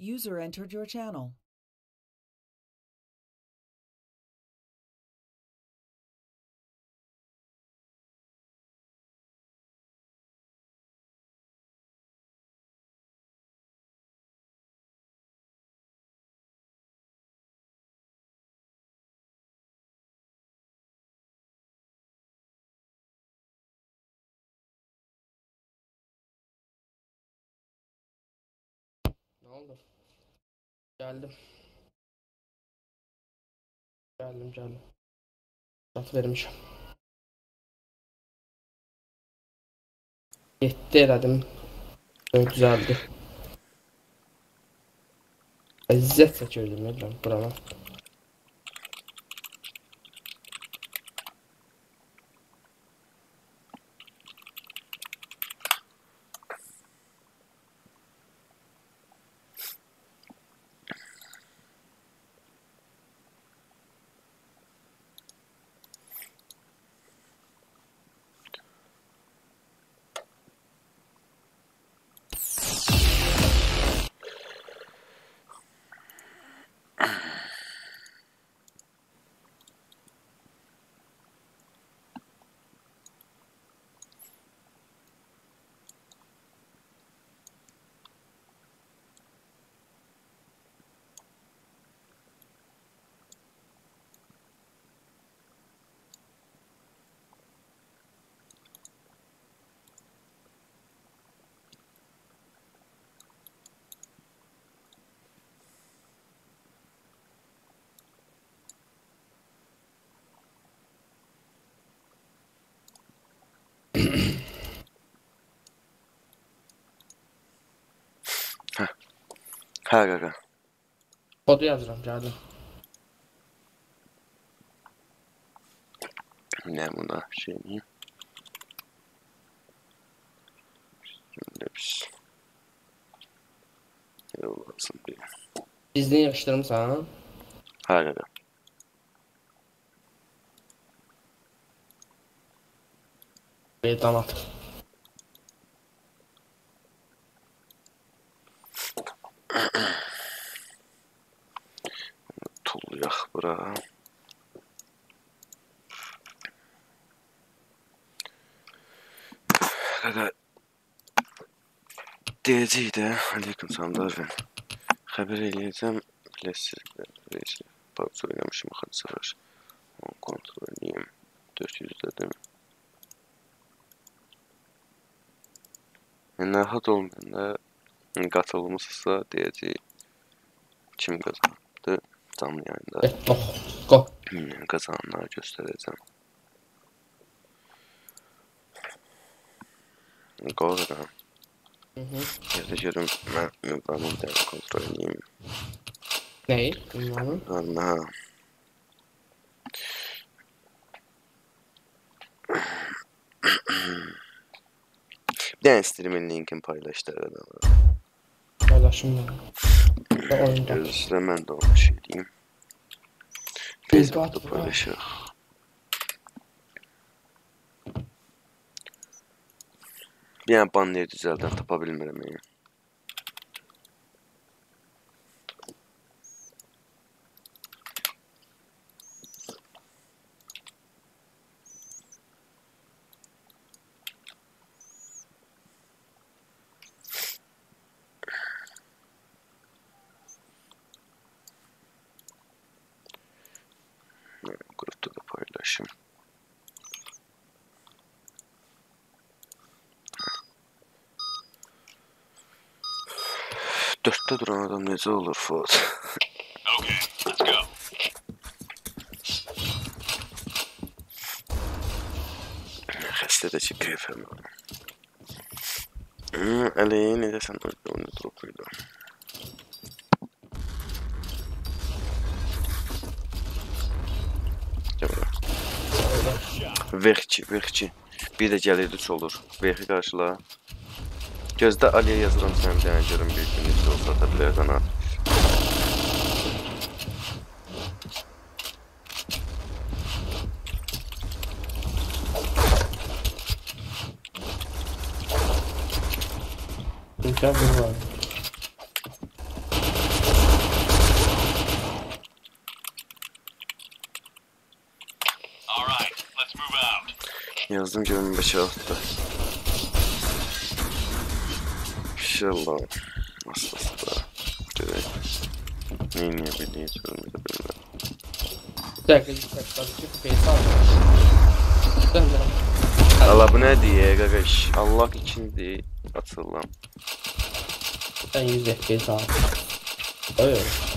User entered your channel. Ne oldu? Geldim. Geldim. At vermişim. Yetti elədim. Düzeldi. İzzət çəkirdim, ne bileyim, burana. Hə qaqa. Kodu yazıram, geldim. Ne buna şey mi? Şimdi biz olmasın bir. Bizden yığışdırmısan. Hə qaqa. Beydan at. Tulluyaq bura. Qaqa. Deyəcəkdə, aleyküm salam Darvin. Xəbər eləyəcəm, biləsiz, PUBG oynamışım axı səfər. Onu kontrol edeyim. 400 dedim. Narahat olmayanda qatılmışsa deyəcək kim qazandı canlı yayında. Go. Qazananları göstərəcəm. Qoyuram. Yerdə görüm, mən ünvanını da kontrol edeyim. Neyi? Ünvanı? Anla. Bir dənə streamin linkini paylaşdı arada. Paylaşım da. Oyunda. Gözlə, mən də onu şey edeyim. Facebook'da at, paylaşaq. Bir dənə banner düzəldən tapa bilmirəm yəni. Grupta da paylaşım. Dörtte duran adam necə olur Fuat? Okay, let's go. Xəstədəki qrifəm. Əli, necəsən oyunu dropuydu? Vexçi. Bir də gəlirdi üç olur. Vexi qarşıla. Gözdə Aliyə yazıram sən bir dənə görüm bir gün necə olsa ata bilər qana. İmkan var. Yazdım ki 15 hafta. İnşallah. Nasıl da. Gerek. Ne bildiğini sorumlu bilmem. Dəqiq təkrar face al. Döndürəm. Allah bu ne diye kardeş? Allah içindi. Atılan. Sən 100 FPS al. Öyle.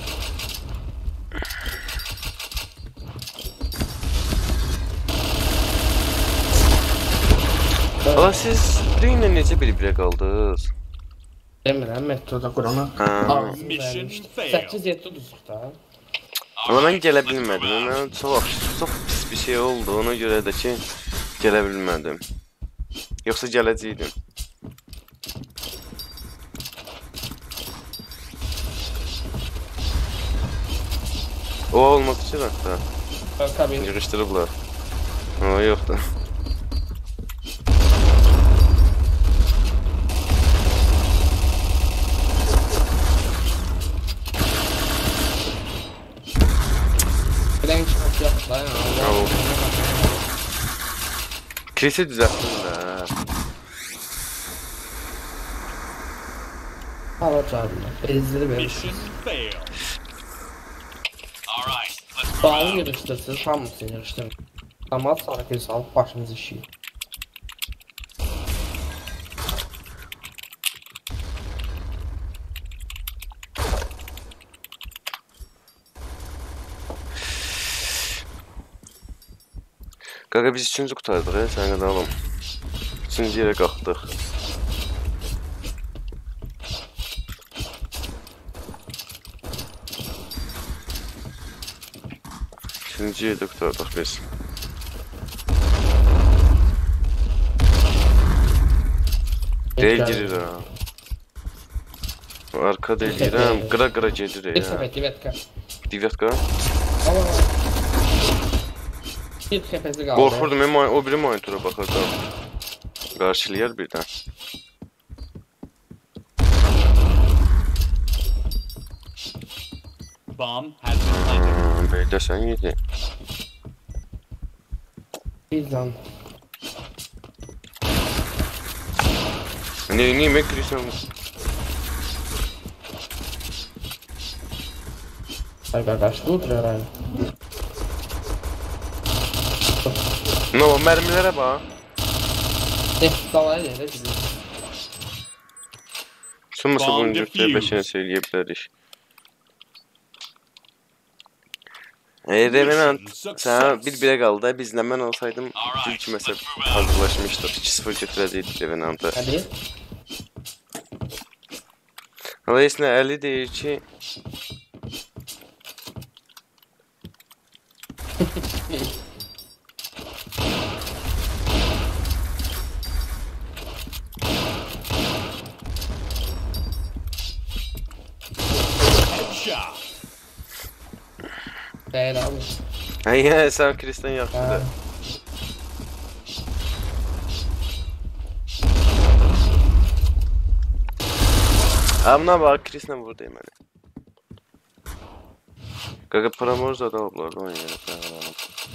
Allah siz düğünle necə bir-birə qaldınız? Demirəm, metroda qurana. Ha. Ağzını vermişdi. 8-7 duzuq da. Ama ben gələ bilmədim. Mən çox pis bir şey oldu. Ona görə də ki, gələ bilmədim. Yoxsa gələcəkdim. O olmadı ki hatta. Kabin. Yığışdırıblar. O yoxdur. Bilen çıkıp yaptılar ya. Tamam. Krisi düzelttim de. Hava çağırdılar. Bezleri verir. Mission failed. All right, let's move Bağlı out. yarıştırsın, hamısını yarıştırın. Ama sarkı salıp başımız işiyor. Qaqa biz 3-cü qutardıq ya, səni də alım. 3-cü yerə qalxdıq. Üçüncü yerdə qutardıq biz. Deyil girir ha. Arka deyilirəm, qıra-qıra gedir Bir ya. sefer divetka. Divětka? Ama... Bir kefesi kaldı. Qorxurdum, mən o biri monitora baxırdım. Qarşılayar birdən. Bomb has been planted. Beydə sən yedi. Bizden. Niyə məkrisən? Ay kardeş, dur herhalde. No, mərmilərə bax. Dalaya yere gidiyor. Sınmasa Bomb bunca defused. beşini eləyə bilərik. Revenant, sən bir-birə qaldı. Bizlə mən olsaydım, ilk məsəl hazırlaşmışdıq. 2-0 götürəcəkdik Revenant'a. Hadi. Ama Esinə Əli deyir ki... Headshot. Değil abi. Ay, sən Krisdən yaxşıdır. Amına bak, Krislə vurdu məni. Qaqa Pramorza da oldular, onu yəni alalım.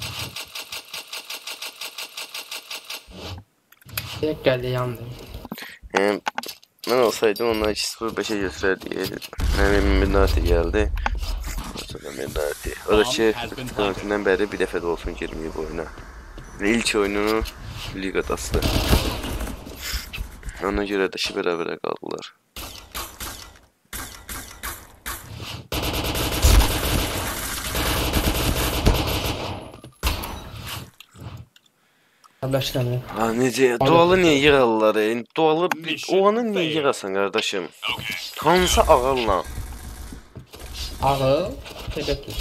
Direkt geldi yandı. Mən olsaydım onlar 2-0-5'e götürərdik. Mənim Minati gəldi. Sonra Minati. O da ki, kanatindən bəri bir dəfə də olsun girməyib oyuna. Və ilk oyununu liqada asdı. Ona görə də ki, bərabərə qaldılar. Kardeşlerim. Ha necə? Dualı niyə yığarlar? Dualı o anı niyə yığasan qardaşım? Okay. Hansı ağılla? Ağıl. Tebetli.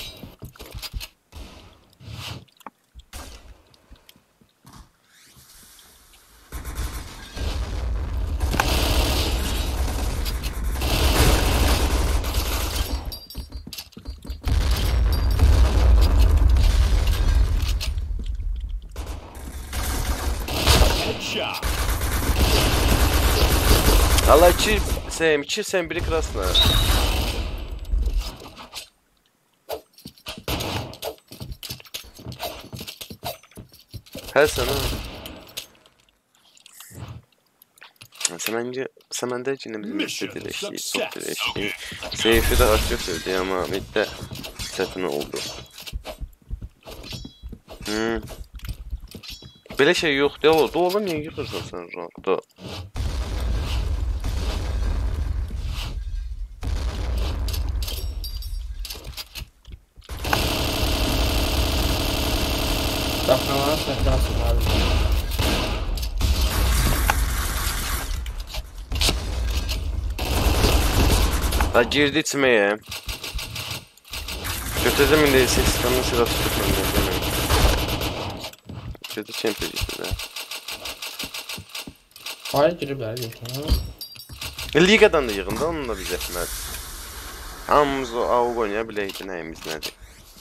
Headshot. Allah 2 sen biri krasna. Her sana. Səməndə yine bizim Mission istediği eşliği, success. çok bir eşliği. Seyfi de açıq söyledi ama middə çətin oldu. Belə şey yoxdur ya, doğru niye yıxırsan sen rankda? Saklanan saklansın abi. Ha girdi içmeye. Götüreceğim indi sistemini sıra tutup önde. Girdi champion gitti de. Hayır giriblər yoxdur. Ligadan da yığında onunla bir zəhmət. Hamımız o AUG oynaya biləydi nəyimiz nədir.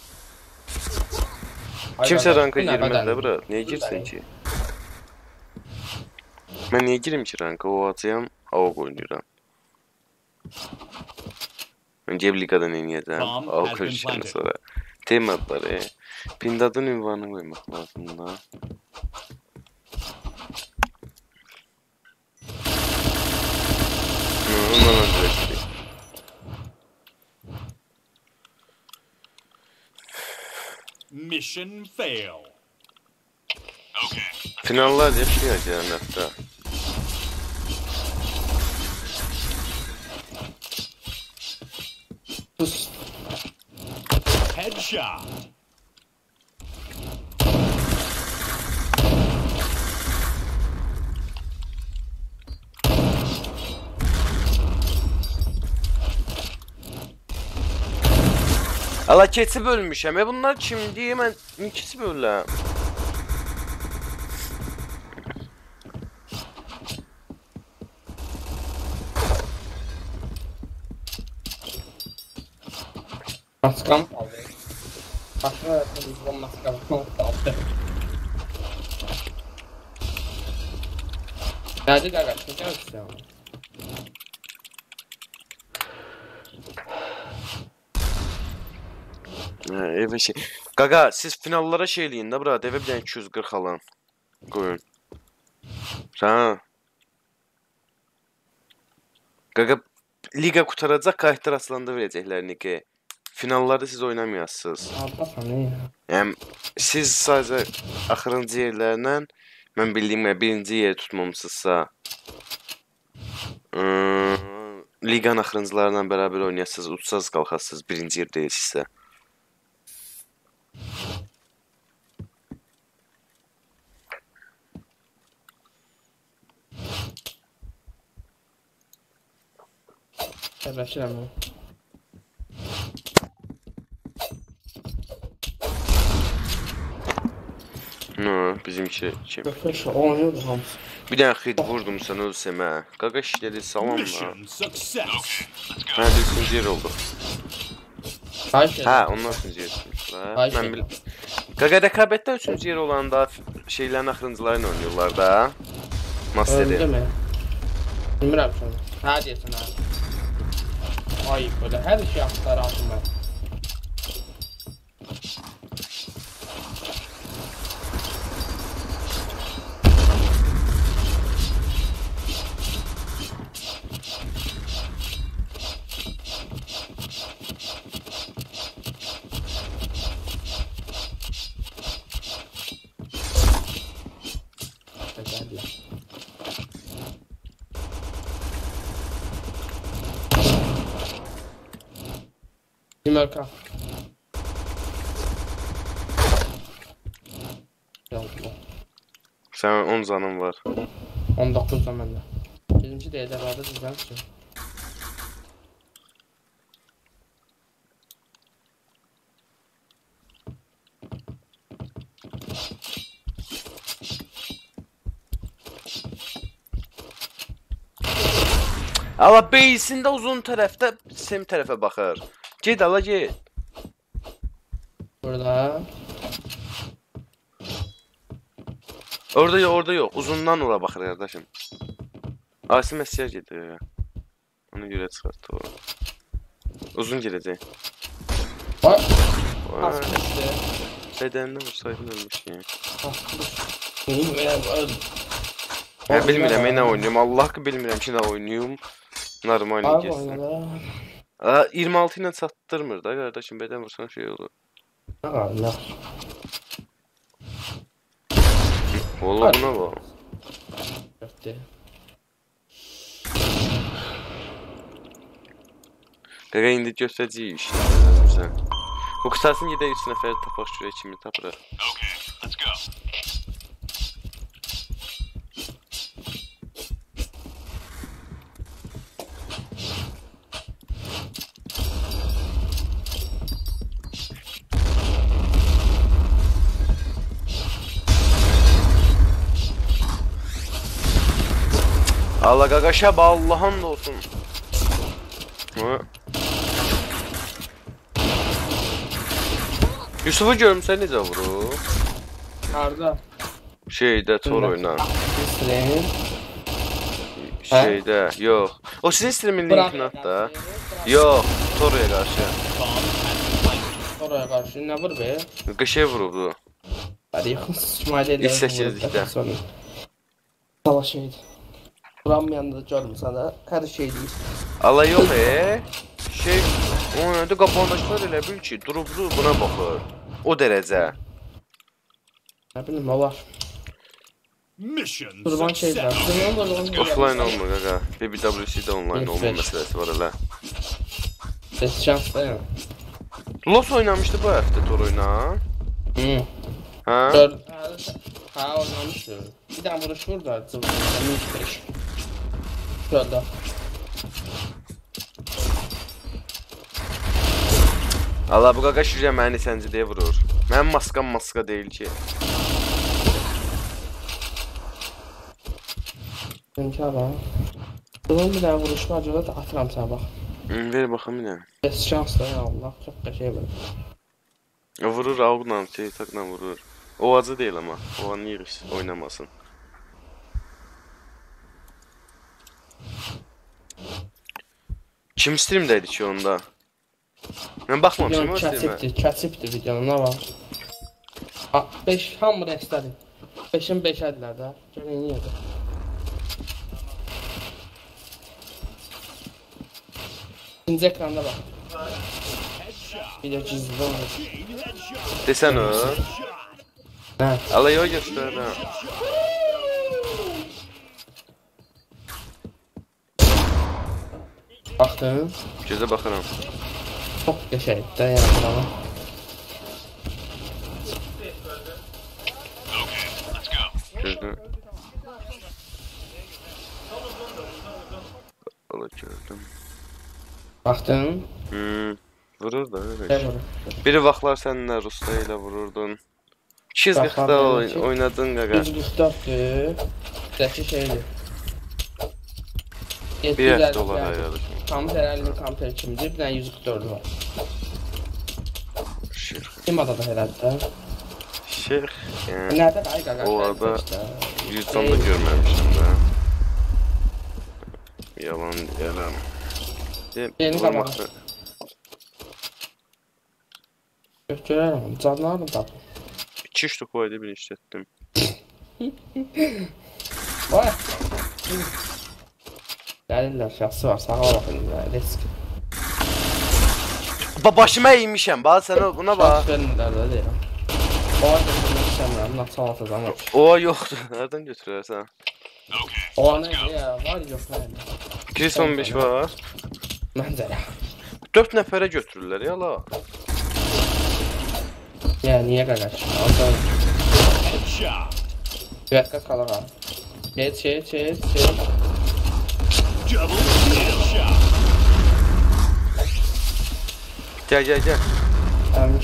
Kimsə ranka girməz də bura. Niyə girsin ki? Mən niyə girim ki ranka? O atıyam AUG oynayıram. Önce bir ligadan oynayacağım. AUG ölçüşten sonra. Tema adları. Pindadın ünvanı koymak lazım da. Ondan önce Mission fail. Okay. finallar diye bir şey yapacağım hatta. Sus. Headshot. Allah keçi bölmüşəm. Bunlar kimdir? Mən ikisi bölürəm. Maskam kaldı. Başka bir maskam kaldı. Nerede gaga? Çeker misin? Eve şey. Qaqa, siz finallara şey eləyin də, bura. Evə bir dənə 240 alan. Qoyun. Ha. Qaqa, liga qutaracaq, kayıtlar aslanda verəcəklər Nike. Finallarda siz oynamayasınız. Alpasa ne ya? Yəni, siz sadəcə axırıncı yerlərlə, mən bildiyimlə birinci yeri tutmamısınızsa, liganın axırıncılarla bərabər oynayasınız, uçsaz qalxasınız, birinci yer deyilsizsə. Tebeşir mi? No, bizimki kim? Tebeşir oynuyordu hamısı. Bir dənə xid vurdum sən ölsəm hə. Qaqa işlədi, salamla. Mission success. Hə, üçüncü yer oldu. Hayır. Hə, ondan üçüncü yer tutmuşlar. Hayır. Mən bil. Qaqa rəqabətdə üçüncü yer olanda şeylərin axırıncılarını oynuyorlar da. Masteri. Öldü mü? Bilmirəm şunu. Hə deyəsən hə. Ay böyle her şey aktar altında. Amerika. Sən 10 canın var. 19 zamanda. Birinci de vardı diyeceğim ki. Ala beysində uzun tərəfdə sem tərəfə baxır. Ged ala ged. Burada. Orada yox. Uzundan ora baxır qardaşım. Asim əsər gedir. Onu görə çıxartdı o. Uzun gedəcək. Bak. Vay, Aslında. Bədəndən vursaydın ölmüş yəni. Bunu veya öldü. Ben bilmirəm nə oynayım. Allah ki bilmirəm ki nə oynayım. Normal Abi geçsin. oynadı. 26 ilə çatdırmır da qardaşım. Bədən vursan şey olur. Ne var ne? Vallahi buna bak. Gördü. Qaqa indi göstərəcəyik işte. Bu qısarsın gedək 3 nəfər tapaq şuraya kimi tapırıq. Okay, let's go. Allah qaqa şəb Allah'ın da olsun. Ha. Yusuf'u görmüsən necə vurur? Arda. Şeydə tor oyna. Streaming. Şeydə, yox. O sizin streamin linkini at da. Yox, Toro'ya qarşı. Oraya karşı ne vur be? Qışıya vurubdu. Hadi yakın sıçmayla İlk 8'likdə. Savaş şeydi. Vuranmayan da görmüş sana her şey değil. Allah yox Şey, o nədə qapanışlar elə bil ki, durubdu buna baxır. O dərəcə. Ne bileyim o var. Mission Kurban şeyler. success. Kurban var. Offline olmur qaqa. BBWC-də online olma məsələsi var elə. Ses şans da ya. Los oynamışdı bu həftə Toro'yla. Hı. Ha? Gör. Ha oynamıştı. Bir tane vuruş vurdu artık. 5. Şöyle. Allah bu qaqa şuraya məni sənciləyə vurur. Mənim maskam maska deyil ki. Çünkü abi. Bunun bir tane vuruş var. Şöyle de atıram sana bak. Ver baxım bir Ses şans da ya Allah. Çok da şey böyle. Vurur avla, takla vurur. O acı deyil ama. O an niyə oynamasın. Kim streamdəydi ki onda? Mən baxmamışım o streamə. Kəsibdi videonun ne var? 5 hamı restlədi. 5'in 5 ədilər də. Görün niyə də. İkinci ekranda bak. Video gizli olmuş. Desən o. Hə. Allah yox göstər ha. Baxdın. Gözə baxıram. Çok qəşəngdir də yəni buranı. Gözlə. Allah gördüm. Baxdın. Vurur da Nə öyle. vurur? Biri vaxtlar səninlə Rusta ilə vururdun. 240'da oynadın qaqa. 144'dür. Dəki şeydir. Bir həftə olar ayarlı. Kamper 50 kamper kimdir? Bir tane 144'ü var. Şeyx. Kim adada herhalde? Şeyx. Nerede de ay qaqa? O arada 100'da görməmişdim də. Yalan deyirəm. Yeni qabağa. Görərəm. Canlarını tapın. 2 ştuk var idi, birini işlətdim. Vay. Gəlirlər, şəxsi var, sağa baxın, risk. Başıma eğmişəm, bax sən buna bax. Şəxs vermirlər də deyirəm. O an götürmək istəmirəm, naçal atacam. O yoxdur, nereden götürərsən? O an nə ya, var yox nə. Chris 15 var. Məncə. 4 nəfərə götürürlər ya la. Ya niyə qardaş? Alsan. Headshot. Güvətdə qalır ha. Geç. Double headshot. Gel. Gəlmiş.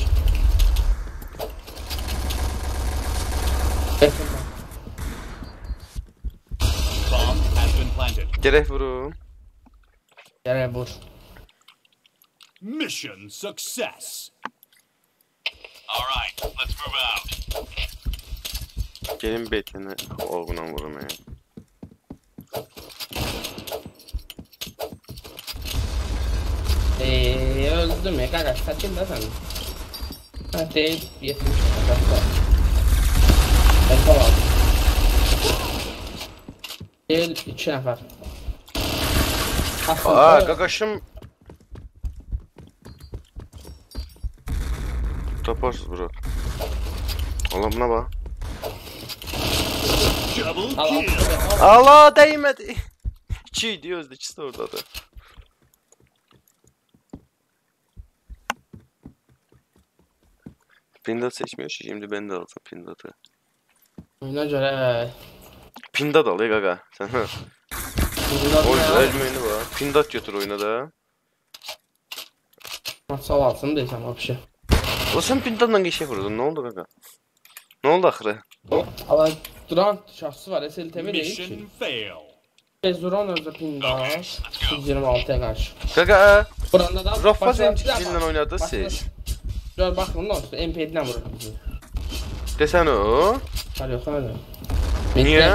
Bomb has been planted. Gerək vurum. Gələk vur. Mission success. All right, let's move out. Gelin beklene olgunan vurum ya. Öldüm ya qardaş, sakin də sən. Ha, deyil, 70 qardaş. Ben tamam. El 2 nəfər. Aa qaqaşım. Taparsız bro. Allah buna bak. Double Al, kill. Allah değmedi. 2 idi özdə ikisi də oradadır. Pindot seçmiyor ki, şimdi ben de alacağım Pindot'u. Oyuna görə. Pindot al qaqa. Sən hə. Oyun ölməyini var. Pindot götür oyuna da. Sağ olasın deyirsən o bir şey. O sən Pindotla geçək vurdun. Nə oldu qaqa? Nə oldu axırı? Allah duran şahsı var. SLTV deyil ki. Mission fail. Bezuron özü pinda. 126'ya karşı. Qaqa, Buranda da Roffa Zemçikillə oynadı siz. Gör bak bundan sonra MP'den vurur bizi. Desən o? Var yok öyle. Niye?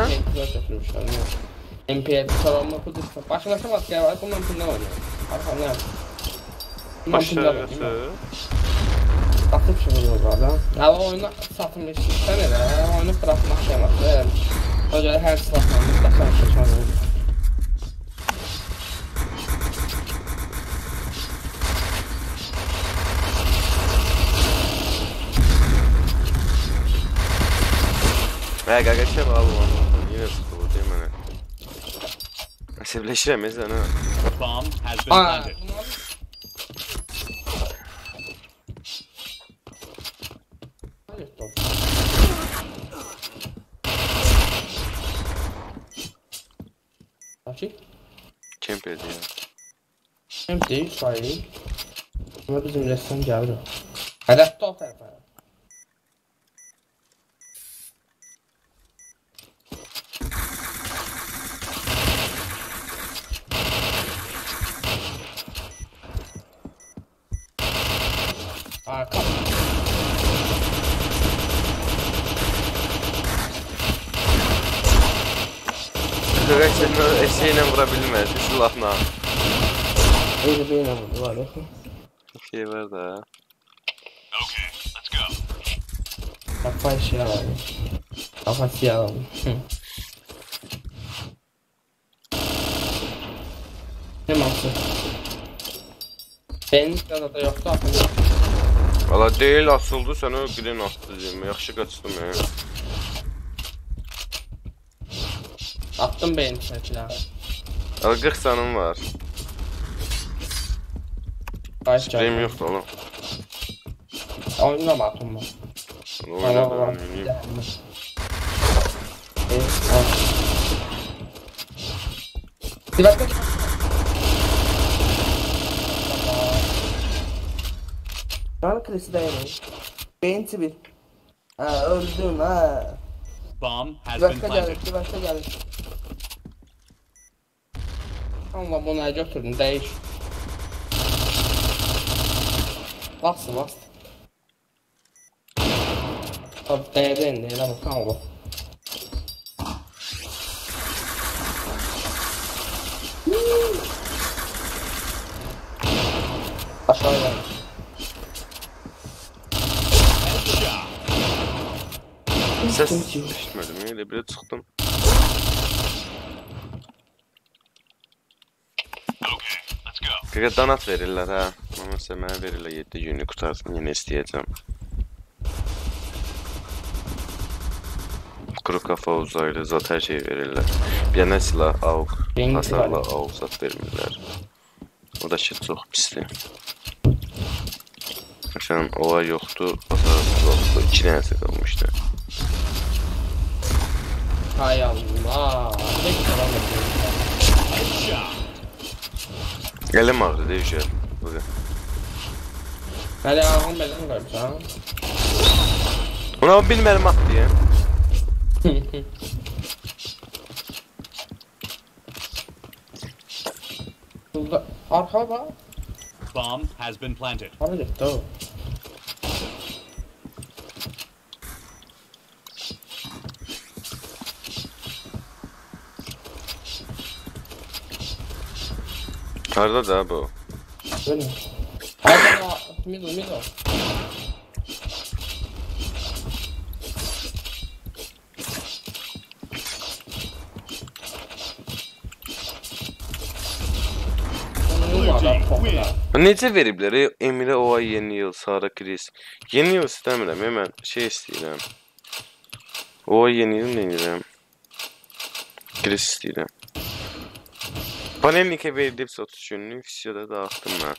MP'ye bir sorumlu kudursa. Başına maskeye var. Bundan pinda oynuyor. Arkamda yap. Bundan pinda oynuyor. Aşağısı. Atıp şey oluyor bu arada. Ya oyunu satılmış sistem de. Oyunu bırakmak şey var. O göre her silahla mutlaka şey sorumlu. Hə, qaqa şey al onu. Yenə sıxılır deyim mənə. Əsəbləşirəm sən ha. Bomb has been planted. Açık. Kemp ediyor. Hem değil sayı. Ama bizim ressam geldi. Hedef top tarafa. Arka. Qaqa səni eşeğinlə vura bilməz, silahla. Öyle bir yine vurdu var ya. Şey var da. Okay, let's go. Kafa işi alalım. Kafa siyah alalım. Ne mantığı? Benim sırada da yoktu aslında. Valla deyil asıldı, sən o green atdı deyim. Yaxşı qaçdım ya. Attım benim sırada. Valla 40 canım var. Kaç Spreyim canım. yoxdur oğlum. Oyunda mı attım ben? Oynadı, oynayayım. Dibatta Bana Chris'i dayanayım. Beğenti bir. Ha öldüm ha. Bomb has been Dibatta planted. geldi, dibatta geldi. Allah bunu götürdün, değiş. Bastı bastı. Tabi değerli indi, ele bakan olur. Aşağı geldi. Headshot. Səs eşitmədim, elə belə çıxdım. Okay, let's go. Qaqa donat verirlər ha. Ama sən mənə verirlər 7 günlük qutarsın, yenə istəyəcəm. Kuru kafa uzaylı zat hər şey verirlər. Bir dənə silah, AUG, hasarlı AUG zat vermirlər. O da ki çox pisdir. Məsələn, olay yoxdur, hasarlı yoxdur, 2 dənəsi qalmışdı. Hay Allah. Ne güzel anlatıyor. Headshot. Əlim ağrıdı, deyəcək. Hadi ağam belini koymuş ha. Ona bilmərəm at deyə. Burada arka bak. Bomb has been planted. Hadi gitti o. Harda da bu. Böyle. Hadi middle. Adam popular. Necə veriblər? Emre Oay yeni yıl, Sara Chris. Yeni yıl istəmirəm, mən şey istəyirəm. Oay yeni yıl nə edirəm? Chris istəyirəm. Panelikə verilib 30 günlük, fisioda dağıtdım mən.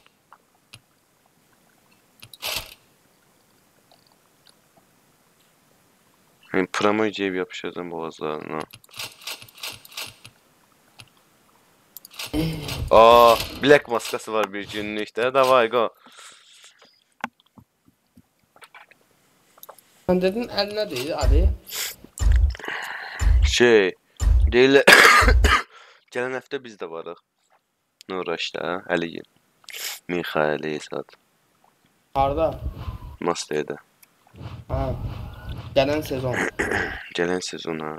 Promo ceyb yapışacağım boğazlarına. Black maskası var bir günlükdə. Davay go. Sen dedin eline değil Ali. Deyirlər. Gələn həftə biz də varıq. Nuraşda, Əliyin. Mixail İsad. Harda? Master'da. Ha. Gelen sezon. Gələn sezona.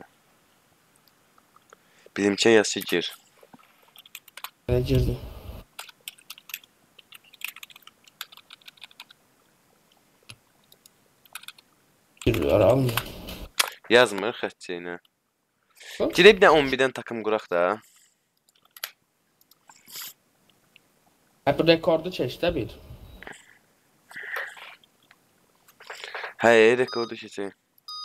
Bizimkə yaşı gir. Ne girdi? Giriyor almıyor. Yazmır xəttçəyinə. Girib də 11-dən takım quraq da. Hep bu rekordu çeşitli bir. Rekordu keçək.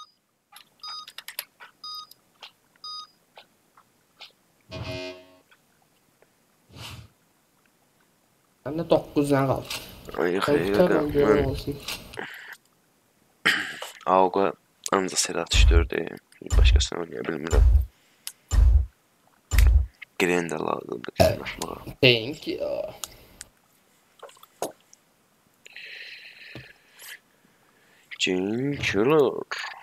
Ben de 9 ne kaldı? Mən Auqa anca sel atışdırdı. Başqasını oynaya bilmirəm. Gren də lazımdır sınatmağa. Thank you. Cinkülür.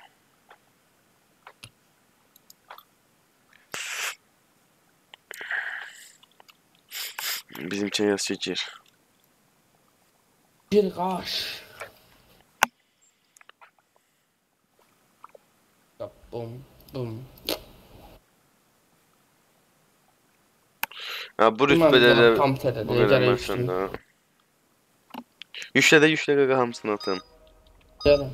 Bizimki yaşı gir. Bir kaş. Bum bum. Bu rütbədə də Tam tələdə. bu qədər məsən də. Yüklədə qaqa hamısını atın. Gelin.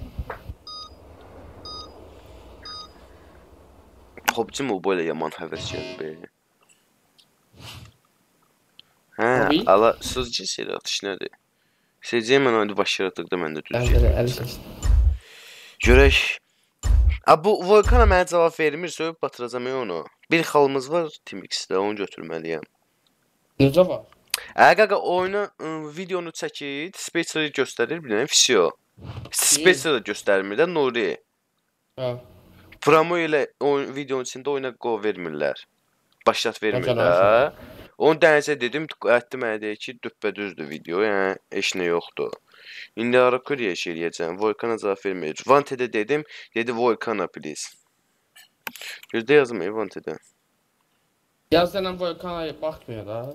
PUBG Mobile yaman həvəs gəldi. Tabii. Ala sözcü seri atış nədir? Səcəyə mən oyunu başladıqda mən də düz Ben gəldim. de el seçtim. Görək. Bu Volkan'a mənə cavab vermir, söhüb batıracam onu. Bir xalımız var Team X-də, onu götürməliyəm. Necə var? Qaqa oyunu videonu çəkir, Spacer göstərir, bir dənə Fisio. Spacer da göstərmir də Nuri. Ha. Promo ilə videonun içində oyuna go vermirlər. Başlat vermir Necə də. lazım? Onu dənizə dedim, ətdi mənə deyir ki, düppədüzdür video, yəni heç nə yoxdur. İndi Arakuriya şey eləyəcəm, Volkan'a cavab vermir. Vantedə dedim, dedi Volkan'a please. Gözdə yazmayı Vantedə. Yaz denen Volkan'a bakmıyor da.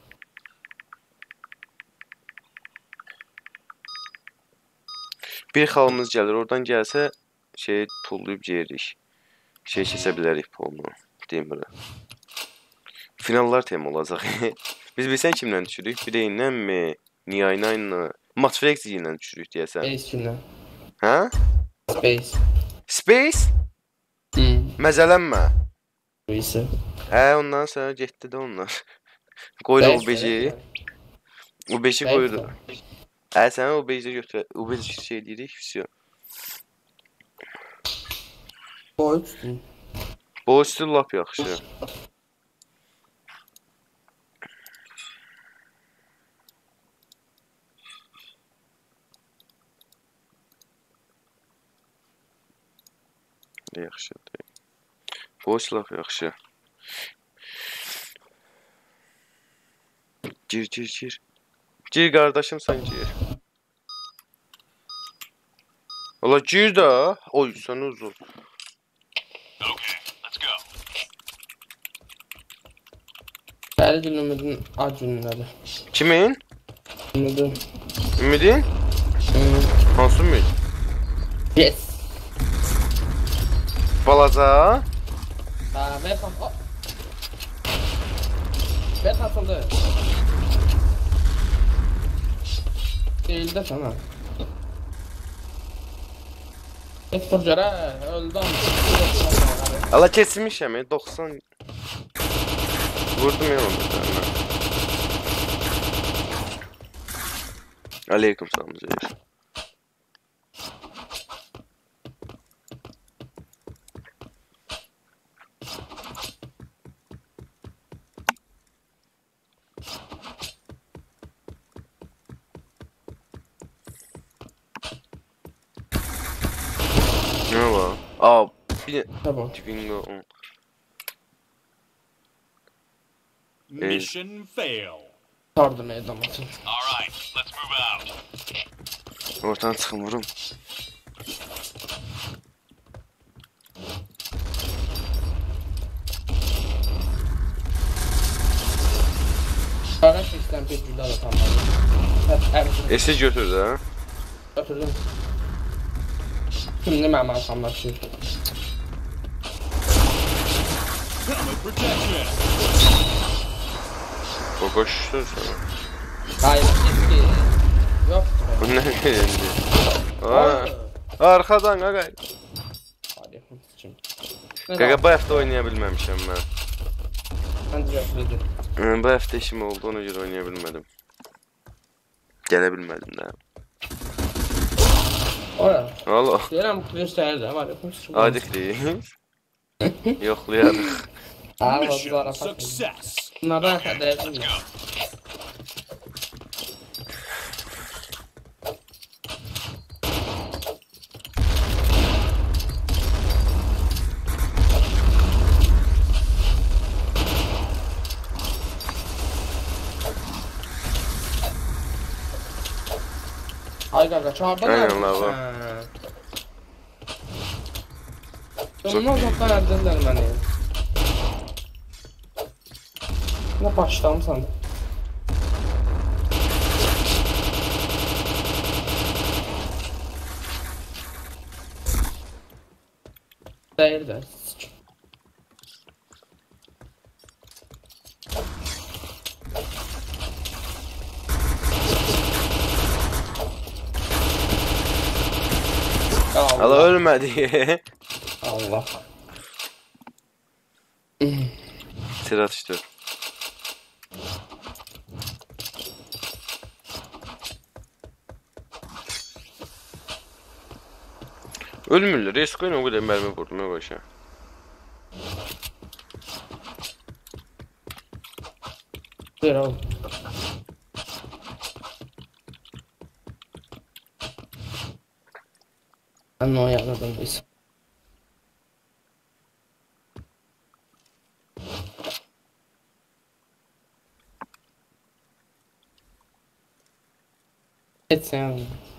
Bir xalımız gəlir, oradan gəlsə şey tullayıb yeyirik. Şey keçə bilərik polunu, demirəm. Finallar tema olacaq. Biz bilsən kimlə düşürük? Bireyinlə mi? Niyayla? Matflex ilə düşürük deyəsən. Space kimle? Hə? Space. Space? Məzələnmə. Bu ise. Ondan sonra getdi də onlar. Qoydu o beji. O beji qoydu. Sən o beji götür. O beji şey deyirik, fisio. Boyutsun. Boyutsun lap yaxşı. Yaxşıdır. Boş laf yaxşı. Gir. Gir qardaşım sən gir. Ola gir də. Oy sən uzun. Okay, let's go. Her gün Ümid'in ac günleri. Kimin? Ümid'in. Ümidin? Hansı ümid? Yes. Balaca. Ha, ver tam. Hop. Ver katıldı. Değildi sana. Ektor göre öldü ama. Ala kesmişəm, 90. Vurdum ya onu bir tane. Aleyküm selam Zeyir. Ne var? Aa, bir Tamam. bingo. Mission fail. Yardım edemezsin. All right, let's move out. Ortadan çıkın vurum. Araç işlem tepkiler de tamam. Evet. Esi götür de. Götürdüm. Şimdi mənim arxamdaşıyır. Helmet protection. O koştur sana. Hayır, ki. Yoktur. Bu ne geldi? Aa, arkadan qaqa. Hadi, sıçım. Qaqa bu hafta oynaya bilməmişəm mən. Mən direkt Bu hafta işim oldu, ona görə oynaya bilmədim. Gələ bilmədim də. Ora. Allah. Deyirəm, göstərirəm, var ya. Adikli. Yoxlayarıq. Mission success. Bunlardan Okay, xəbərlərim let's yox. go. Ay qaqa, çağırdan Aynen lava. Ondan uzaqdan əldirlər məni. Nə başlamısan? Deyir də. Hala ölmədi. Allah. Tir atışdı. Ölmürlər. Reskoyla o qədər mərmi vurdu, nə başa. Ver oğlum. Ben o yaradım biz. Et sen.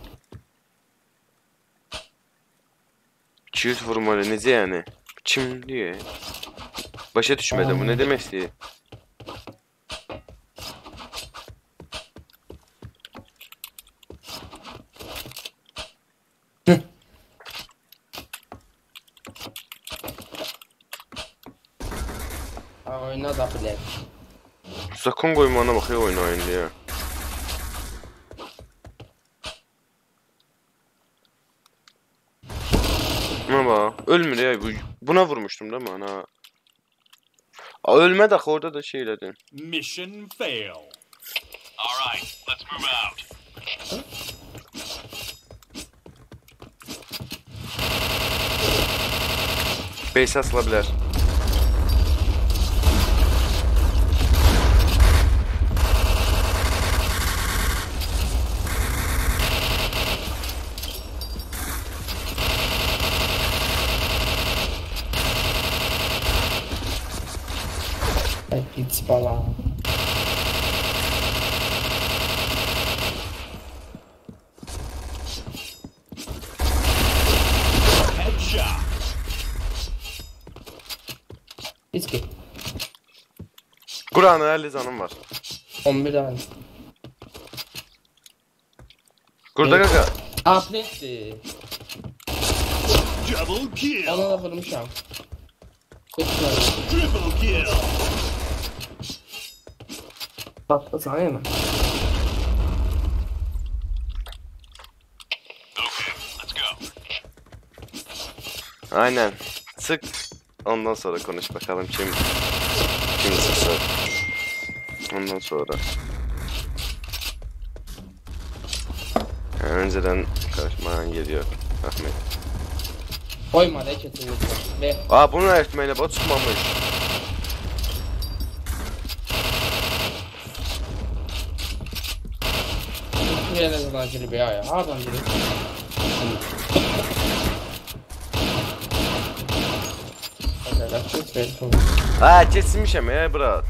200 vurmalı, necə yəni? Kim diye? Başa düşmədim, bu nə demək istəyir? Oyna da bile. Sakın qoymağına baxıyor oynayın deyə. Ama ölmür ya, buna vurmuştum değil mi ana? Ölmedi, orada da şey elədin. Mission fail. All right, let's move out. Base asıla bilər. Ay pis bala. Headshot. Hiç ki. Kur'an'ın 50 canım var. 11 tane. Kurda Evet. kaka. Apletti. Double kill. Ona da vurmuşam. Bekle. Triple kill. Tatlı sana yeme. Okay, let's go. Aynen. Sık. Ondan sonra konuş bakalım kim sıksa. Ondan sonra. Önceden karışmadan geliyor Ahmet. Koyma da keçir. Ve Aa bunun öğretmeyle bot çıkmamış. bir yere zaten girip ya. Hardan girip. Ha kesilmişim ya brat.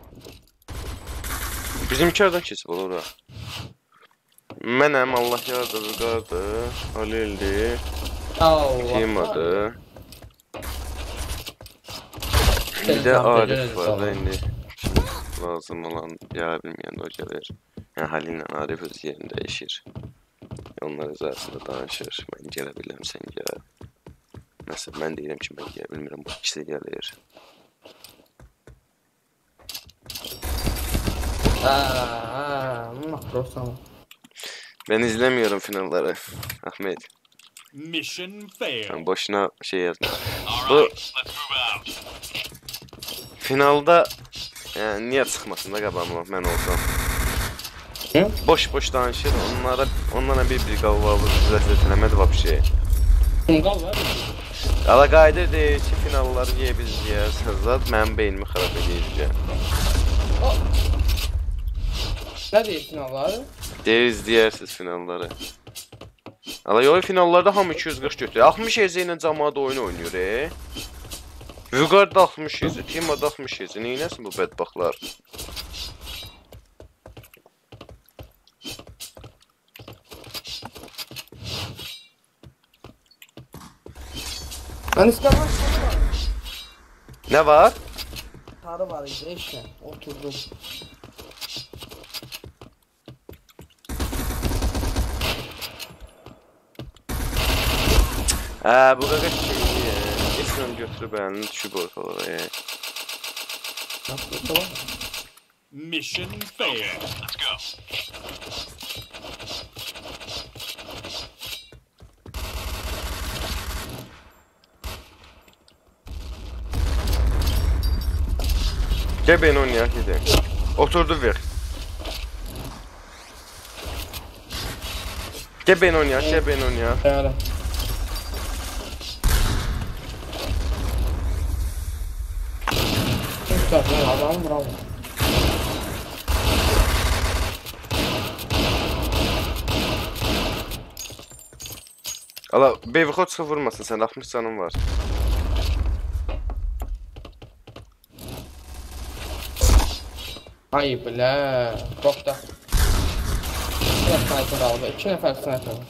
Bizimki oradan kesip olur ha. Mənim Allah yardır, qardı, Halildi, Timadı. Bir de Arif var da indi. Lazım olan ya bilməyəndə o gəlir. Yəni Halillə Arif öz yerini dəyişir. Onlar öz arasında danışır. Mən gələ biləm, sən gəl. Məsələn, mən deyirəm ki, mən gələ bilmirəm, bu ikisi gəlir. Makrosan. Ben izlemiyorum finalları Ahmet. Mission failed. Yani boşuna şey yazma. All Bu right, let's move out. finalda yani niye çıkmasın da qabağıma mən olsam. Boş danışır. Onlara bir qavvavı düzəltmək eləmədi vəbşi. Qal var. Ala qayda deyir ki, finalları niyə biz izləyərsiniz? Zat mənim beynimi xarab edəcək. Nə deyir finalları? Deyir izləyərsiniz finalları. Ala yox finallarda hamı 240 götürür. 60 hezə ilə cəmaət oyun oynayır. Vüqarda 60 hezə, Timada 60 hezə. Neynəsin bu bədbaxtlar? Lan istemem var. Nə var? Tarı var idi işte. Oturdum. Bu qaqa şey, ismini götürüb əlini düşüb ortalara. Mission failed. Let's go. Gel beni oynayaq gedək. Oturdu ver. Gel beni oynayaq, gel beni oynayaq. Yani. Adam bravo. Ala Beyvixot çıxıb vurmasın sən, 60 canın var. Ay bile. Bokta. Bir sniper aldı. 2 nefer sniper var.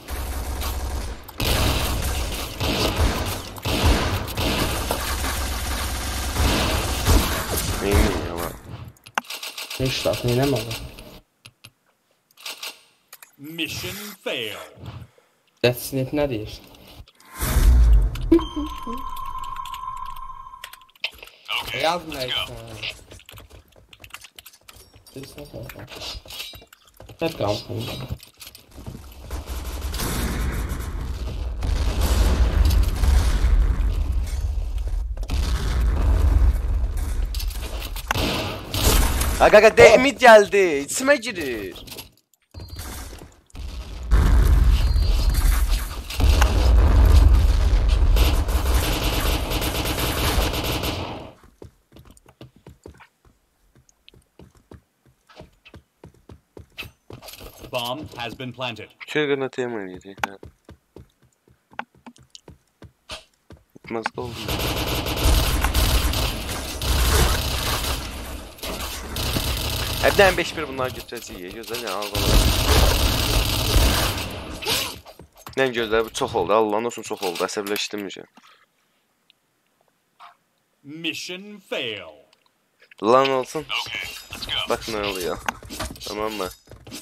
Neyini ya lan? Ne işler? Neyine mi aldı? Mission failed. Death Snip ne diyor? Okay, Yaz let's ne go. işte? Bir sniper var. Hep kalsın. Aga demit geldi. İçime girir. Bomb has been planted. Çılgına temin edecek ha. Gitmez oldu. Hepden 5-1 bunlar götürəcəyik. Gözəl yəni alqalar. Nə gözəl bu çox oldu. Allah'ın olsun çox oldu. Əsəbləşdim. Mission failed. Lan olsun. Okay, let's go. Bak ne oluyor. Tamam mı?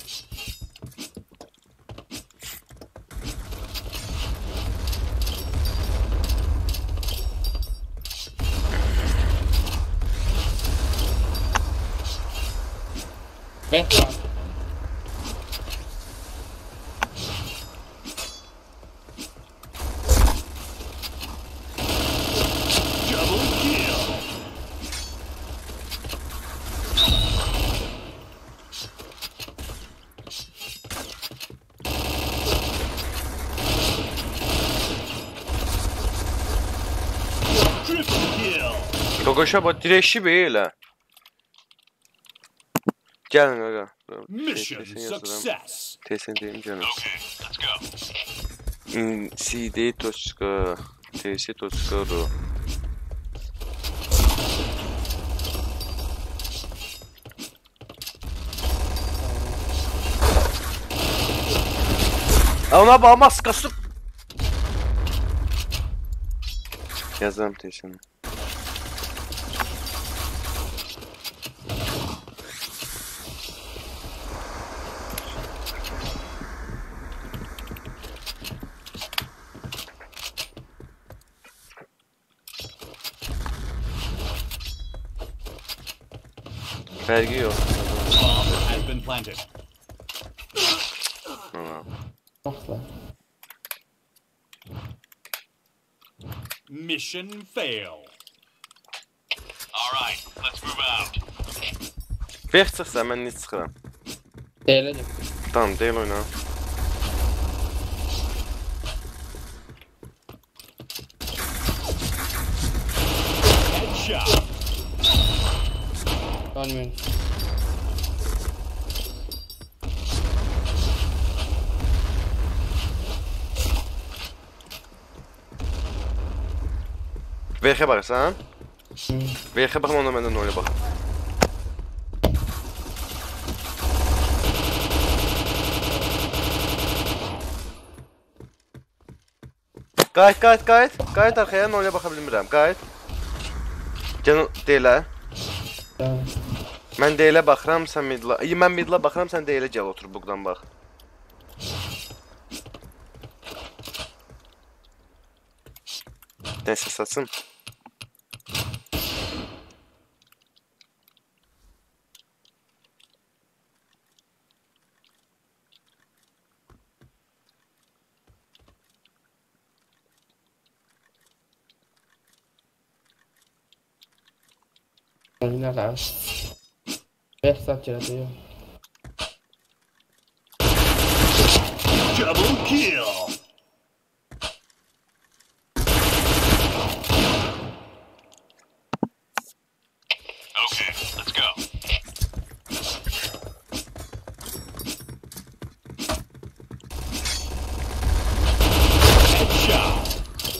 Bekle. Double kill. Qoşa bax, dirəkşi belə. Gəlin qaqa. Mission success. Tesin deyim canım. Okay, let's go. cd.tc.ru Ona bax, maskası. Yazam tesin. Fərqi yox. Bomb has been planted. Baxla. Mission fail. All right, let's move out. Bex çıxsa mən necə çıxıram? Deyiləcək. Tamam, deyil oyna. Headshot. Ölmüyor. VX baxırsan? VX baxım, onda məndən oyna bax. Qayıt arxaya, oyna baxa bilmirəm, qayıt. Gəl, deyilə. Mən deyilə baxıram, sən midla. Mən midla baxıram, sən deyilə gəl, otur buqdan bax. Neyse satsın. Oyna lan. 5 saat geliyor. Double kill. Okay, let's go. Headshot.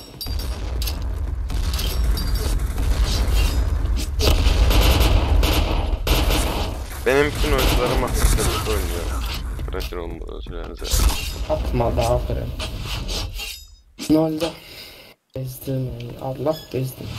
Benim bütün oyuncularım aktifte oynuyor. Bırakır olmadı sürenize. Atma da aferin. Ne oldu? Bezdim. Allah bezdim.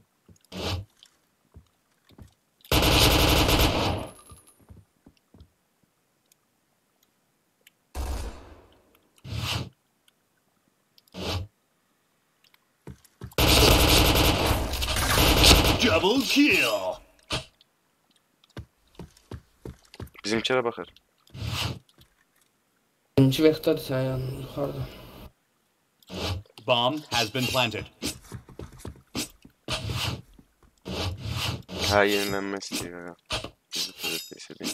Double kill. Bizimkilere bakar. İkinci vektor sen yanın yukarıda. Bomb has been planted. Ha, yenilenme istiyor ya. Bizi türetme istediğim.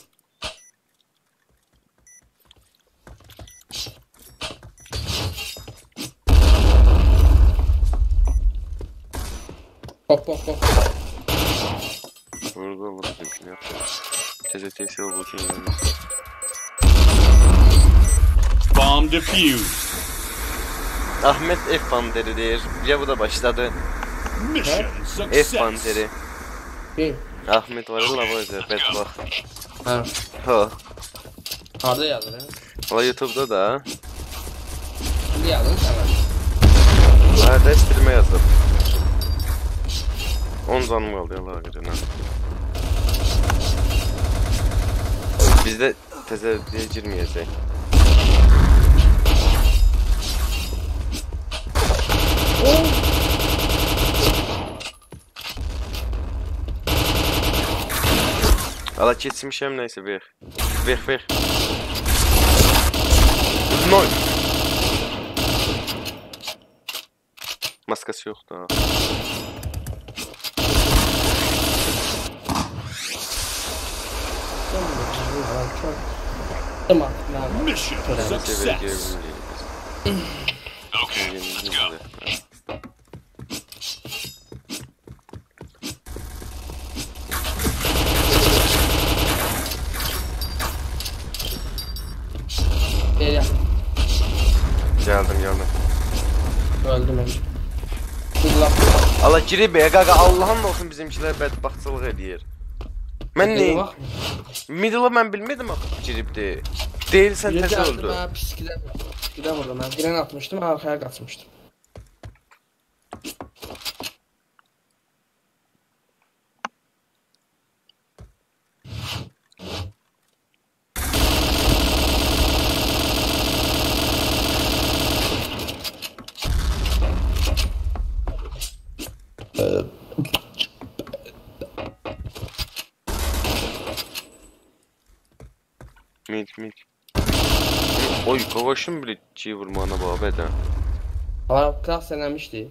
Hop hop hop. Orada olmadı bizimkini yaptı. TZT'si oldu ki. Bomb defused. Ahmet F banderidir. Ya bu da başladı. Mission F success. banderi. Bir. Ahmet var ya la böyle bedbah. Ha. Ha. Harda yazdı ya. O YouTube'da da. Şimdi yazdın sen. Nerede stream'e yazdım. 10 canım kaldı ya la gecene. Biz de tezerdiye girmeyecek. Ala kesmişim neyse ver. Ver. Nol. Maskası yok da. Tamam. Mission success. Okay, let's go. Girib qaqa Allahın olsun bizimkilər bədbəxtçılıq edir. Mən neyim? Middle-ı mən bilmirdim axı giribdi. Deyilsən təzə öldü. Mən piskidə vurdum. Mən gren atmışdım, arxaya qaçmışdım. Mid. Oy, qavaşın bile çiğ vurmağına babədə. Ama klas eləmişdi.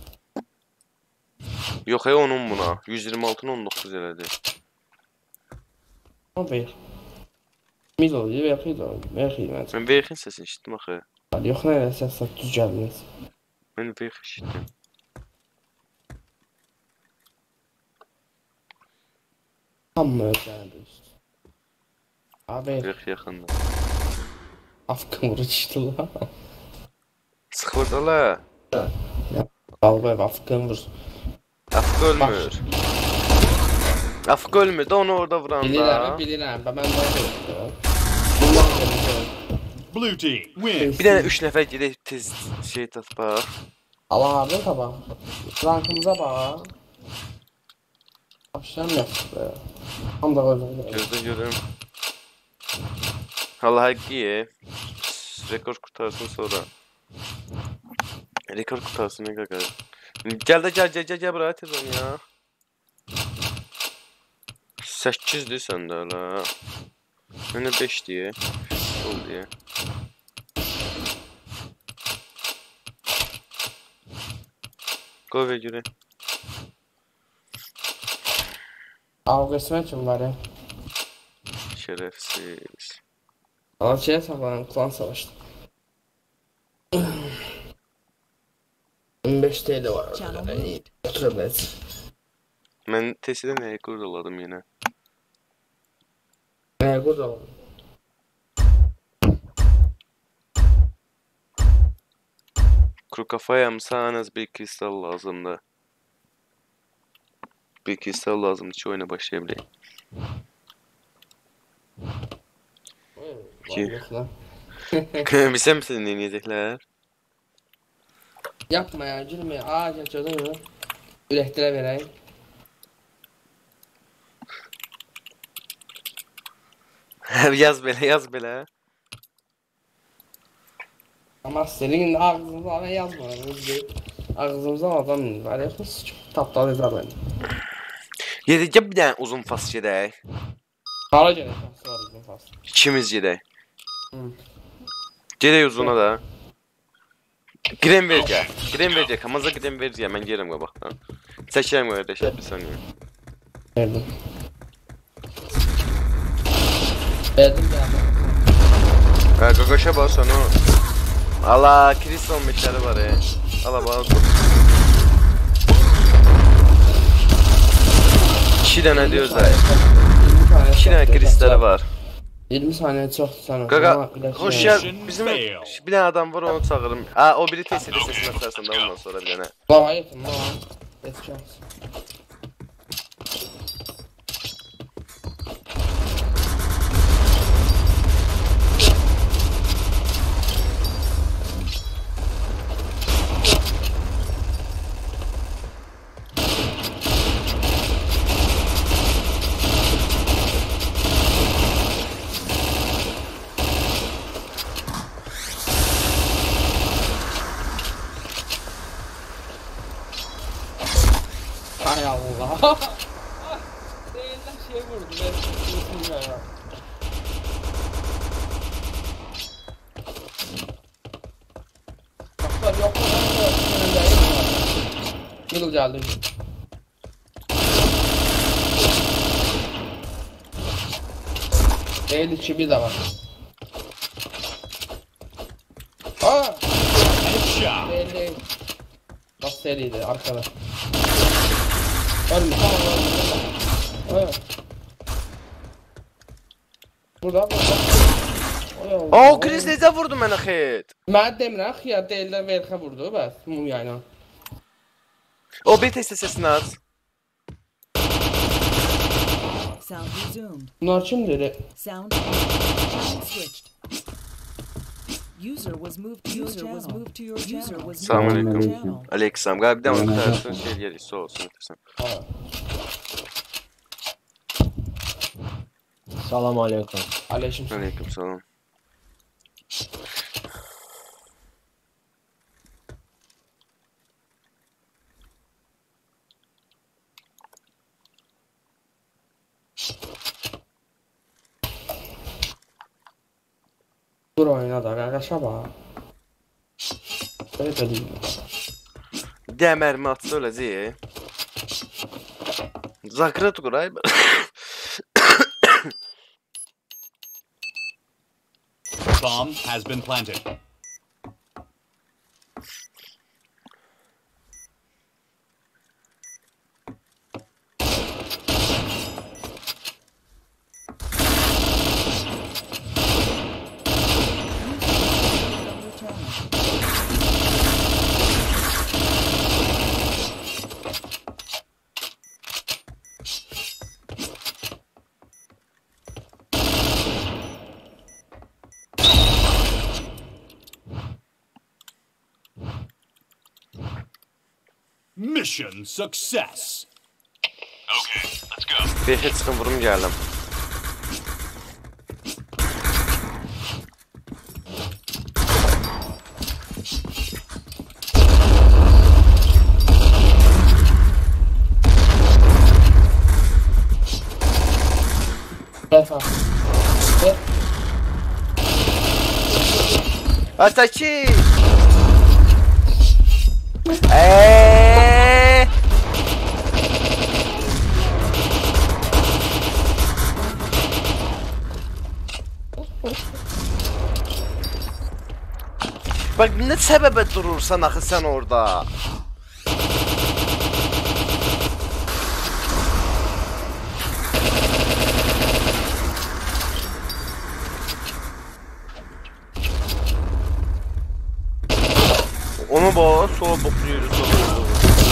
Yox, onun buna. 126'ın 19 elədi. O beyx. Mid oldu, beyxid oldu. Beyxid məncə. Mən Veyxin səsini işitdim axı. Yox, nə elə səs düz gəlməyəs. Mən Veyx işitdim. Amma öldürəndə üstü. Abi, Veyx yaxında. afkın vuru çıxdı la. Sıxıldı la. Qalbə, afkın vur. Afq ölmür. Afq ölmür də onu orada vuranda. Bilirəm. Mən də öldürəm. Bundan gələcək. Blue team win. Bir dənə 3 nəfər gedək tez şey tapaq. Allah abi tabaq. Rankımıza bax. Apşan yapdı. Tam da öldü. Gözdə görüm. Allah həqiqi. Rekord qutarsın sonra. Rekord qutarsın nə qaqa. Gəl bura tez ol ya. 8'dir səndə hala. Mənə 5 deyə. Ol deyə. Qoy və görə. Avga etmək kim var ya? Şerefsiz. Ama şeye saklanın, klan savaştı. 15 TL var orada. Oturabiliriz. Mən tesidə nəyə qurdaladım yenə? Ne burada var? Kuru kafayamsa en az bir kristal lazımdı. Bir kristal lazımdı ki oyuna başlayabileyim. Ki. Bilsem misin ne yiyecekler? Yapma ya, gülme ya. Aa, gel çözüm ya. Ürektire vereyim. Yaz belə. Ama senin ağzınıza ben yazmadım. Ağzımıza adam var ya, tatlı yazar beni. Yedəcək bir dənə uzun fas gedək. Hala gerek var uzun fazla. İkimiz gedək. Gedək uzuna da. Grem verəcək. Hamaza grem verəcək. Mən gəlirəm qabaqdan. Çəkirəm qardaşlar bir saniyə. Verdim. Verdim ya. Qaqaşa bas onu. Allah, kristal meşləri var ya. Allah bana tut. 2 dənə diyoruz da. 2 dənə kristalı var. 20 saniye çok sana. Qaqa, hoş gel. Bizim bir dənə adam var, onu çağırım. Ha, o biri test edə sesini açarsan da ondan sonra bir dənə. Lava yetim, lava. Geçeceğiz. Hay Allah. Değiller şey vurdu. Ben ya. Baklar yok mu? Middle geldi. Değil içi bir de var. Aa! Headshot. Değil. Bas seriydi arkada. Ölmüş. Evet. Burada. O, Chris necə vurdu mənə xeyt? Mən demirəm, xiyar deyirlər verxə vurdu, bəs, mumyayla. O bir test sesini aç. Sound resumed. Bunlar kimdir? Sound switched. User was moved to your channel. Selamünaleyküm. Aleyküm. Galiba devam edersin. Şey gelirse su olsun. Ha. Salam aleyküm. Aleyküm. Aleyküm selam. Dur oyna da arkadaşa bak. Böyle değil. Demərmi atsa öləcək. Zakrat quray. Bomb has been planted. Mission success. Okay, let's go. Beşə çıxın vurum gələm. Defa. Ataki! Bak ne sebebe durursan axı sen orada. Onu bak, sola bokluyoruz, sola.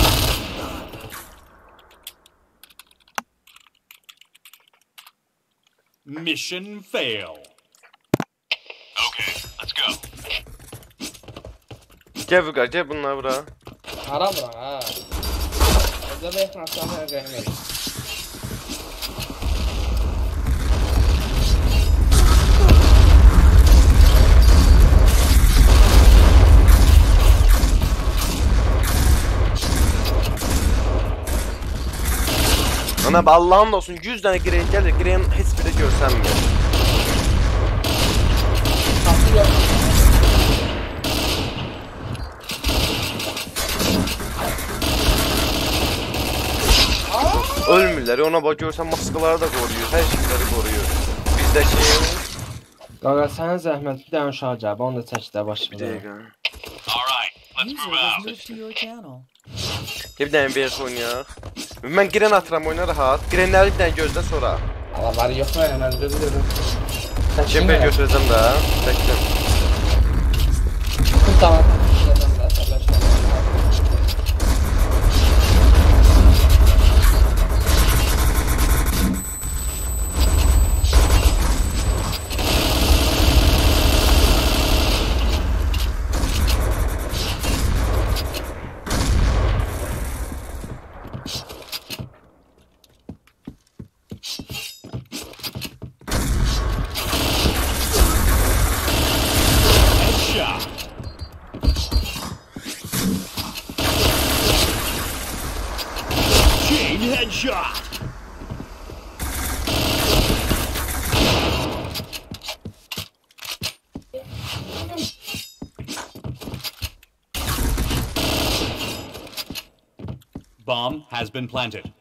Mission fail. Okay, let's go. Gel Vüqar, gel bunları bura. Hara bırak ha. Orada da yakın aşağıya gelmedim. Ana Allah'ın olsun 100 tane gireyin gelir, gireyin hiçbiri görsənmir. Tatlı yok. Ölmürlər, ona bak görsən maskaları da qoruyur, hər şeyləri qoruyur. Bizdəki... Qaqa sənin zəhmət bir dənə uşaq gəlib, onu da çəkdə Bir başlayır. dəqiqə. Alright, let's User move was out. moved to your channel. Bir dənə BF oynayaq. Mən girən atıram oyuna rahat. Girənləri bir dənə gözlə sonra. Allah var yok mu hemen gözlerim. Kempe götürəcəm də. Çəkdim. Tamam. Şuradan da sablaşalım. Headshot. Chain headshot. Bomb has been planted.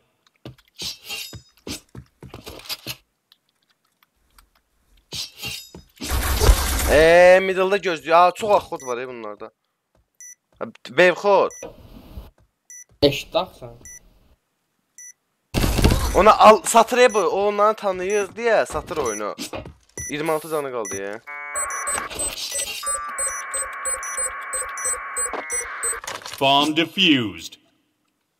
Middle'da gözlüyor. Aa, çox axod var bunlarda. Bevxod. Eşitdaqsan. Ona al, satır bu. O onları tanıyır diye satır oyunu. 26 canı qaldı ya. Bomb defused.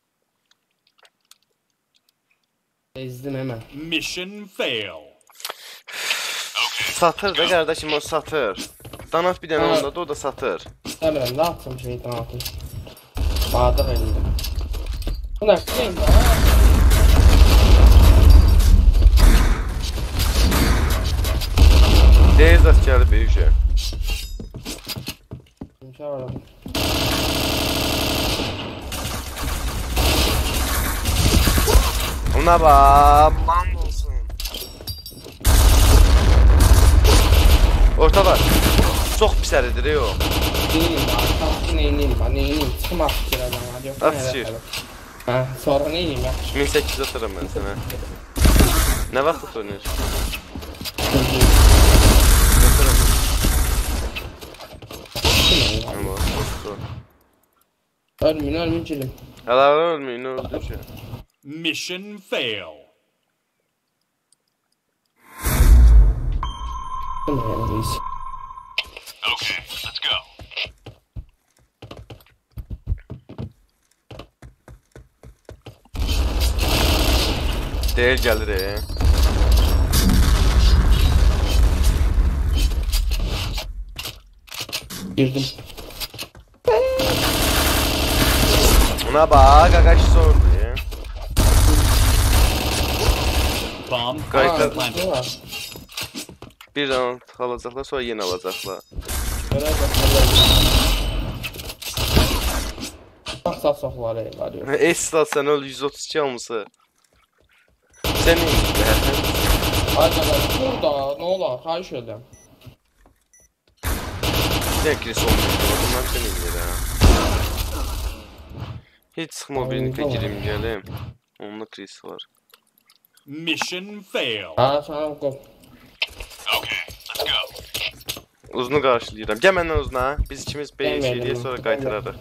Ezdim hemen. Mission fail. Satır da qardaşım o satır. Danat bir dənə ondadır, o da satır. Demirəm, ne yapsam şeytan atın. Bahadır elinde. Bu ne? Neyim ya? Deyir zat gəlib böyük şey. İmkan var. Ona bax, man olsun. Orta var. Çox pis əridir o. Neyim ya? Kalktı neyim var? Neyim? Çıkım attık bir adam. Hadi yok. Atışır. Ha, sonra neyim ya? 1800 atarım mən sənə. Nə vaxt oynuyorsun? Ama Ölmeyin cilim. Hələ ölməyin, nə oldu ki? Mission fail. Ölmeyin reis. Okay, let's go. Deyir gəlir Girdim. Ona bax, qaqaş sordu Bomb Kayıtlar- has planted. Ne var? Bir round alacaqlar, sonra yenə alacaqlar. Sağ soxlar var. Esla sən öl 132 almısı. Sən neymişdi həsən? Ay qaqaş, burada ne olar? Xahiş edirəm. Sən Chris olmuş, bundan sən eləyir hə. Heç sıxma birini girim gəlim. Onunla Chris var. Mission fail. Ha, sana qol. Okay, let's go. Uzunu qarşılayıram. Gəl məndən uzuna. Biz ikimiz B Gəlməyəm, şey deyə sonra gəlməyəm. qaytararıq.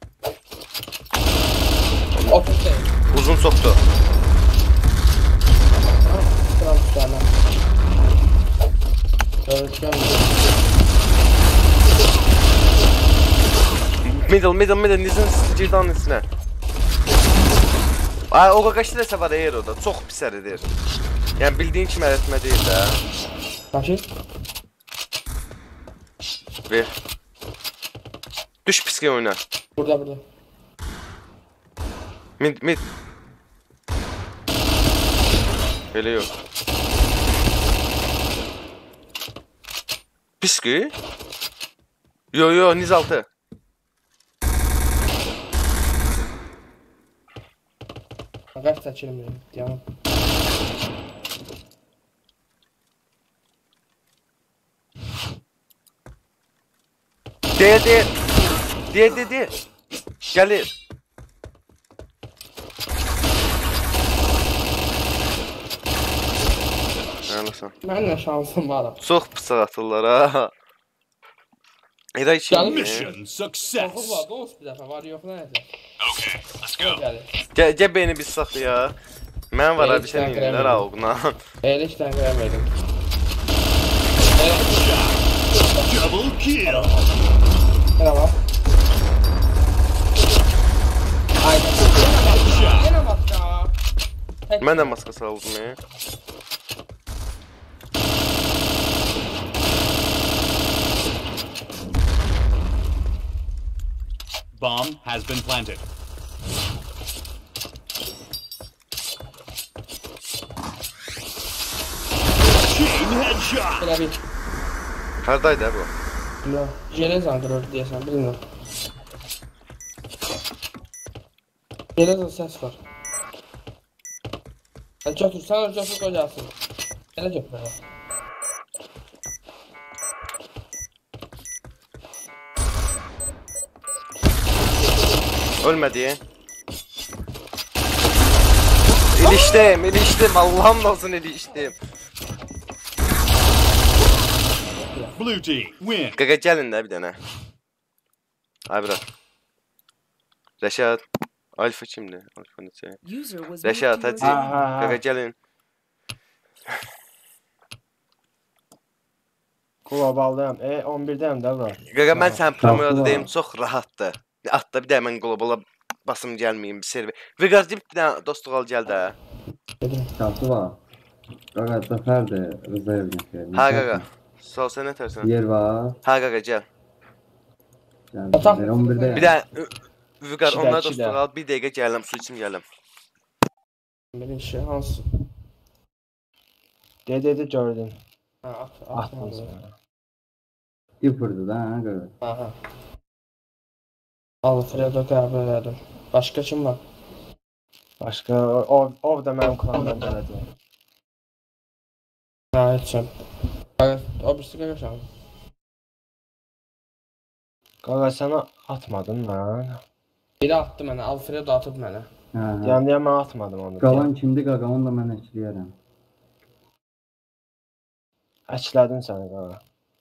Ofis değil. Uzun çoxdur. Sıram tutarına. Görüşürüm. Middle, nizin girdan içinə. Ay, o qaqaşı da var yer o da. Çox pis əridir. Yəni bildiyin kimi əritmə deyil də. Başı. Ver. Düş piski oyna. Burada. Mid. Belə yox. Piski? Yo, niz altı. Qaqaş çəkilmir. Yanım. Deyir. Gəlir. Nələsən? Mənlə şansım var. Çox pısaq atırlar ha. Eray Canım. kimi. Mission Çoxu success. var, dost bir dəfə var, yox nədir? Okay, let's go. Gəlir. Gəl beni biz saxlayaq. Mən var abi sən inlər ağına. Elə işdən vermədim. Double kill. Yenə var. Ay, yenə bak ya. Mən də maska saldım. Bomb has been planted. Chain headshot. Belə bir. Hardaydı bu? Bilmem. Jelezan qırır deyəsən, bilmem. Jelezan səs var. Götür, sən götür qoy gəlsin. Elə götür belə. Ölmedi. İliştim. Allah'ım olsun iliştim. Blue team win. Qaqa gəlin də bir dənə. Ay bura. Rəşad. Alfa kimdir? Alfa neçə? User was moved Rəşad to your hadi. channel. Qaqa gəlin. Globaldayım. 11'deyim də bura. Qaqa mən sən promoda Qalxılar. deyim çox rahatdır. Atda bir də mən qlobala basım gəlməyim bir server. Vegas bir dənə dostluq al gəl də. Dedim. Şahsı var. Qaqa Zəfər də Rıza evine xeyir. Ha qaqa. Sağ ol, sən nə tərsən? Yer var. Ha qaqa, gəl. Atak. Gəldim. 11'də Bir də Vüqar, İkidə, onlar ikidə. dostluq al. Bir dəqiqə gələm, su içim gələm. Bir şey hansı? Dedi gördün. Ha, Atmaz. Dipper'dı da ha qaqa. Aha. Alfredo qəbul elədim. Başqa kim var? Başqa o da mənim klandan gələcək. Ha, heç kim. O birisi qaqa. Qaqa sənə atmadım mən. Biri atdı mənə, Alfredo atıb mənə. Hə. Yəni mən atmadım onu. Qalan kimdi qaqa? Onu da mən əkləyərəm. Əklədim səni qaqa.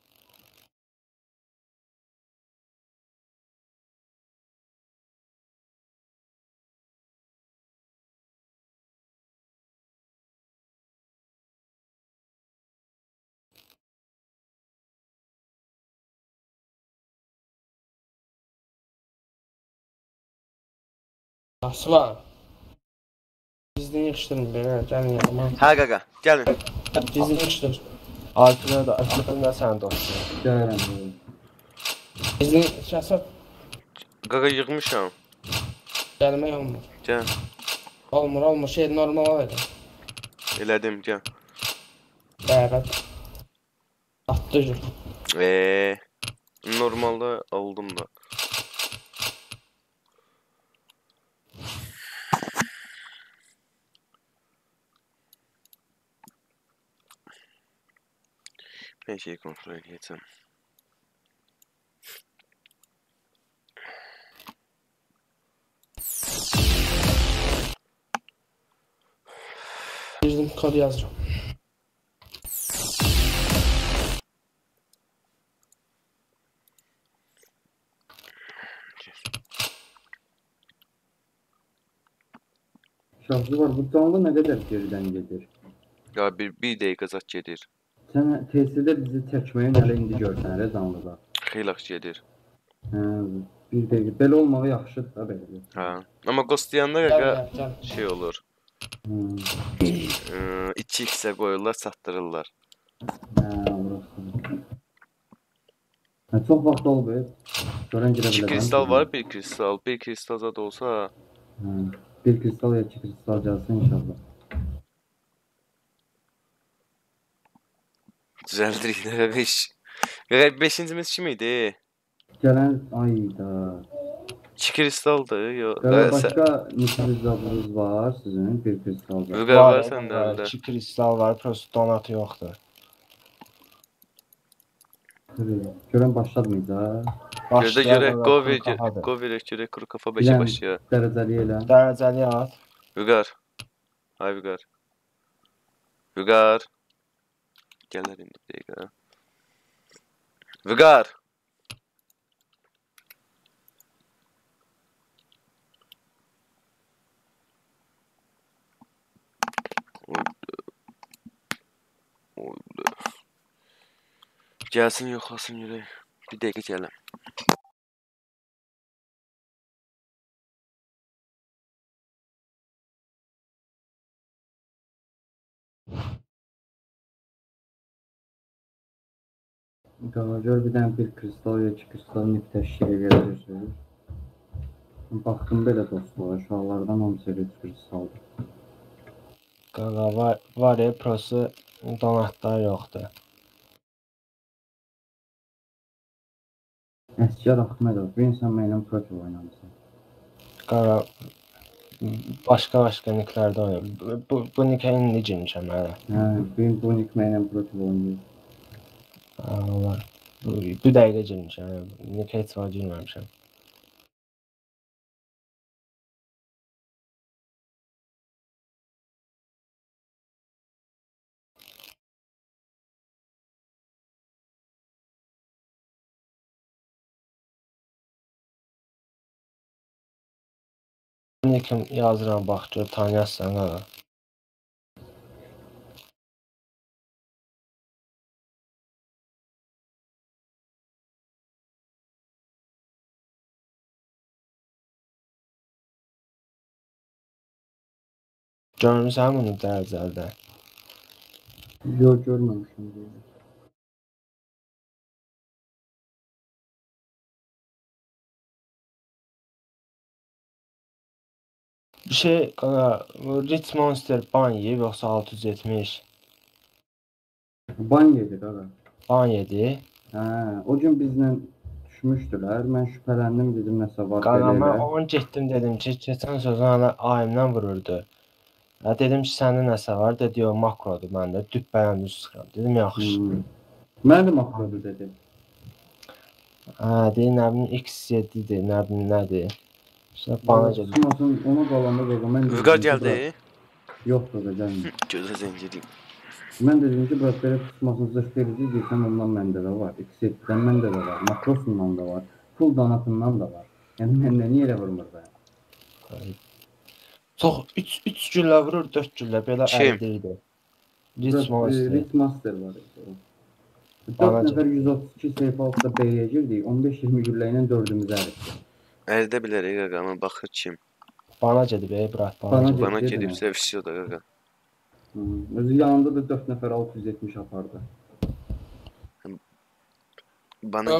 Aslan. Bizden yığışdırın belə, gəlin yanıma. Ha qaqa, gəlin. Bizden yığışdır. Alfredo nə sənin dostun? Gəlirəm. qaqa. Bizden şəsət Qaqa yığmışam. gəlmək olmur. Gəl. Olmur, şey normal öyle. Elədim, gəl. Bəbət. Atdı cür. Normalda aldım da. Ben şeyi kontrol edeceğim. Bizden kod yazıram. Şahsı var. Bu canlı nə qədər geriden gedir? Ya bir dəqiqə zat gedir. Sən tesidə bizi çəkməyin hələ indi görsən də canlıda. Xeyli gedir. Hə, bir dəqiqə. Belə olmağı yaxşıdır da belə. Ha. Ama ghostlayanda Gel qaqa gel gel. şey olur. Hı. 2x'e koyurlar, satdırırlar. Hə, orası. Hə, çox vaxt olub. Görən girə 2 bilərəm. kristal var, 1 kristal. 1 kristal zat olsa, Hə. Bir kristal ya 2 kristal gəlsin inşallah. düzəldirik də qaqa iş. Qaqa 5-incimiz kim idi? Gələn ayda. 2 kristaldır. Yo. Qələ başqa nişanınız var sizin bir kristal var. Vüqar var səndə əldə. 2 kristal var, prosto donatı yoxdur. Görən başlamayacaq. Gözdə görək, qaqa, go kuru verək, kafadır. go verək görək, kuru kafa 5'e başlayır. Dərəcəli elə. Dərəcəli at. Vüqar. Hay Vüqar. Vüqar. Gələr indi bir dəqiqə. Vüqar. Gəlsin yoxlasın görək. Bir dəqiqə gələm. Gör bir dənə bir kristal ya 2 kristal nip təşkil edirsiniz. Baxdım belə dostlar, uşaqlardan 18 kristaldır. Qaqa var ya, prosto donatlar yoxdur. Əsgər Ahmedov, bu insan mənlə protiv oynamışsın. Qaqa başqa niklərdə oynayır. Bu nikə indi girmişəm hələ. Hə, bu nik mənlə protiv oynayır. Allah. Bu dəqiqə girmişəm. Nikə heç vaxt girməmişəm. Nikim yazıram, bax gör, tanıyarsan qaqa. Görmüsən bunu dərəcədə. Görməmişim. Bir şey qana, Rich Monster ban yeyib yoxsa 670? Ban yedi qaqa. Ban yedi. Hə, o gün bizlə düşmüşdülər. Mən şübhələndim, dedim nəsə var Qana, belə mən elə. onun getdim dedim ki, keçən sözü hala ayımdan vururdu. Ya dedim ki, səndə nəsə var? Dedi, o makrodur məndə. Düppəyən düz çıxıram. Dedim, yaxşı. Mən də makrodu dedi. Hə, deyir, nə bilim, X7-dir, nə bilim, nədir. İşte bana gedir. Tutmasın, ona qalanda qaqa. Mən Vüqar gəldi. Yox qaqa, gəlmir. Gözə zəng edeyim. Mən dedim ki, bırak belə tutmasın, zırh verici deyirsən, ondan məndə də var. X7-dən məndə də var. Makrosundan da var. Full donatından da var. Yəni məndə niyə elə vurmur da? Çox 3 güllə vurur, 4 güllə belə Kim? əldirdi. Rich Monster. Rich Master var. 4 Bana nəfər 132 seyf altında B'yə girdik. 15-20 güllə ilə 4-ümüzü əritdik. Əldə bilərik qaqa, amma baxır kim. Bana gedib, bırak bana Bana gedib. Bana Gedib, gedibsə vəsiyo da qaqa. Özü yanında da 4 nəfər 670 apardı. Bana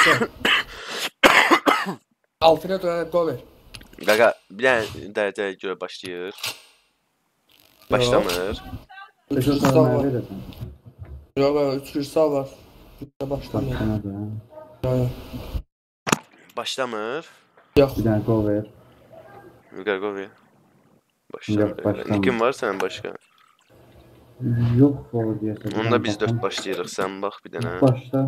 Altına dönə qol ver. qaqa, bir dənə dərəcəyə görə başlayır. Başlamır. Beşə Sağ sarı ol. mənə verəsən. Yox, 3 kürsal var. Başlamıyor. Başına da. Yox. Başlamır. Yox. Bir dənə qol ver. Vüqar qoy. Yox, Başlamır. başlamır. Kim var sənin başqa? Yox, qol deyəsən. Onda biz 4 başlayırıq. Sən bax bir dənə. Başla.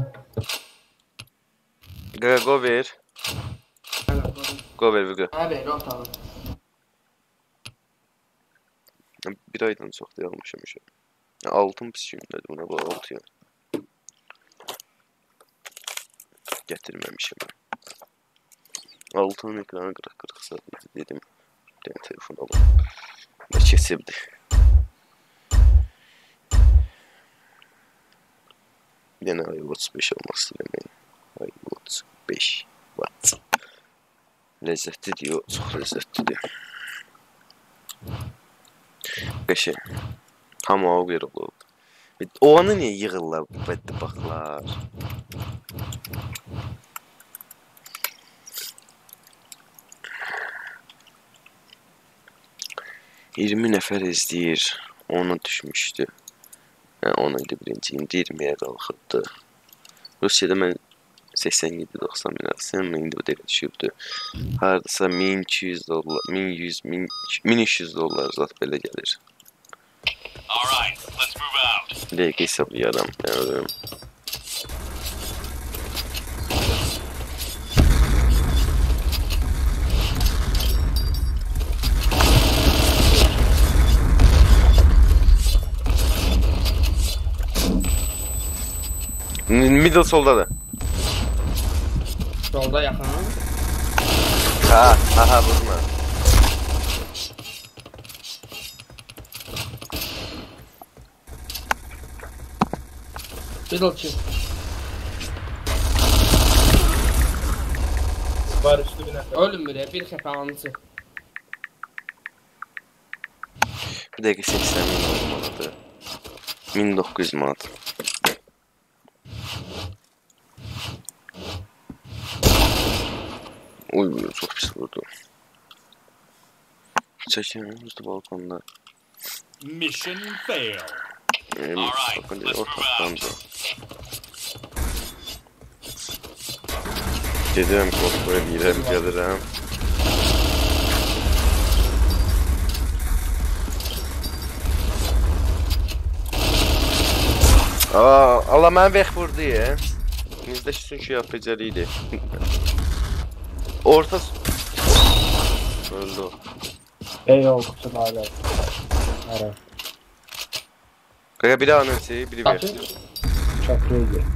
Qaqa qoy ver. Qoy ver Vüqar. Hə, ver, otağı. Bir aydan çoxdur yağmışam işə. Altın pis gündədir buna bu 6 ya. Gətirməmişəm. Altının ekranı qırıq-qırıq sadəcə dedim. Bir dənə telefon alım. Və keçibdi. Bir dənə iWatch 5 olmaq istəyirəm. iWatch 5 Watt. Ləzzətlidir, çox ləzzətlidir. Qəşəng. Hamı o bir olub. O anı niyə yığırlar bu bədbəxtlər? $20 nəfər izləyir. Ona düşmüşdü. Hə, ona idi birinci. İndi 20-yə qalxıbdı. Rusiyada mən 87-90 min arasıyam. İndi bu dəqiqə düşübdü. Hardasa $1200, 1300 dollar zat belə gəlir. All right, let's move out. Dəqiqə hesablayaram. Yəni, middle soldadır. Solda yaxın. Ha, vurma. Middle chill. Var üstü bir nəfər. Ölmür ya, bir xəfəlanıcı. Bir dəqiqə 80 min olmalıdır. 1900 manat. Uy, çox pis vurdu. Çəkilmişdi balkonda. Mission fail. Balkon deyil, ortaqdandı. Gedirəm, kontrol edirəm, gəlirəm. Allah mən vex vurdu ya. Bizdəki çünki yapıcəli idi. Orta... Öldü o. Ey kutularda. Ara. Qaqa biri anınsı, biri ver. Çakrıydı.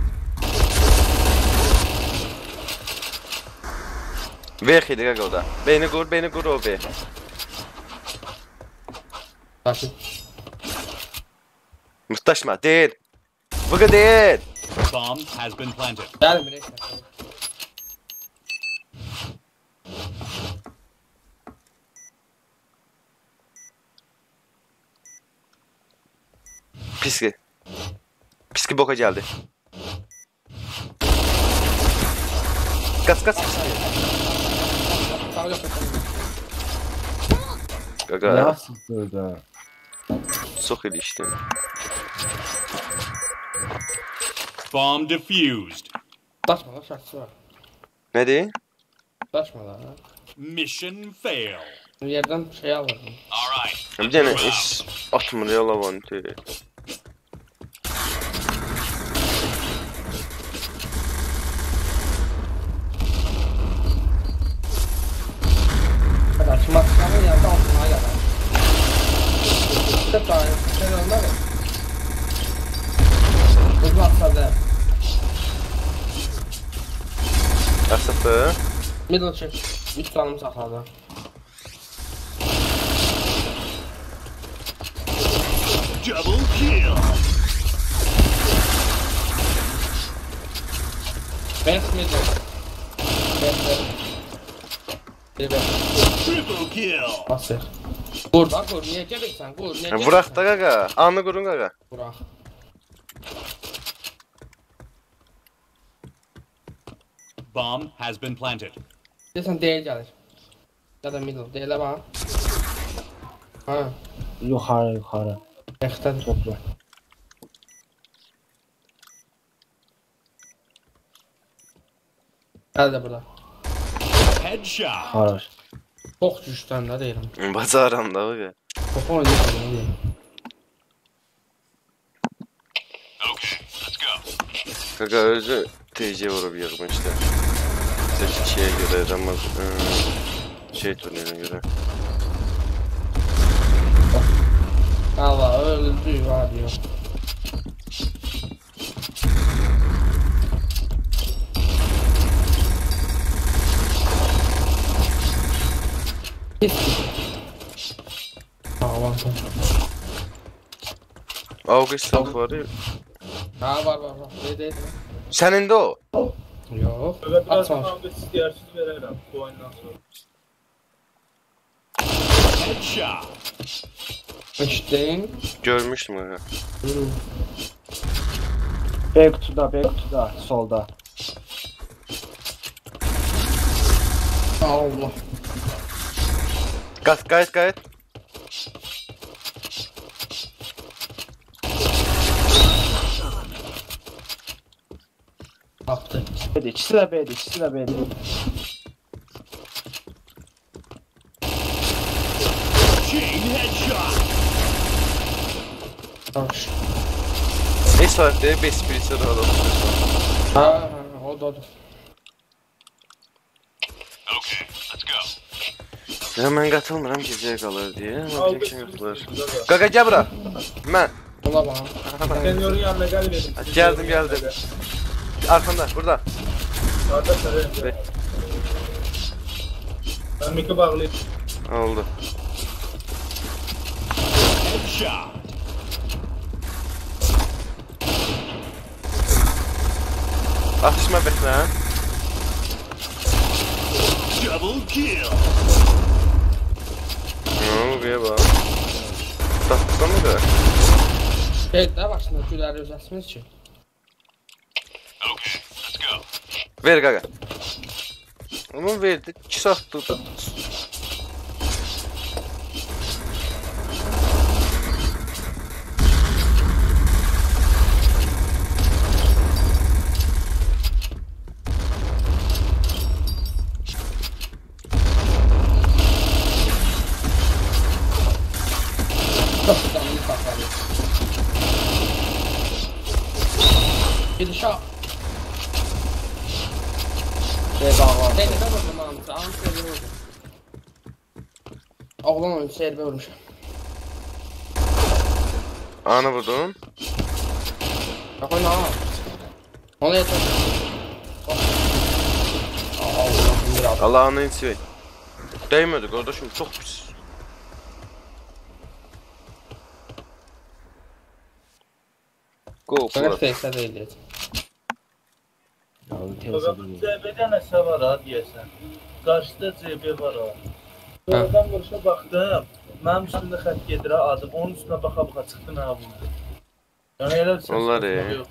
Vex idi qaqa o da. Beni qur o vex. Sakin. Mıhtaşma, deyil. Vıqı deyil. Bomb has been planted. Gəlmir heç nə. Piski. Piski boka geldi. Kaç kaç. Sağ yok. Gaga Nasıl burada? çok iyi işte. Bomb defused. Taşma da şartsı var. Ne değil? Taşma da. Mission fail. Yerden şey alırdım. All right. Bir tane iş atmır ya lavanti. Kadar şu maskanın yanında altına yarar. İşte tane. Sen onda mı? Uzun atsadı. Asatı. Middle check. 3 tanım saxladı. Double kill. Best middle. Best. Bir best. Triple kill. Nasıl? Kur da kur. Niye gelirsen kur. Niye gelirsen. Vurak da gaga. Anı kurun gaga. Burak. Bomb has been planted. Desen değil gelir. Ya da middle. Değil bana. Ha. Yuxarı, yuxarı. Ekten Topla. Gel de burada. Headshot. Xaraj. Çok güçten de değilim. Bacaram da gaga. Çok oynayacağım değil. Okay, let's go. Gaga özü TC vurup yığmışlar. Seçiciye göre Ramaz şey turnirine göre. Allah öldü var diyor. Tamam. August Salk var ya. Ha var. Değil. Senin de o. Yok. Evet, biraz Atmamış. kavga istiyarsız vererek bu oyundan sonra. Headshot. İşte. Görmüştüm gaga. B kutuda, solda. Allah. Gayet. Baktı. B'de, ikisi de B'de. Chain headshot. Hoş. Ne saatte 5 birisi de alalım. Ha, o da. Okay, let's go. Ya mən qatılmıram gecəyə qalır deyə. Amma Kavga bir şey yoxdur. istiyarsız. Qaqa gəl bura. Mən. Ola bana. Seniorun yanına gel verin. Geldim. Arxanda, burada. Kardeş verin. Ben Miki bağlayayım. Oldu. Headshot. Atışma beklə. Double kill. Bu qıya bax. Tapsan mı da? Evet, daha başında güler özəsimiz ki. Okay, let's go. Ver qaqa. Onu verdi. 2 saat durdu. Çok canını sakladı. Gidişat. B-bağlar. Seni de vurdum amca, seni vurdum. Oğlan oyun serbe vurmuş. Anı vurdun. Bak oyna ha. Ona yeter. Allah'ım biraz. Allah'ını insi. Değmedi kardeşim, çok pis. Go Sana Polat. teyze değil. CB'de nəsə var ha deyəsən. Qarşıda CB var ha. Oradan vuruşa baxdım. Mənim üstümdə xət gedir ha adım. Onun üstünə baxa çıxdı mənə vurdu. Yani elə səs Onlar, yoxdur, yox.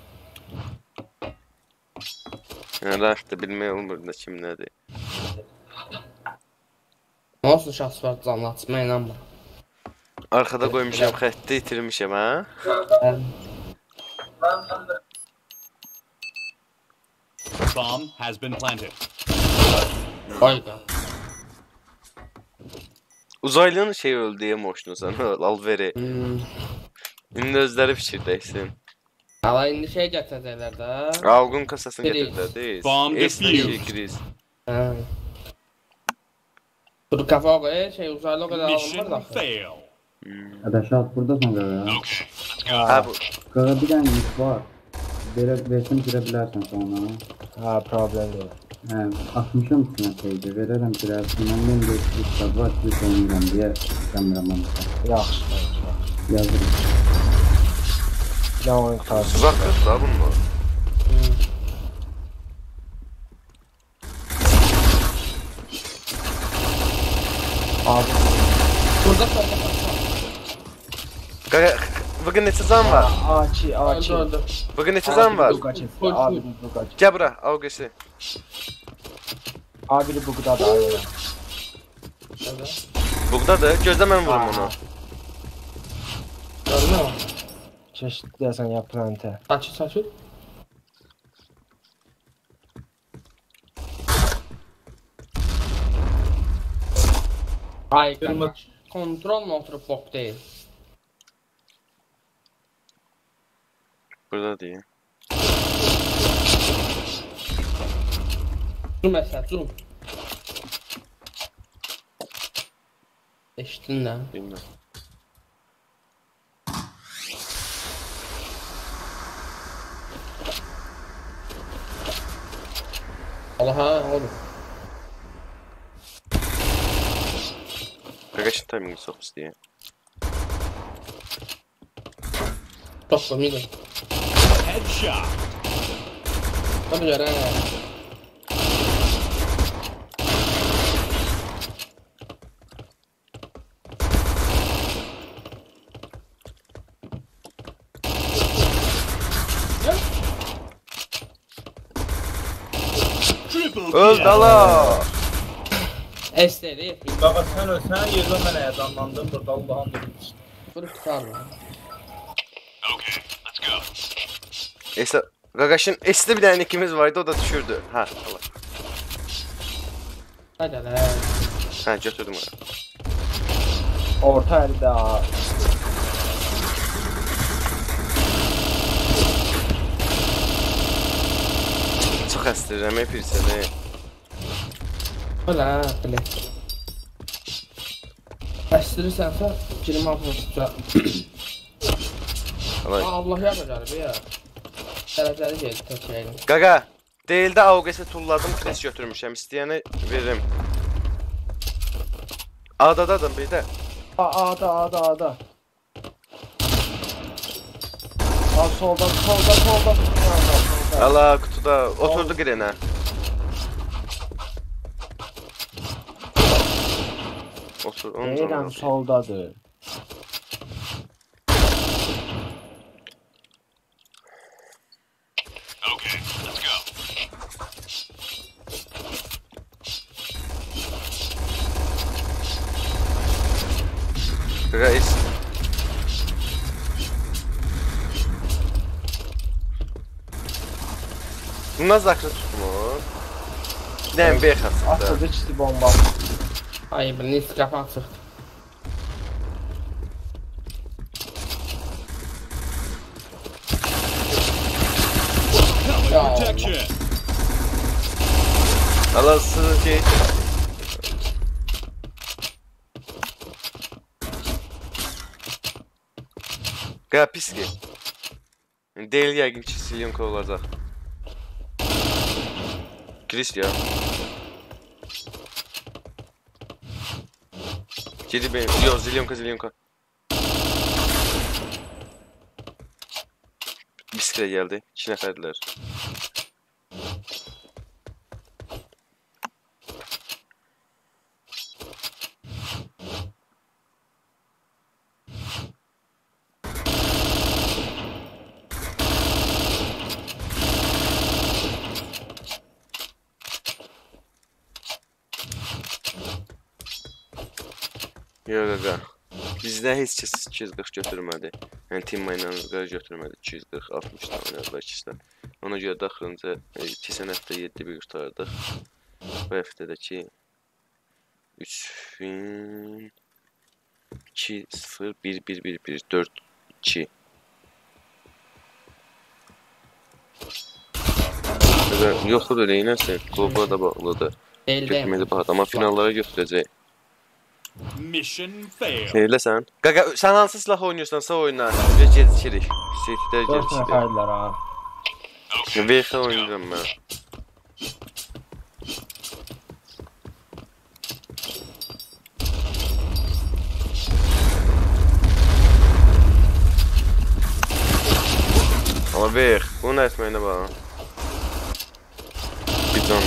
Yəni rahatda bilmək olmur da kim nədir. Olsun şahs var canlı açma inanma. Arxada qoymuşam xətti itirmişəm, hə? Bomb has been planted. Oyda. Uzaylının şey öldü deyə moşnusan, Alveri. İndi özləri fikirdəksin. Hala indi şey gətirəcəklər də. Avqun kasasını Chris. gətirdilər, Bomb deyiz. defused. Chris. Hə. Dur kafa şey uzaylı o qədər Mission alınmır da. fail. Adaşat buradasan qaqa. Okay, let's go. Ha bu. Qaqa bir dənə yük var. Versin girə bilərsən sonra. Ha, problem deyil. Hə, atmışam üstünə şeydi. Verərəm girərsin. Mən də bir var, bir oynayıram deyə istəmirəm onu. Yaxşı. Yazırım. Ya oyun tarzı. Uzaqdır da bunlar. Abi. Burada sonra Qaqa, bugün neçə can var? Açı. öldü. Bugün neçə can var? Buqa çəkdi. Abi buqa. Gəl bura, Avqesi. Abi bu buqa da ayır. Buqdadır, gözlə mən vurum onu. Gördün mü? Çeşitli deyəsən ya plantə. Saçı. Ay, kontrolla oturup bok değil. Burada deyim. Zoom mesela, zoom. Eşittin de. Bilmem. Allah'a oğlum. Qaqa şimdi timingi çox istəyir. Çok komik. Headshot. Tabii göre. Triple Öl kill. dala! Esteri. Qaqa sən ölsən, yerdə mən həyəcanlandım burada Allah'ın bilir. Bunu tutar mı? Okay, let's go. Esa, Qaqaşın S'də bir dənə ikimiz vardı, o da düşürdü. Ha, Allah. Hadi lan. Ha, götürdüm onu. Orta əldə. Çox əsdirirəm, hep irsədə. Öyle ha, böyle. Estirirsense kilimi altına tutacağım. Alay. Allah yapacağım ya. Tərəfləri geldi tek şeyin. Qaqa, deyildə AUG-sə tulladım, kres götürmüşəm. İstəyəni veririm. Adadadım bir də. Ada. Al solda. Allah, kutuda oturdu qirənə. Otur, onun Deyirəm canına. soldadır. Okay, let's go. Qaqa, is. Bundan zaklı tutmur. Bir dənə B xasıdır. Atıldı içdi bomba. Ay bir niskafı açıq. Cover Ya protection. Allah sığır ki. Qaqa, pis ki. Deyil yəqin ki, Silyonka olacaq. Chris ya. Geri benim. Yok, Zilyonka. Bisiklet geldi. 2 nəfərdirlər. Yox qaqa. Bizdə heç kəs 240 götürmədi. Yəni Team Miners götürmədi. 240 60 oynadılar ikisi də. Ona görə də axırıncı keçən həftə 7-1 qurtardıq. Bu həftədəki 3000 2 0 1 1 1 1 4 2. Yoxdur elə inəsən. Qlobala da bağlıdır. Götürməli bax amma finallara götürəcək. Mission failed. Elə sən? Qaqa sən hansı silah oynayırsansa oyna. Biz gecikirik. Seyfdə 4 gecikirik. nəfərdirlər ha. VX oynayıram mən. Ama VX, bunun etməyinə bax. Bir can.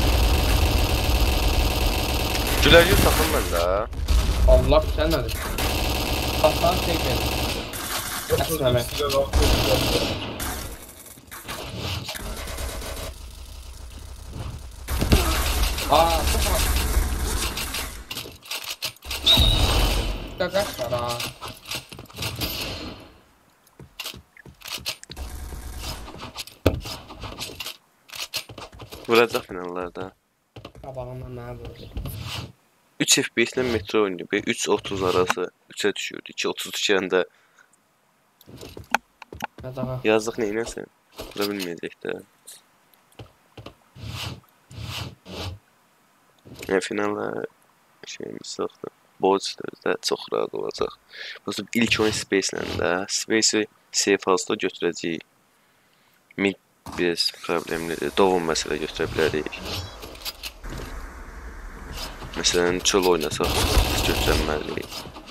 Gülərgül satın məndə. Allah sənədir. Hasan şey verir. Əsməmək. Qaqaş var ha. Vuracaq finallarda. Qabağından mənə vurdu. 3 FPS ilə metro oynayıb. 3.30 arası 3-ə düşürdü. 2.30 düşəndə Qazağa. yazdıq neynəsən? Vura bilməyəcək də. Finalda şeyimiz yoxdur. Borclarda çox rahat olacaq. Prosta ilk oyun Space-lə də. Space-i safe house-da götürəcəyik. Mid biraz problemlidir. Doğum məsələ götürə bilərik. Məsələn, çöl oynasaq götürənməliyik.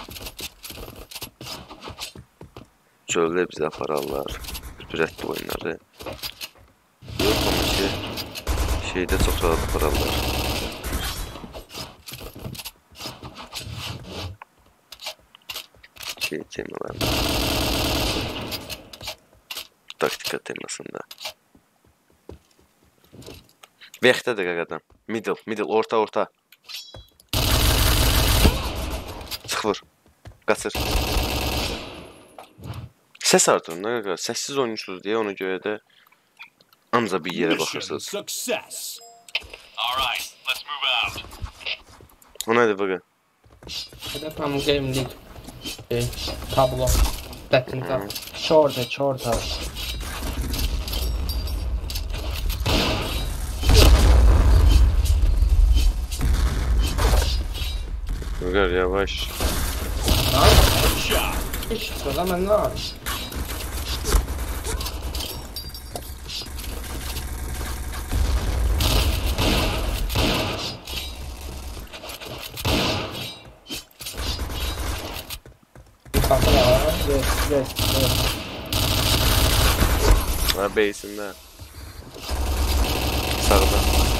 Çöldə bizə apararlar. Rədd oyunları. Yox, amma ki, şeydə çox rahat apararlar. Temalarında. Taktika temasında. Vəxtədir qaqadan. Middle, orta. Çıx vur. Qaçır. Səs artırın da qaqa. Səssiz oyunçusuz deyə ona görə də anca bir yerə Mission baxırsınız. success. All right, let's move out. O nədir baqa? Bir də tam Game League. Tablo. Backında. Çorta. Qaqa yavaş. Shot. Hiç sıra mən nə var? Yes. Ha, base'ində. Sağda.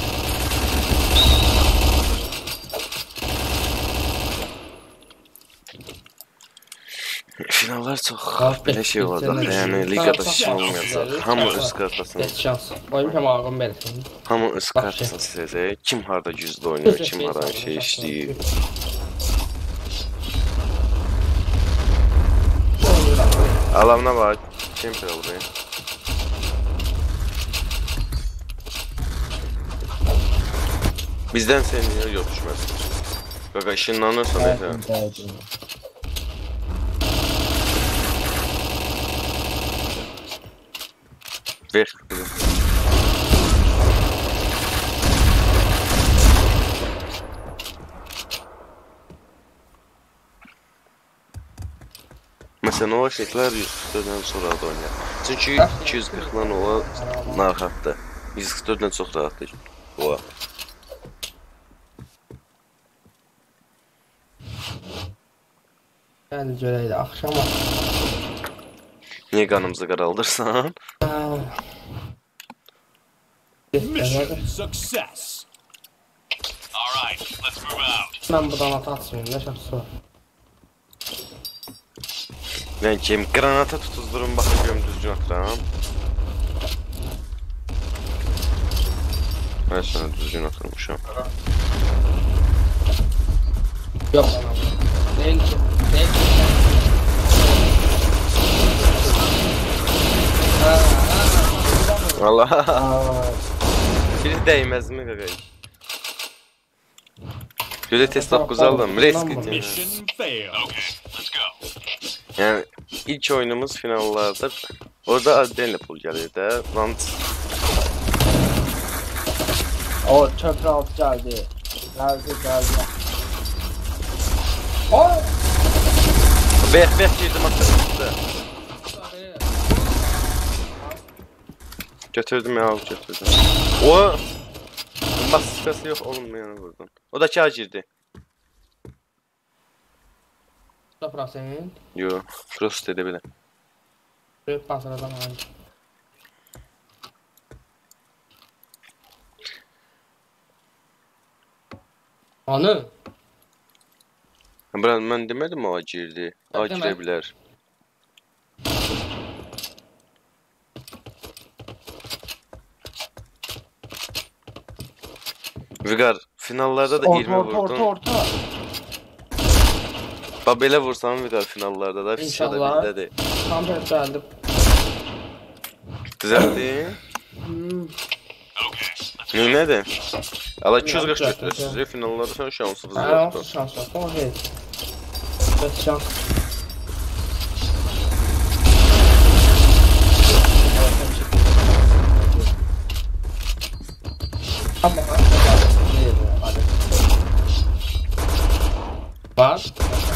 Finallar çox belə şey olacaq. Yəni liqada şey olmayacaq. Hamı öz kartasını. Heç şans. Oyun ağım belirsin. Hamı öz kartasını siləcək. Kim harda güclü oynayır, kim harda şey işləyir. Alamına bak. Kemper oldu. Bizdən sevmiyor, yok düşməz. Qaqa işinlanırsan neyse. Ver. Məsələn, o şəklər 144-dən sonra da oynayır. Çünki 240-dan ola narahatdır. 144-dən çox rahatdır ola. Yəni görəydi, axşama. Niyə qanımızı qaraldırsan? Mission success. All right, let's move out. Mən buradan ata atmayayım, nə şəxsi var. Ben kim? Granata tutuzdurum, bakıyorum düzgün atıram. Ben sana düzgün atırmışım. Yox, anam. Allah. Aa, Biri değmez mi qaqay? Gözə test 9 aldım. Risk idi. Mission failed. Okay, let's go. Yəni ilk oyunumuz finallarda orada Adren'le pul gəlir də. Rant o köprü altı geldi. Geldi. Beh girdim atdı. Götürdüm ya, götürdüm. O baskısı yok olmayanı vurdum. O da kağıt girdi. Toprak senin. Yo, prost edə belə. Röp basar adam abi. Anı. Bırak mən demədim o girdi. A Demə. girə bilər. Vigar, finallarda da 20 vurdun. Orta. Bax belə vursan Vigar finallarda da fişada İnşallah. bildədir. Tam tersi geldim. Düzəldi. Okay, let's Nədir? Ala 240 Düzəldi. götürürsüz finallarda sən şansınız Ha, yoxdur. şans var. Tamam evet. Evet şans. Ama var.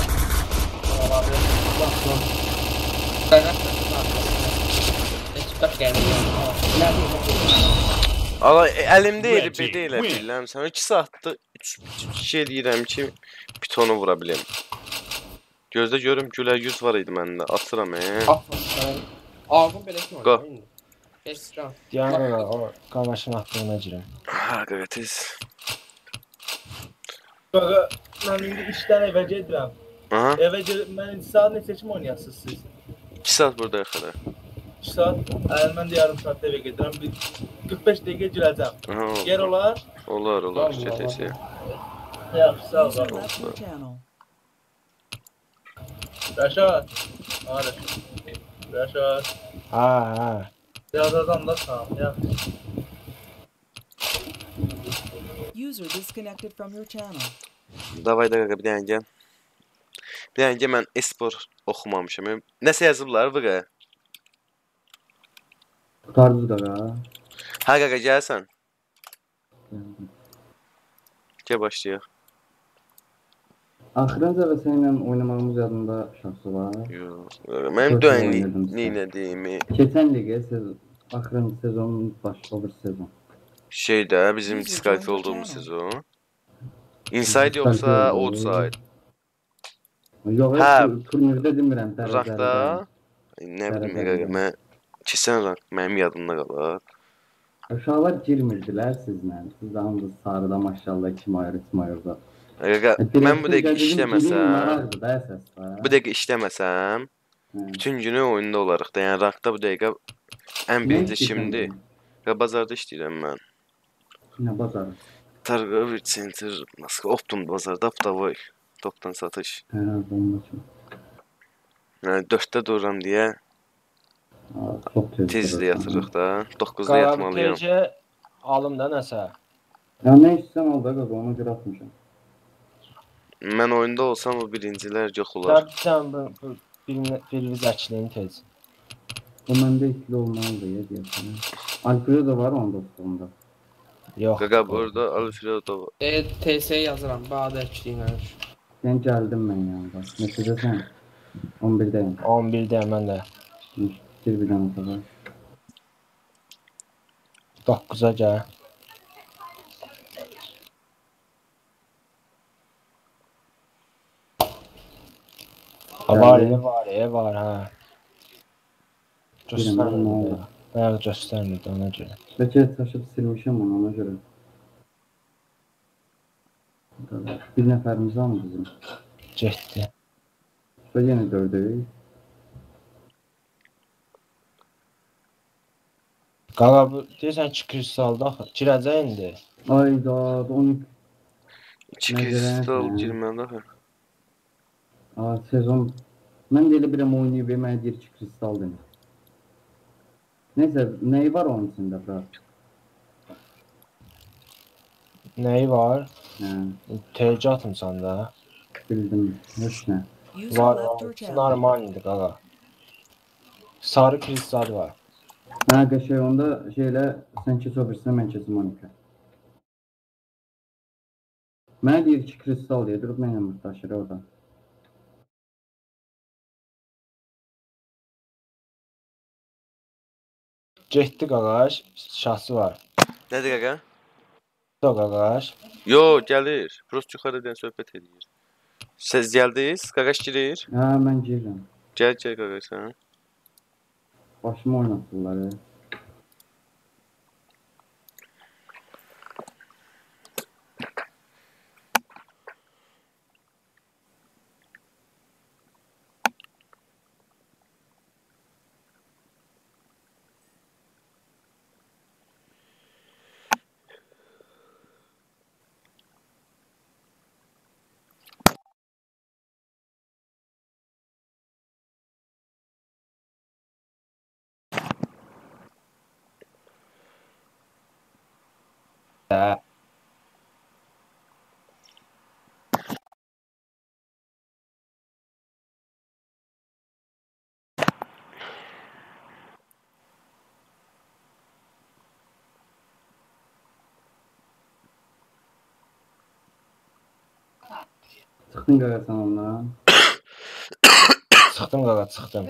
Ala əlimdə Red elib team bir elə win. bilirəm. Sən 2 saatda 3 şey deyirəm ki, pitonu vura bilim. Gözdə görüm gülə 100 var idi məndə. Atıram. Ağzım belə ki Go. oynuyor. Kes can. Yani o kavaşın hakkına girəm. Ha, qətəz. Qaqa, mən indi işdən evə gedirəm. Aha, Evə gedib, mən indi saat neçə kimi oynayasınız siz? 2 saat buradayıq hələ. 2 saat, mən də yarım saat evə gedirəm. Bir 45 dəqiqə girəcəm. Aha, Yer olar? olar, Vallahi, çətəsi. Yaxşı, sağ ol. User left your channel. Rəşad. Rəşad. Ha. Biraz adam da sağ ol. Yaxşı. User disconnected from your channel. Davay da qaqa bir dənə gəl. Bir dənə gəl, mən espor oxumamışam. Nəsə yazıblar bu qaqa? Qurtardınız qaqa. Ha qaqa gəlsən. Gəl başlayaq. Axırıncı və seninlə oynamağımız yadında şansı var. Yox. Mənim Çok döyən oynadım sən. neynədiyimi Keçən liqə sezon, axırıncı sezonun o bir sezon. şeydə bizim diskalifiyə olduğumuz sezon. Inside yoxsa outside? Yox, Hə. turnirdə demirəm, Rankda? Nə bilim qaqa, mən keçən rank mənim yadımda qalır. Uşaqlar girmirdilər sizlə. Siz də hamınız sarıda maşallah 2 mayır, 3 mayırda. Qaqa, mən bu dəqiqə işləməsəm, bu Bu dəqiqə işləməsəm, bütün günü oyunda olarıq da. Yəni rankda bu dəqiqə ən birinci kimdir? Və bazarda işləyirəm mən. Nə bazarı? Targovic Center, Moskva, Optum bazarda, Aptavoy, topdan satış. Hə, bomba kimi. Yəni 4-də dururam deyə Çox tezdə yatırıq da. 9-da Qağa yatmalıyam. TC alım da nəsə. Ya nə istəyirsən al da qaqa, ona görə atmışam. Mən oyunda olsam bu birincilər yox olar. Sən bu bir vizəkliyin tez. O məndə ikili olmalıdır ya deyəsən. Alfredo var onun dostluğunda. Yox. Qaqa burada Alfredo var. TS yazıram. Bağda ekləyim. Sən gəldim mən yanında. Neçədəsən? 11'deyim. 11'də mən də. Bir dənə kadar. 9'a gəl. Var, ha. Göstərmir. Bayaq göstərmirdi ona görə. Bəlkə taşıb silmişəm onu ona görə. Bir nəfərimiz var mı bizim? Getdi. Və yenə 4'ük. Qaqa bu deyirsən ki kristalda girəcək indi. Ayda 12. 2 kristal girməli axı. Sezon mən də elə birəm oynayıb mənə deyir ki, kristal demir. Neysə, nəyi var onun içində, Fırat? Nəyi var? Hə, TC atımsan da. bildim, heç nə. User Var, left your var. channel. Normaldir qaqa. Sarı kristal var. Hə, qəşəng, onda şeylə, sən keç o birisinə, mən keçim Monika. Mənə deyir ki, kristal deyə, durub mənə mırtdaşır orada. Getdi qaqaş, şahsı var. Nədir qaqa? O qaqaş. Yo, gəlir. Prost yuxarıdan söhbət edir. Siz gəldiniz? Qaqaş girir. Hə, mən girirəm. Gəl qaqaş ha. Başımı oynatdılar, ya. Hə. Çıxdın qaqa sən ondan. Çıxdım qaqa, çıxdım.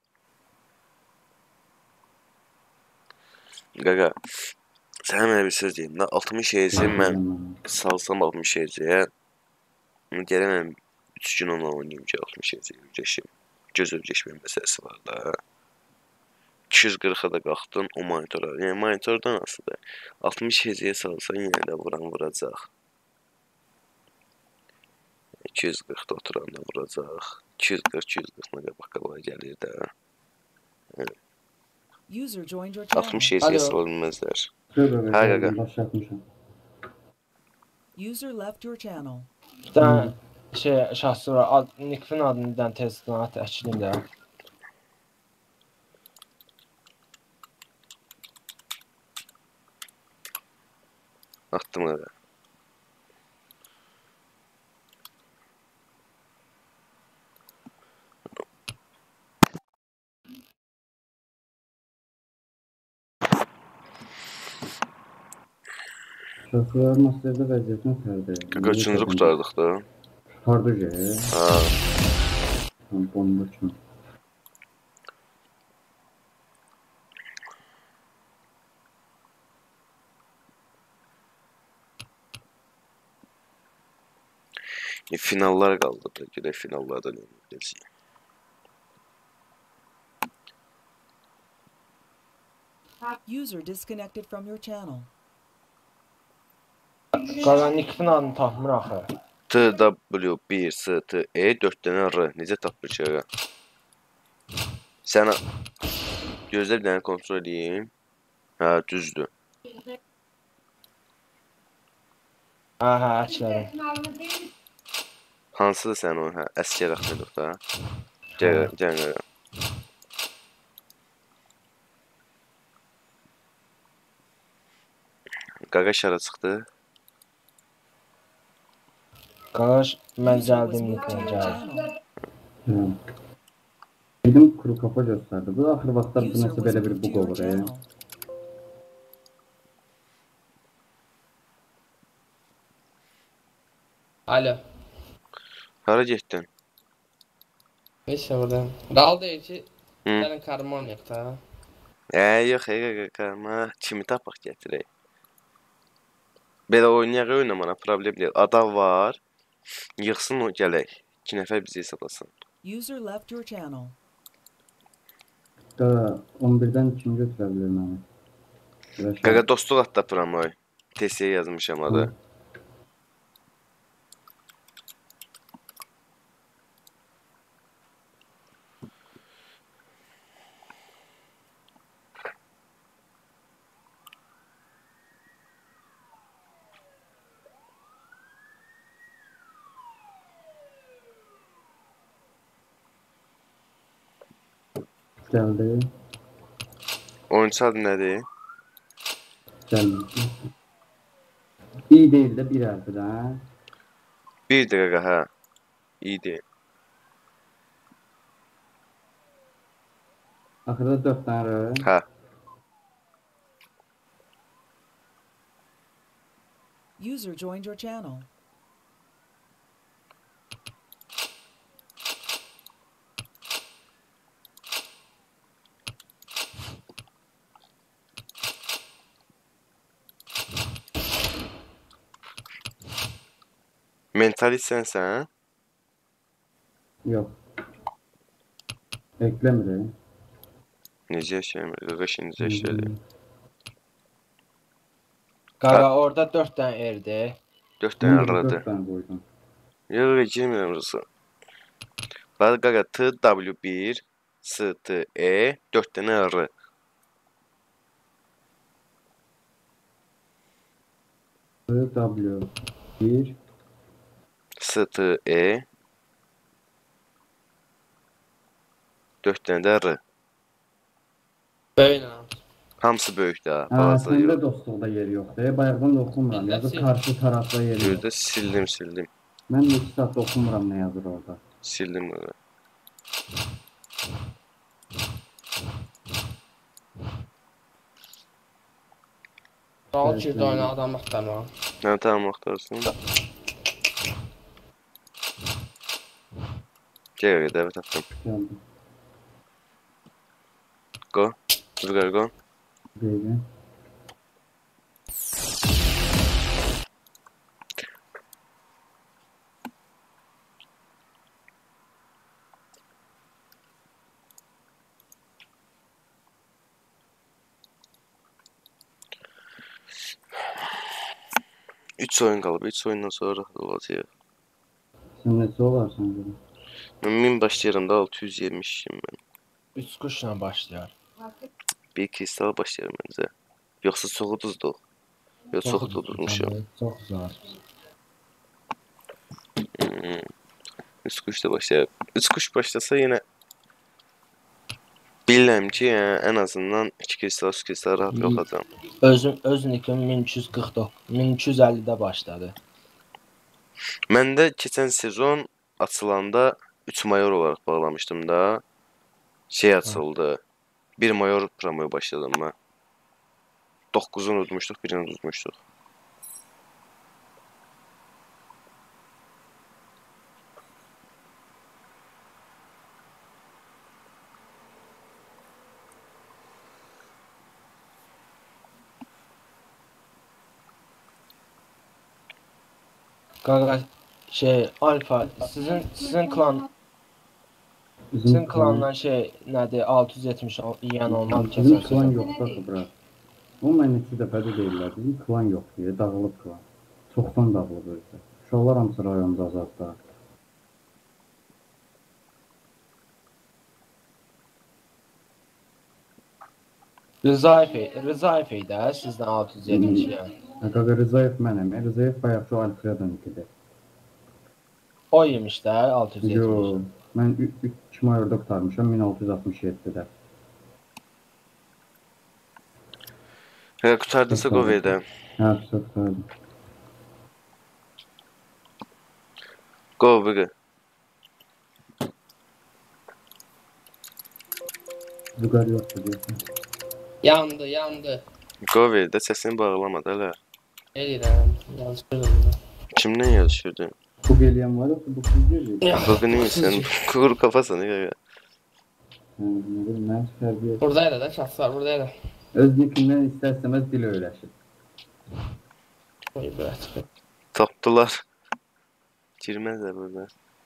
Qaqa, sənə mənə bir söz deyim. 60 hecə mən salsam 60 hecəyə. Gələn mən 3 gün onunla oynayayım ki, 60 hecəyə öyrəşim. Göz öyrəşmə məsələsi var da. 240-a da qalxdın o monitora. Yəni monitordan asılı. 60 hecəyə salsan yenə də vuracaq. 240-da oturanda vuracaq. 240-240-na qabaq-qabağa gəlir də. User joined your channel. 60 hecəyə sala bilməzlər. Hə, qaqa. Başlatmışam. User left your channel. Bir dənə şahsı var. Nikfin adını bir dənə tezdən at, əkliyim də. Atdım qaqa. Şoför masterdə vəziyyətin fərdi. Qaqa üçüncü qurtardıq da. Tutardı ki. Ha. Bomba kimi. Finallar qaldı da. Gedək finallardan oynayacağıq. User disconnected from your channel. Qaqa Nikfin adını tapmır axı. TW1STE 4 dənə R. Necə tapır ki, qaqa? Sən gözlə bir dənə kontrol edeyim. Hə, düzdür. Hə, əklədim. Hansıdır sən o? Hə, Əskər Axmedov da. Gəl qaqa. Qaqa şara çıxdı. Qaqaş, mən User was gəldim moved to Nikfin your gəldim. channel. Dedim kuru kafa gösterdi. Bu axır vaxtlar bu User nəsə was belə bir moved to bug your olur. channel. Alo. Hara getdin? Heç nə buradan. Ral deyir ki, Hı. gəlin karmon yox da. Yox, qaqa, kimi tapaq gətirək. Belə oynayaq oynamana problem deyil. Adam var. Yıxsın o gələk. 2 nəfər bizi hesablasın. User left your channel. Da 11-dən kim götürə bilir məni? Qaqa dostluq at tapıram oy. TS-yə yazmışam adı. Gəldi. Oyuncu adı nədir? Gəldi. İyi deyil də bir hərfi də. 1 dəqiqə, hə. İyi deyil. Axırda 4 dənə R. Hə. User joined your channel. Mentalist sənsən? Yox. Ekləmir. Necə yaşayamır? Qaqaş necə yaşayır? Qaqa orada 4 dənə erdi. 4 dənə aradı. 4 dənə qoydum. Yox, girmirəm rısı. Bax, qaqa TW1, STE, 4 dənə R. W1 STE, 4 dənə də R. Böylə. Hamısı böyük də, Hə, balaca səndə yox. dostluqda yeri yoxdur. Bayaqdan da oxumuram. Yazır karşı tarafda yeri yox. Gördü, sildim. Mən 2 saat oxumuram nə yazır orada. Sildim qaqa. Rahat girdi oyuna adam axtarma. Nə tamam axtarsın? Gəl qaqa, dəvət atdım. Gəldi. Go. Vurqar, go. Deyəcəm. Üç oyun qalıb. 3 oyundan sonra rahat olacaq. Sən neçə olarsan görə? Mən 1000 başlayıram da 670'im mən. 3 quşla başlayar. Bir kristal başlayarım məncə. Yoxsa çox uduzduq. Yox, çox uduzmuşam. Çox zor. 3 kuş da başlayar. 3 kuş başlasa yenə bilirəm ki, yəni, ən azından 2 kristal, 3 kristal rahat yoxacam. Özünükün 1250-də başladı. Məndə keçən sezon açılanda 3 mayor olaraq bağlamışdım da. Şey açıldı. 1 mayor promoya başladım mən. 9'unu udmuşduq, 1'ini udmuşduq. Qaqa Alfa sizin klandan şey nədir? 670 yiyən olmaq Bizim keçən klan sezon. yoxdur axı bura. O mən neçə dəfə də deyirlər. Bizim klan yoxdur, dağılıb klan. Çoxdan dağılıb özü. Uşaqlar hamısı rayonda azadda. Rızaev idi sizdən 670 yiyən. Qaqa Rızayev mənəm. Rızayev bayaq şu Alfredon ikidir. O yemiş də 670. Yox, mən 3 mayorda qutarmışam 1667-də. Hə, qutardınsa Qovedə. Hə, qutardım. Qovəqə. Vüqar yoxdur deyəsən. Yandı. Qovedə səsini bağlamadı hələ. Eləyirəm. Yazışırdım. Kimdən yazışırdın? Bu gəliyən var yoxsa bu kız deyəcək? Bugün iyisen kuru kafasını qaqa. Ne bileyim ben tərbiyə. Buradaydı da şahs var buradaydı. Öz nikindən istər-istəməz dil öyrəşir. Oy bırak. Tapdılar. Girməzlər burada.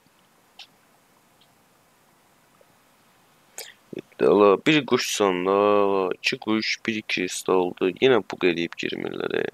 Allah, bir kuş sonda, 2 kuş, 1 kristal oldu. Yine bu eləyib girmirlər.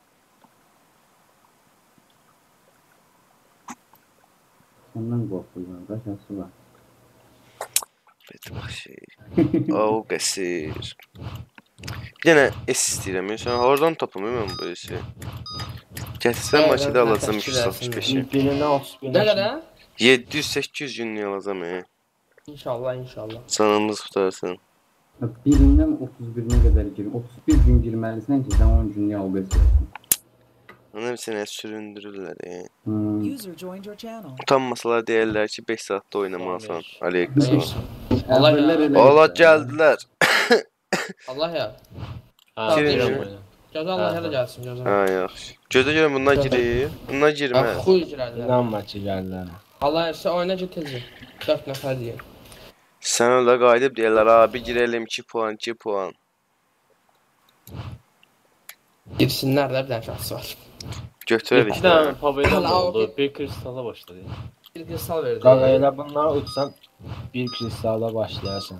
Ondan qorxurlar da, şəxsi var. Bedbaşı. Au qəsir. Bir dənə S istəyirəm. Oradan tapım mən bu S-i. Gətirsən maçıda alacam 365-i. Birinə 30 bin. Ne kadar? 700-800 günlük alacam. İnşallah, inşallah. Canımız qutarsın. Birindən 31-nə qədər girim. 31 gün girməlisən ki, sən 10 günlük alqa istiyorsun. Onun sənə süründürürlər. User joined your channel. Utanmasalar deyirlər ki 5 saatdə oynamasan. Aleykümselam. Allah Əvvəllər ya. elə Allah idi. gəldilər. Allah ya. Ha, Girin, girin girin. oyuna. Gözə Allah hələ gəlsin, gözə. Ha, yaxşı. Gözə görə bundan girir. Bundan girmə. Xuy girərlər. İnanma ki gəlirlər. Allah yersə oyuna git tezcə. 4 nəfər deyir. Sən öyle qayıdıb deyirlər, abi girelim 2 puan, 2 puan. Girsinlər də bir dənə şahsı var. Götürərik. 2 dənə Pavel'dan Hala, oldu. okey. Bir kristala başladı. Bir kristal verdi. Qaqa elə bunları uçsan bir kristala başlayarsan.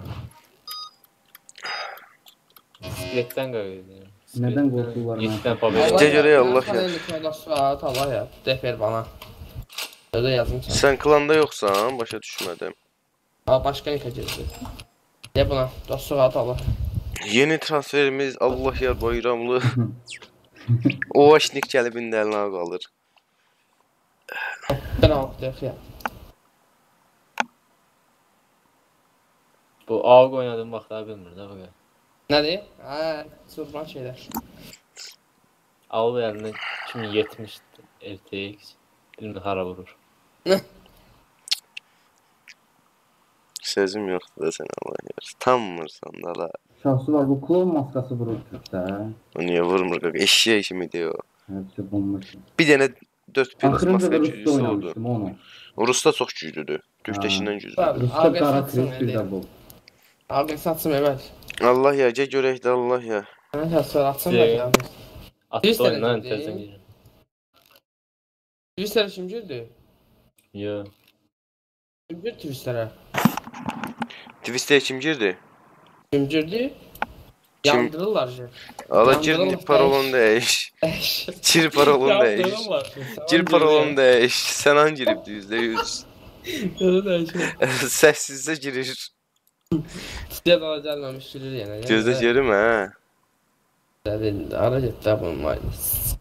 Skeletten qaqa. Nədən qorxurlar mən? 7 dənə Pavel. Gecə görə Allah ya. Allah ya. Defer bana. Öyle yazdım sen. Sən klanda yoxsan, başa düşmədim. Aa, başka ne kaçırdı? Ne buna? Dostluq at Allah. Yeni transferimiz Allah ya bayramlı. O aşnik gəlib indi əlinə qalır. Ben aldık ya. Bu AUG oynadığım vaxtları bilmir də qaqa. Nədir? Haa, surman şeyler. AUG əlinə 2070 RTX. Bilmir hara vurur. Sözüm yoxdur da sənə Allah ya. Tanmırsan da la. Şahsı var, bu klon maskası vurur Türkdə. O niyə vurmur qaqa? Eşeği kimi deyir o. Hepsi bomba. Bir dənə 4 pilas Axırıncı maska da Rus'ta güclüsü oldu. oynamıştım onu. Rus'ta çox güclüdür. Türkdəkindən güclüdür. Rus'ta Abi qara satsın kres bir dedi. də bu. Abi satsın evet. Allah ya, gəl görək də Allah ya. Ben satsın atsın da Şey, ya. Atdı Biz oyundan tərəfdə tezdən deyil. girir. Twistler kimcildi? Yo. Kimcil Twister'e? Twist'e kim girdi? Kimcildi? Kim? Yandırırlar şey. Ala Yandırılmış gir parolunu değiş. Gir parolunu değiş. Yandırırlar. Gir parolunu değiş. Sen an giribdi %100. Gözü değişiyor. Səssizcə girir. Size daha gelmemiş gelir yani. Gözdə görüm hə. Dedi, ara gitti bunun aynısı.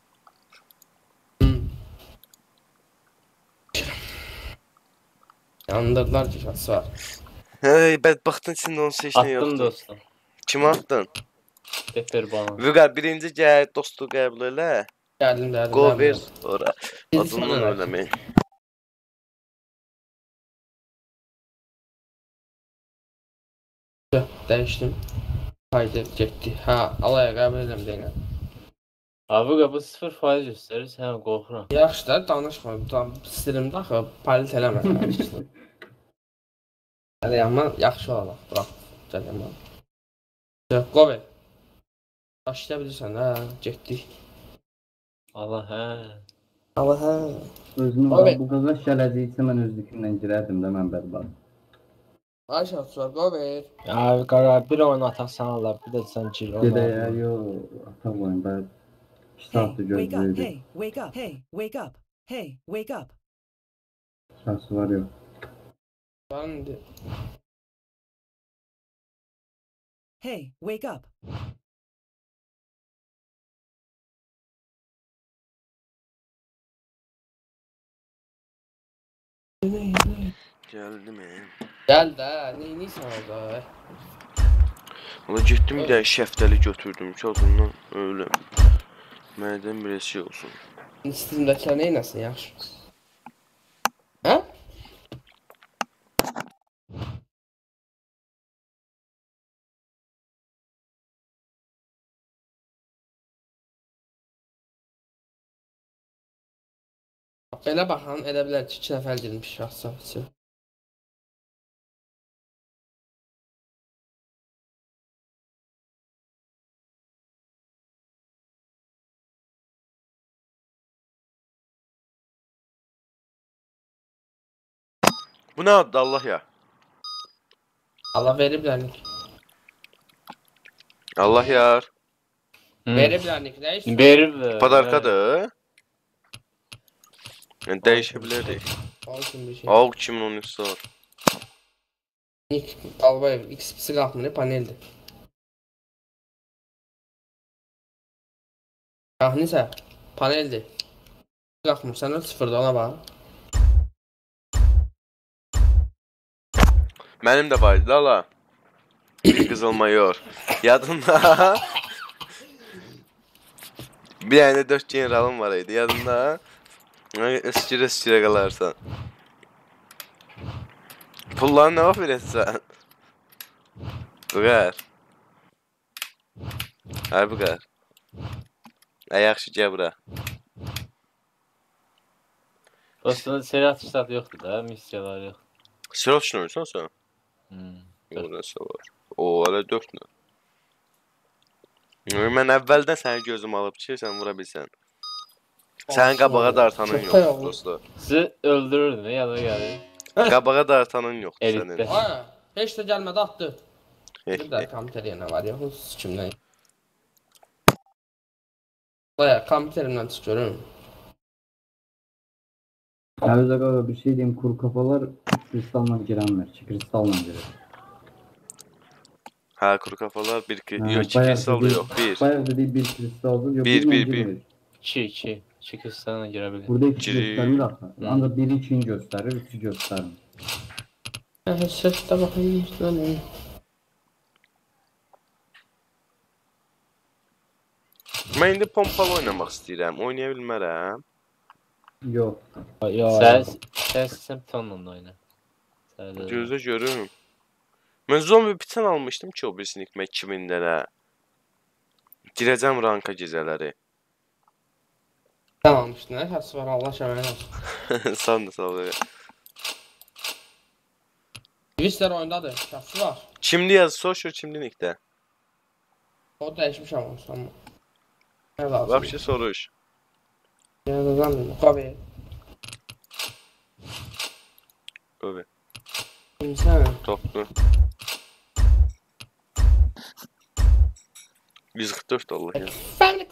Yandırdılar ki şahsı var. Hey, bədbəxtin içində onun heç nə Attım yoxdur. dostum. Kim attın? Defer bana. Vüqar birinci gəl dostu qəbul elə. Geldim derdim. Go ver ora. Bizi Adından sana ver. eləmək. Değiştim. Haydi gitti. Ha, alaya kabul edelim deyinə. Abi bu 0% göstərir, sən qorxuram. Yaxşı da danışma. Tam stilimdə axı palit eləmə. Hələ amma yaxşı olacaq. Bırax. Gələm mən. Qobe. Başlaya bilirsən hə, getdik. Allah hə. Allah hə. Özünü Abi. var, bu qazaq gələcəksə mən özlükümdən girərdim də mən bədbəxt. Ayşə var, Qobe. Abi qara bir oyun ataq sana Allah, bir də sən gir. Gedə ya, yo, atamayın, ben 2 Hey, saatdir wake up. gözləyirdim. Hey, wake up. Hey, wake up. Hey, wake up. Şahsı var yok. Ben de. Hey, wake up. Gəldim. Gel de, neyse orada. Ola getdim bir dənə şəftəli götürdüm ki, ondan öyle. Mədən bir şey olsun. Steam'dakiler neylesin yaxşı? Hə? Belə baxan elə bilər ki, 2 nəfər girmiş şahsı. Bu nə addı Allah ya? Allah veriblərnik. Allah yar. Veriblərnik, nə iş? Verib. Padarkadır. Yəni dəyişə bilərik. Olsun bir şey. Al 2013 var. Nick Albayev X-Pisi qalxmır, paneldir. Qalxınsa, paneldir. Qalxmır, sən öl sıfırda ona bax. Mənim də vardı la. Bir qızıl mayor. Yadında. Bir tane 4 generalım var idi yadında. Üstüre qalarsan. Pulları nə vaxt verəsən? Bu qədər. Hər bu qədər. Yaxşı gəl bura. Aslında seri atışlar yoxdur da, missiyalar yox. Seri atışını oynuyorsan sen? Yox, nəsə var. O, hələ 4 nə? Mən əvvəldən səni gözüm alıb ki, sən vura bilsən. Sənin qabağa dartanın yox, dostlar. Sizi öldürürdü, yada gəlir. Qabağa dartanın yox Elitdə. sənin. Aya, heç də gəlmədi atdı. Bir də kompüteriyə nə var yox, kimdən? Aya, kompüterimdən çıx görüm. Əvvəl qaqa bir şey deyim, kuru kafalar kristalla girənmir, kristalla girir. Hə, kuru kafalar 1 kristal da yox, 1. Bayaq dedik 1 kristaldır, yox 1. 2 kristalla girə bilir. Burada 2 göstərir axı. Ancaq 1-i 2-ni göstərir, 3-ü göstərmir. Sesdə baxayım, istəyəm. Mən indi pompalı oynamaq istəyirəm, oynaya bilmərəm. Yox. Sən tonla oyna. Gözlə görüm. Mən zombi bitən almışdım ki, o birisini itmək 2000 lirə. Girəcəm ranka gecələri. Sən almışdın, nə? Həbsi var, Allah şəməyin olsun. Sağ ol. Twistler oyundadır, həbsi var. Kimli yaz, social kimli nikdə. O dəyişmişəm olsun amma. Nə lazım? Vapşi soruş. Yazıdan Qabi. Qabi. Kimsən? Toplu. 144 dollar ya. Family.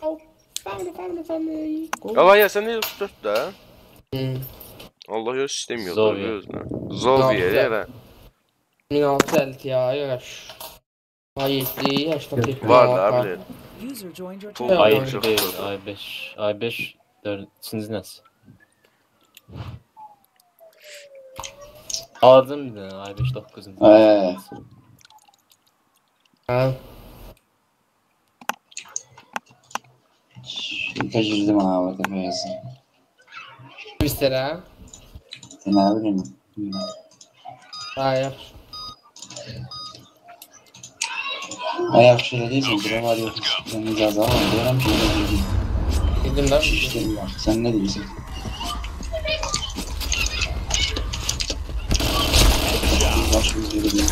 Allah ya sen ne 144 da? Hmm. Allah ya sistem yok. Zovia. Zovia ya. 1650 ya, yaş. Ayetli, yaşta bir Var da abi. User joined your Full channel. Ay değil, ay5, 4-cüncü nəsil. Aldım bir dənə, ay5 9-cüncü. Ha. Girdim abi da yazın. Twister'e. Ne bileyim. Hayır. Ayak şöyle değilsin. Bire var yok. Ben icazı ama diyorum ki öyle girdim. Girdim lan. Şişlerim var. Sen ne diyorsun? Başımız yürüdü.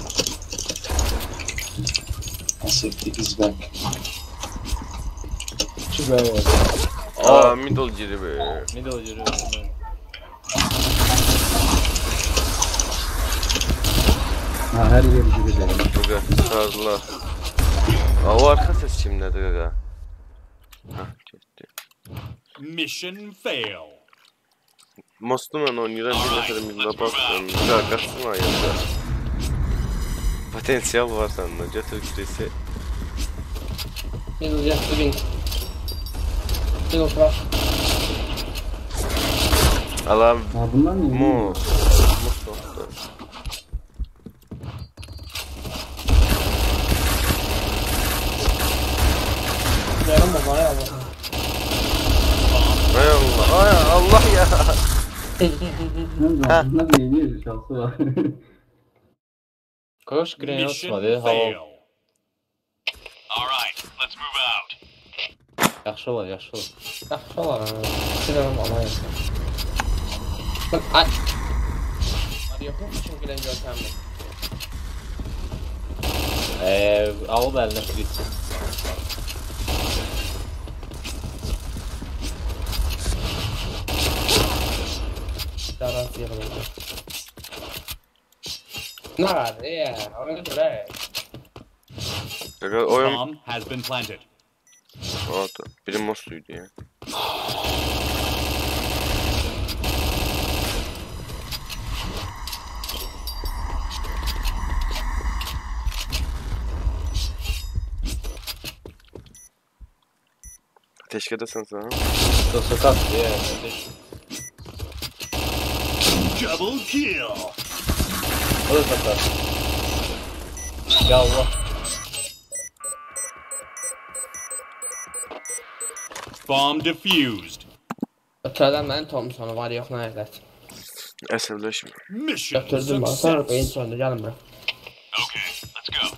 Aseptik is back. Aa middle giri be. Middle yürü. Ha, her yer gibi derim. Gaga sardılar. Aa o arka ses kimlədir gaga? Hah getdi. Mission fail. Mostlu mən oynayıram bir nəfər millə baxdım. Qaçsın ayında. Potensial var səndə. Götür girisi. Middle just wing. Middle flash. Alam Ha, bunlar ne? mu. Yarım da var ya Allah'ım. Ay Allah, ay Allah ya. Bunlar neyini şansı var. Koş grenade Mission atmadı, fail. hava. All right, let's move out. Yaxşı olar, yaxşı olar. Yaxşı olar ha. Silahım alayım. Bak ay. Hadi yapın için giren görkemli. Alıb əlinə fritsin. Darat yığılır. Ne var ya? Ona göre. Gaga oyun. Bomb has been planted. Aa biri mosluydu ya. Ateşkedesin sen ha? Sokat ya. Double kill. O da satar. Ya Allah. Bomb defused. Ötürədən mənim Thompsonu var yox nə edək. Əsəbləşmə. Mission Götürdüm bana sonra beyin success. sonunda gəlin bura. Okay, let's go.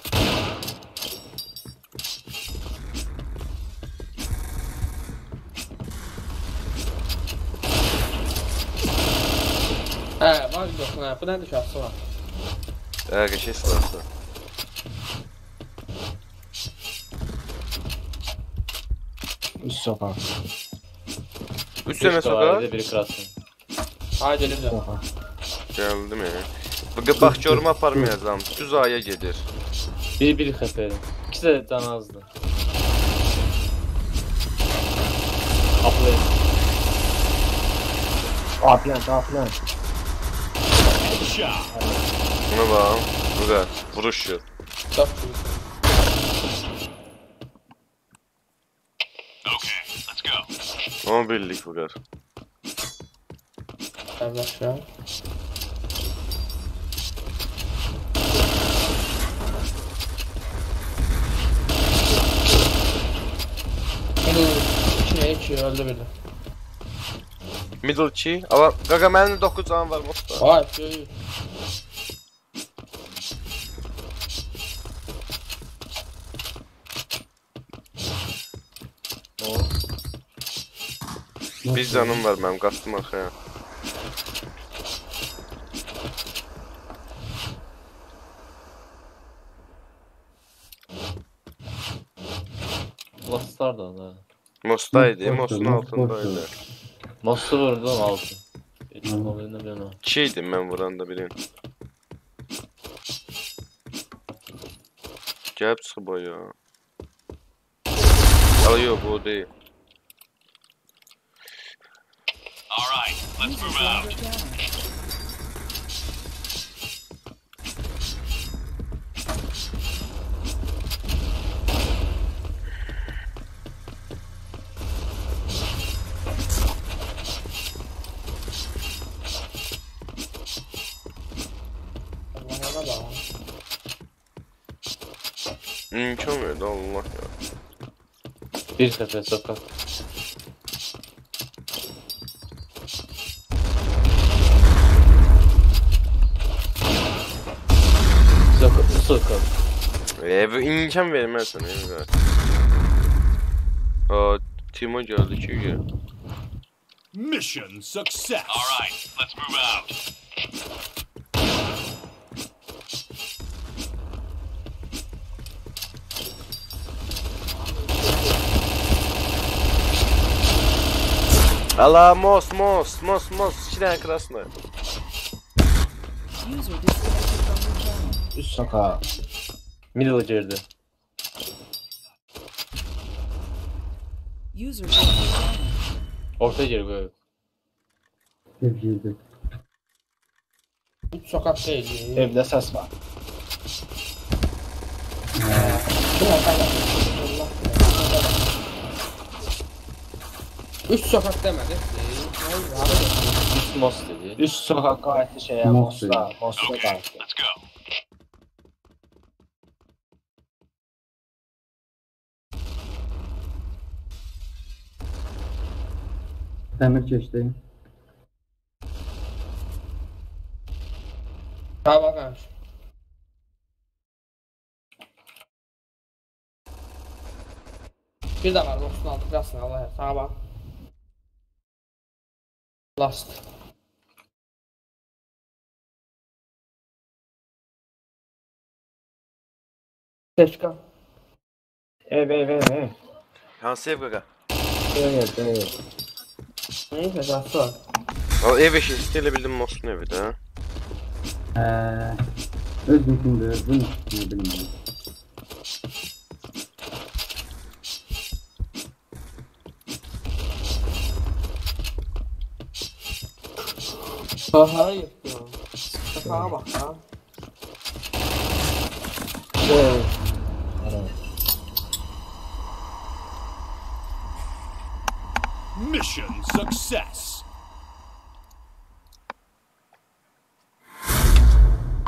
Var yox nə, bu nədir şahsı var? Qəşəng silahdır. Üst sokaq. Üç dənə sokaq. Biri krasın. Ay gelim də. Gəldim ya. Bu bax görmə aparmayacağam. Düz aya gedir. Bir xəfəri. İkisi də can azdı. Aplı. Aplan. Headshot. Buna bax. Bu da vuruş yok. Çox büyük. Okay, let's go. Ama birlik bu kadar. Qardaşlar. İçine içiyor, öldü biri. Middle 2. Ama qaqa mənim 9 canım var Mosta. Ay, şey. Bir canım var mənim, qaçdım arxaya. Lastlar da da. Mostaydı, Mostun altındaydı. Mostu vurdum altı. Geçim olayında ben o. 2 idim mən vuranda birin. Gəlib çıxıb o ya. Ala yox, bu o deyil. All right, let's move User out. joined your channel. Allah'a bak. İmkan verdi Allah ya. Bir xəfər sokak. Sokak. Bu imkan verməz sənə ya. Timo gəldi ki ya. Mission success. All right, let's move out. Ala most, 2 dənə krasna. User disconnected from your channel. Üst sokaq. Middle girdi. User joined your channel. Orta gir böyle. Sevgili. Üç sokak değil. Evdə səs var. Kim atar? Allah. Üç sokak demedi. Ne oldu abi? Üst most dedi. Üst sokaq qayıtdı şeyə, Mosta. Mosta Okay, qayıtdı. let's go. Dəmir keçdi. Sağa bak abi. Bir de var, 96 klasın Allah ya. Sağa bak. Last. Teşka. Ev. Hansı ev qaqa? Ev. Neyse, şahsı var. O ev eşitdi elə bildim Mostun evi də. Özününkündür, bunun üstünü bilmirəm. Hayır ya. Sağa bak ya. Ev. Mission success.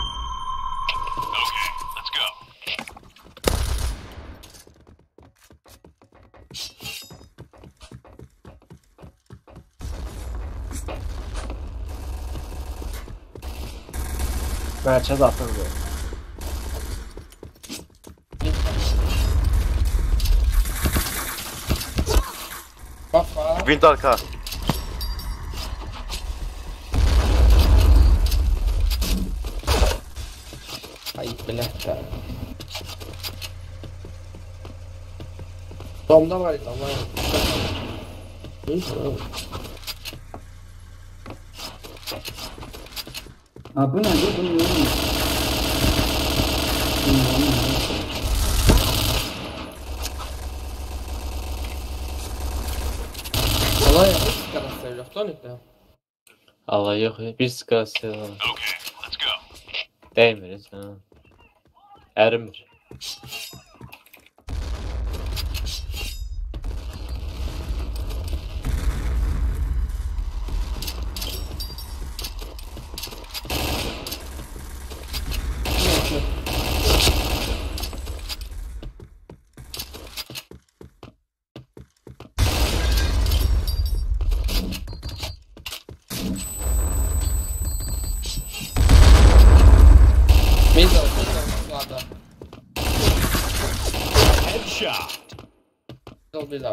Mərkəz atırdı. Bak bak. Wind arka. Ay bilet de. Domda var ya var. Neyse oğlum. Ha bu ne? Bu ne? Allah ya hiç kadar seviyor. Tonik de. Allah yok ya. Bir sıkası var. Okay, let's go. Değmir hiç. Ha. Erimir. Meyze olsun da. Headshot. Ol bir daha.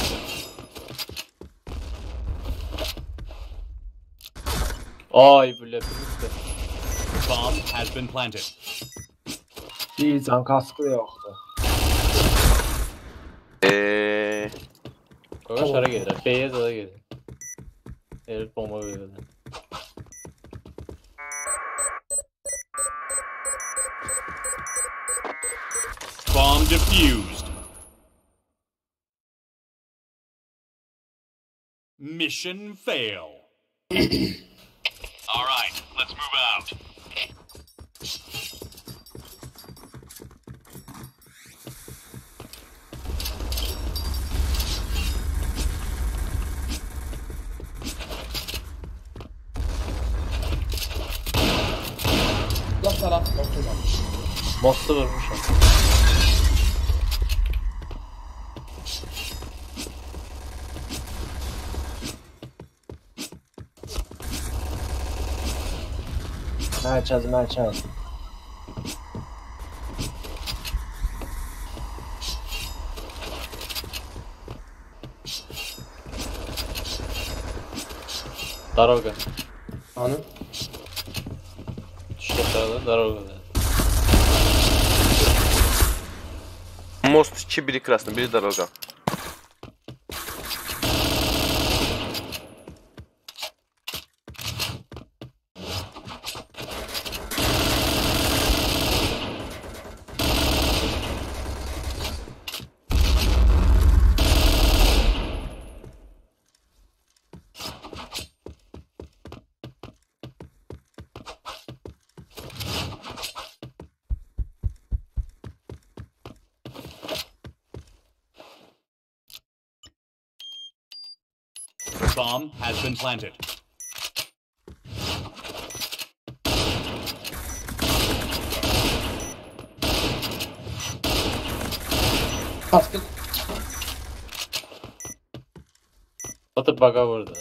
Ay böyle. Bomb has been planted. Bir can kaskı da yoxdur. Koğa şara gelir. B'ye de gelir. Herif bomba verir. Bomb defused. Mission fail. All right, let's move out. Laf taraf oturma. Mostu vurmuşum. Mərkəz. Daroga. Anı. Düştü sağda Daroga'da. Most 2, biri krasный, biri дорога. Bomb has been planted. Kaskı. Atıp baka vurdu.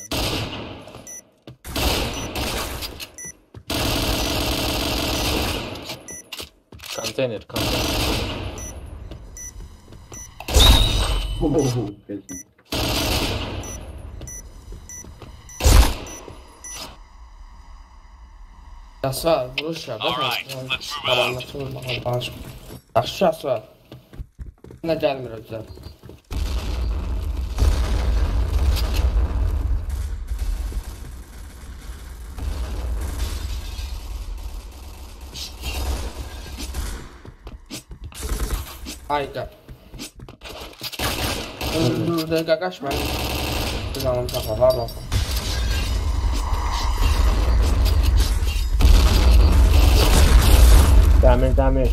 Konteyner. Kesin. Yasa vuruş ya. All right, let's move out. Anlatılır bakalım bağış. Yaxşı yasa. Ne gelmir özler. Hayda. Dur dakika kaçma. Bir zaman takma var bak. Dəmir. Dəmir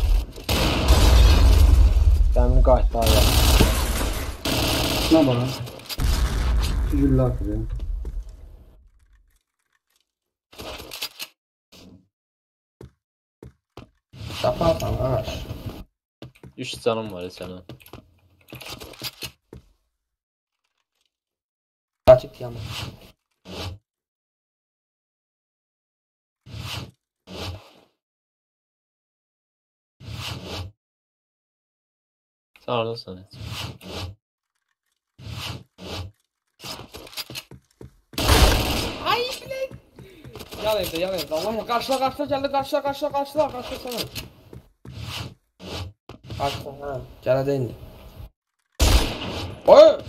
qayıtdı aya. Şuna bak. Gülle atıyor. Yaparsan ağaç. 3 canım var sana. Açık yanı. Sağırlasın et. Ay bilek. Yan evde. Allah ya. Karşıla geldi. Karşıla sana. Karşıla ha. Gel hadi indi. Oy.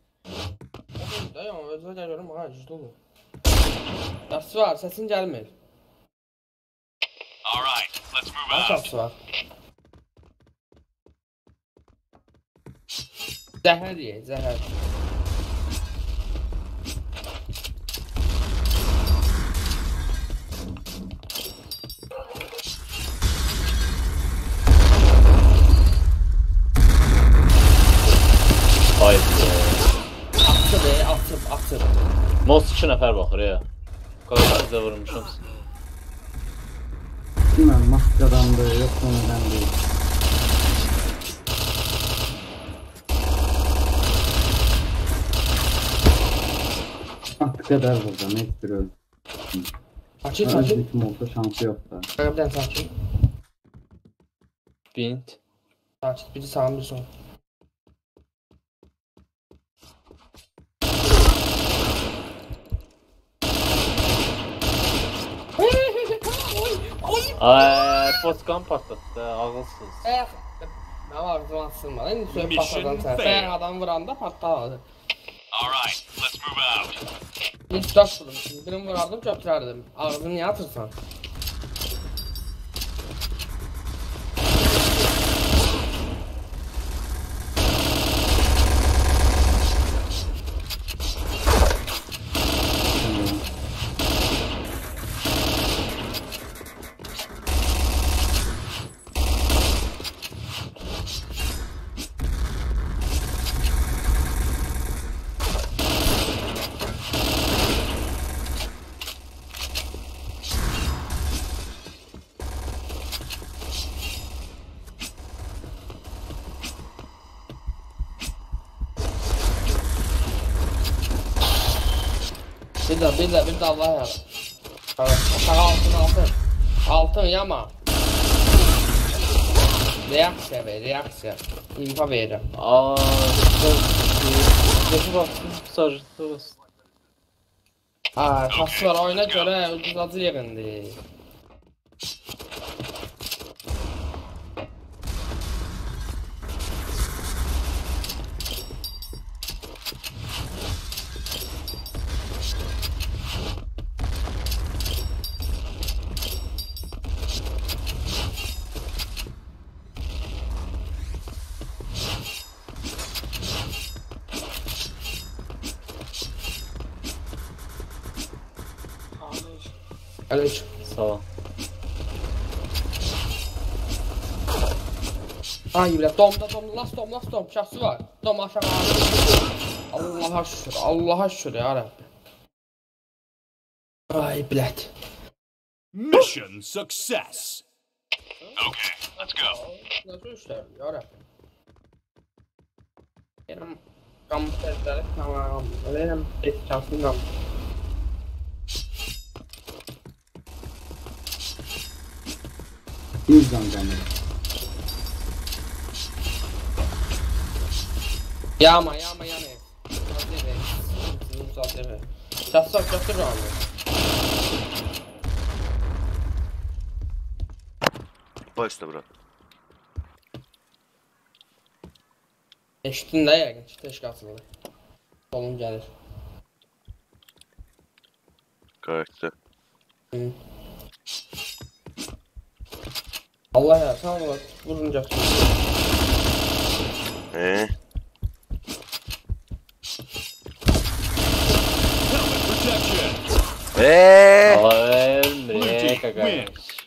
Dayan özür dilerim ha ciddi olur. Yası var sesin gelmiyor. All right, let's move out. Yası var. Zəhər ye, zəhər. Haydi. Atır. Most 2 nəfər baxır ya. Qarşı bizə vurmuşam. Bilmem maskadandı, yok sonradan değil. Artık kadar burada, net bir öldü. Sakin. Bizim olsa şansı yok da. Bir dənə sakin. Bint. Sakin, biri sağın, biri sol. Ay, potkan patlattı, ağılsız. Mənim ağzım açılmadı. İndi söylüb patladan sən. Bəyən adam vuranda patladı. All right, let's move out. Hiç daş vurdum. Birini vurardım, götürərdim. Ağzını niyə atırsan? Bir de Allah ya. Altın yama. Reaksiya. İnfa verirəm. Aaa, Gözü baksın, sarıcısı olsun. Kası var oyuna görə ucuz acı yerindi. Aleyküm. Sağ ol. Ay bile domda last dom şahsı var. Dom aşağı. Allah'a şükür ya Rabbi. Ay bilet. Mission success. Okay, let's go. Nasıl işler ya Rabbi. Benim kamp tamam. Benim şansım. Yüzden gelmedi. Yama. Çatır abi. Başla bura. Eşittin de ya, teşkilatlı. Solun gelir. Karakter. Allah ya, sen ol, vuruncaksın. Protection. Emre kakaymış.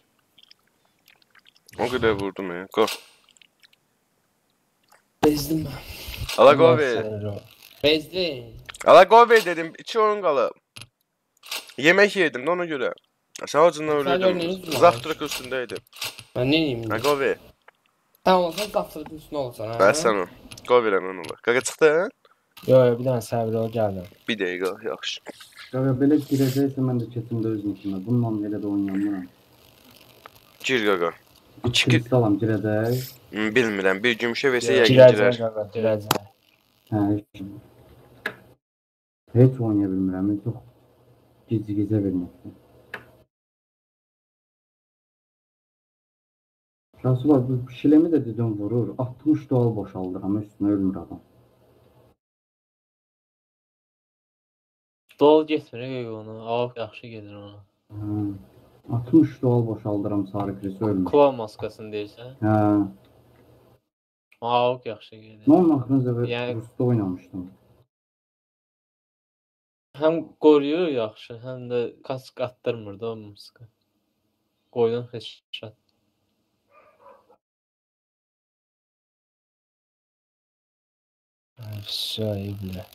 O kadar vurdum ya. Go. Bezdim ben. Ala go be. Bezdim. Ala go be dedim. 2 oyun qalı. Yemek yedim de ona göre. Sadəcədən öldürdüm. Zavtrak üstündeydim. Ben ne yiyeyim? Ha go be. Sen olsan zavtrakın üstüne olsan ha. Ben sən o. Go verəm onu olar. Qaqa çıxdı? Yo, bir dənə səbir ol, gəldim. Bir dəqiqə, yaxşı. Qaqa belə girəcəksə mən də ketimdə özüm içimdə. Bununla elə də oynayamıram. Gir qaqa. Kristalım girəcək. Bilmirəm. Bir gümüşə versə yəqin Girəcək girər. qaqa, girəcək. Hə, heç oynaya bilmirəm. Çox gizli-gizə verməkdir. Şansı var, bu şilemi də dedim vurur. 60 doğal boşaldıram, üstünə ölmür adam. Dol getmir onu. Avq yaxşı gedir ona. 60 doğal boşaldıram, sarı krisi ölmür. Kula maskasını deyirsən. Hə. Avq yaxşı gedir. Mən axırıncı dəfə Yəni- Rus'ta oynamışdım. Həm qoruyur yaxşı, həm də kask attırmır da o maska. Qoyun headshot. Все, iyi bilə.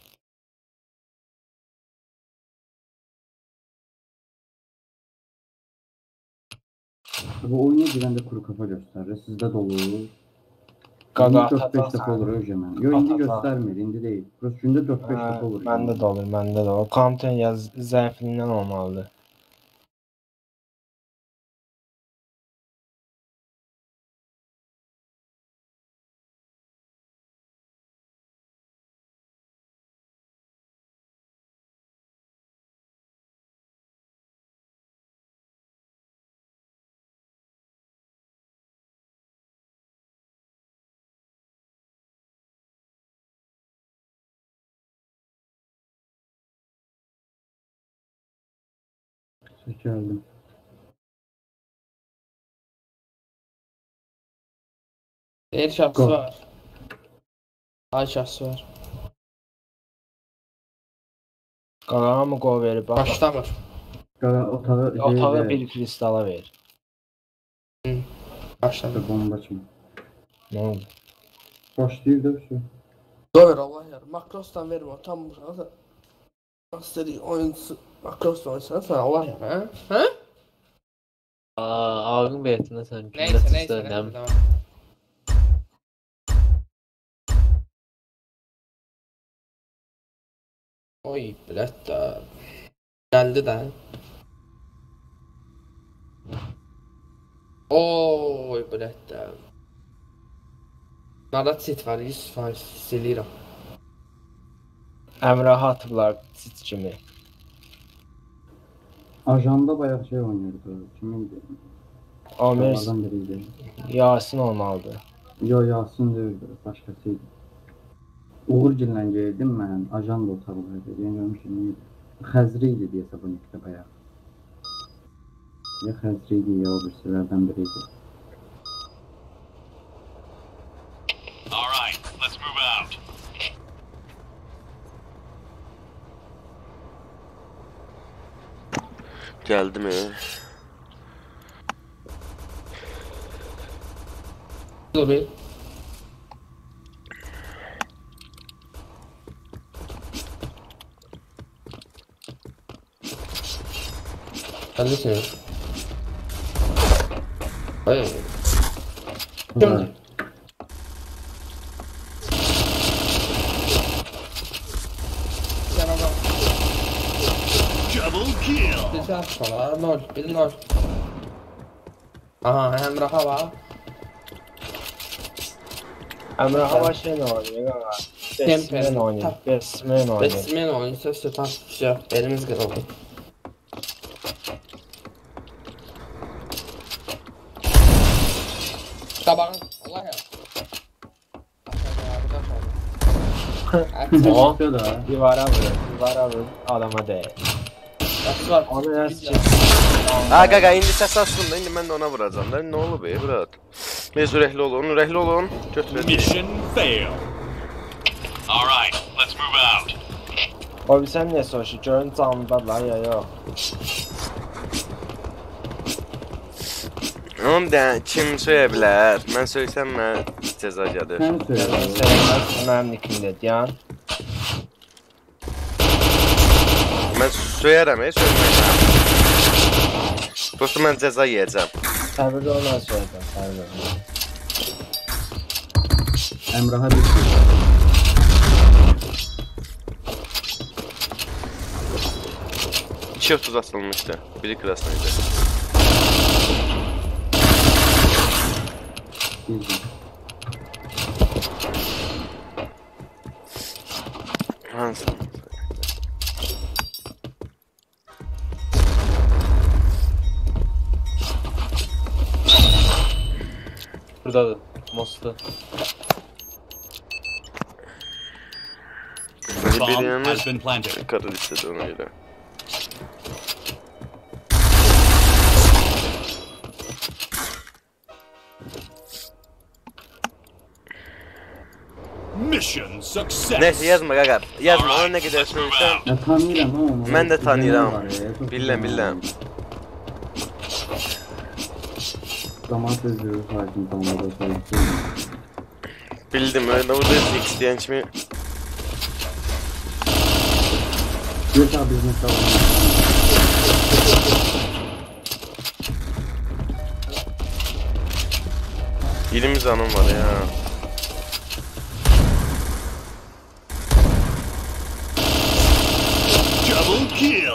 Bu oyuna girəndə kuru kafa göstərir. Sizdə dolu. Qaqa 4-5 atacaq. dəfə olur Öjəmən. Yox, indi Atacaq. göstərmir, indi deyil. Burası gündə 4-5 dəfə olur. Məndə də olur, məndə də olur. Konten yaz zəifliyindən olmalıdır. Gəldim. Deyir şahsı Go. var. Ay şahsı var. Qaqa mı qol verib? Başlamır. Qara otağı Otağa bir kristala ver. Başladı. bomba kimi. Nə oldu? Başlayır da bir şey. Doğru Allah yer. Makrostan verme o tam bu sırada. Asteri oyuncusu Makrostan oynasana sen Allah yer ha? Ha? Avqın beytində sən. Neyse neyse. Tamam. Oy bilet geldi de. Oy bilet de. Nada sit var 100% silirəm. Əmrah atıblar sit kimi. Ajanda bayağı şey oynuyordu. Kimindi? Ömer Onlardan biriydi. Yasin olmalıdır. Yo Yasin değildi. Başkasıydı. Uğurgil'lə geldim mən. Ajanda otağındaydı. Bilmiyorum ki neydi. Xəzri idi deyəsə bu nikdə bayağı. Ya Xəzri idi ya o birisilərdən biriydi. All right, let's move out. Gəldi mi? Dur bir. Geldi seni. Hayır. Şimdi. Sen adam. Double kill. Bir atmalar. Nol. Bir nol. Aha Emrah'a var. Əmrah hava şeylə oynayır qaqa. Besmen oynayır. Besmen oynayır. Besmen oynayırsa sütan şey yok. Elimiz kırıldı. Tabağın. Allah ya. O Başka da. divara vurur. Divara vurur. Adama deyir. Var. Onu nəsə Ha qaqa indi səs açdım da indi mən də ona vuracam da. Nə olub brat? Biz ürəkli olun, ürəkli olun. Götürək. Mission failed. All right, let's move out. O bir sən niyə soruşur? Görün canlıdadırlar ya yox. Onu da kim söyə bilər? Mən söysəm mən cəza gəlir. Sen söyle. Sevməz mənim nikimdə deyən. Mən söyərəm, söyməyəcəm. Prosto mən cəza yeyəcəm. Səbirli olmaz söylədim, səbirli olmaz. Emrah'a bir şey. İki 30 atılmışdı. Biri krasnaydı. Gizli. Hansı? Buradadır. Mos'ta. Biri Bomb yanına has been planted. karı istedi ona göre. Mission success. Neyse yazma qaqa. Yazma ona nə qədər söyləsən. Ya tanıyıram ha onu. Mən də tanıyıram. Biləm. Biləm. Zaman sözlüğü sakin tanımada söyleyeyim. Bildim öyle burada istəyən kimi. Yok abi biz mesela. Birimiz anım var ya. Double kill.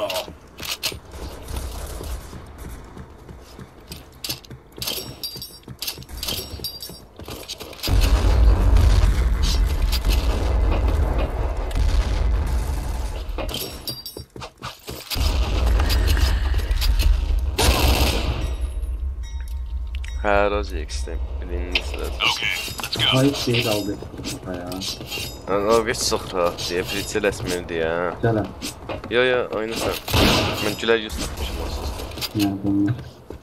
Hə, Rozi X-də bilinir sırada. Okay, let's go. Hayır değil aldı. Ya. O geç çox rahat deyə, fritsel əsmirdi ya. Güzel. Yo, oynasan. Mən gülər yüz tutmuşum olsun. Yani bunlar.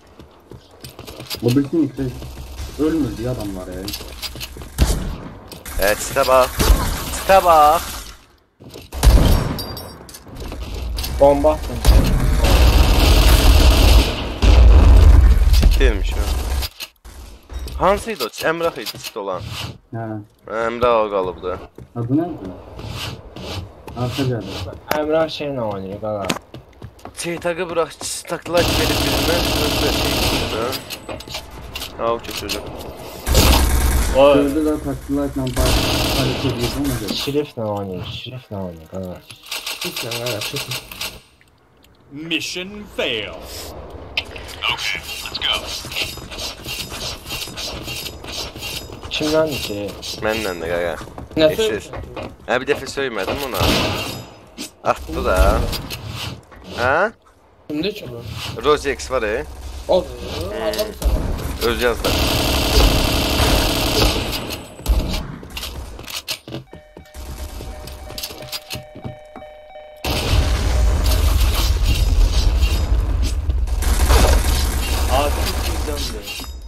O bütün işte ölmür diye adamlar ya. Çitə bax. Çitə bax. Bomba attım. Çit deyilmiş o. Hansıydı o? Əmrah idi çit olan. Ha. Əmrah o qalıbdı. Adı nerede? Arka geldi. Əmrah şeylə oynayır qaqa. Çeytaqı bıraq, taklak verib bilmən. Özdə şey. Ha, o kötüdür. Oy. Sözde de taktilerle hareket ediyordu ama göre. Şiriflə oynayır, şiriflə oynayır qaqa. Bitlə, hələ çıxın. Mission fail. Okay, let's go. Kimdəndir ki? Mənlə də qaqa. Nə Siz. söyləyirsən? Hə, bir dəfə söymədim ona. Atdı da. Hə? Kimdir ki bu? Rozi X var Odur, Allah sana. Öz yazdı. Artık kimdəndir?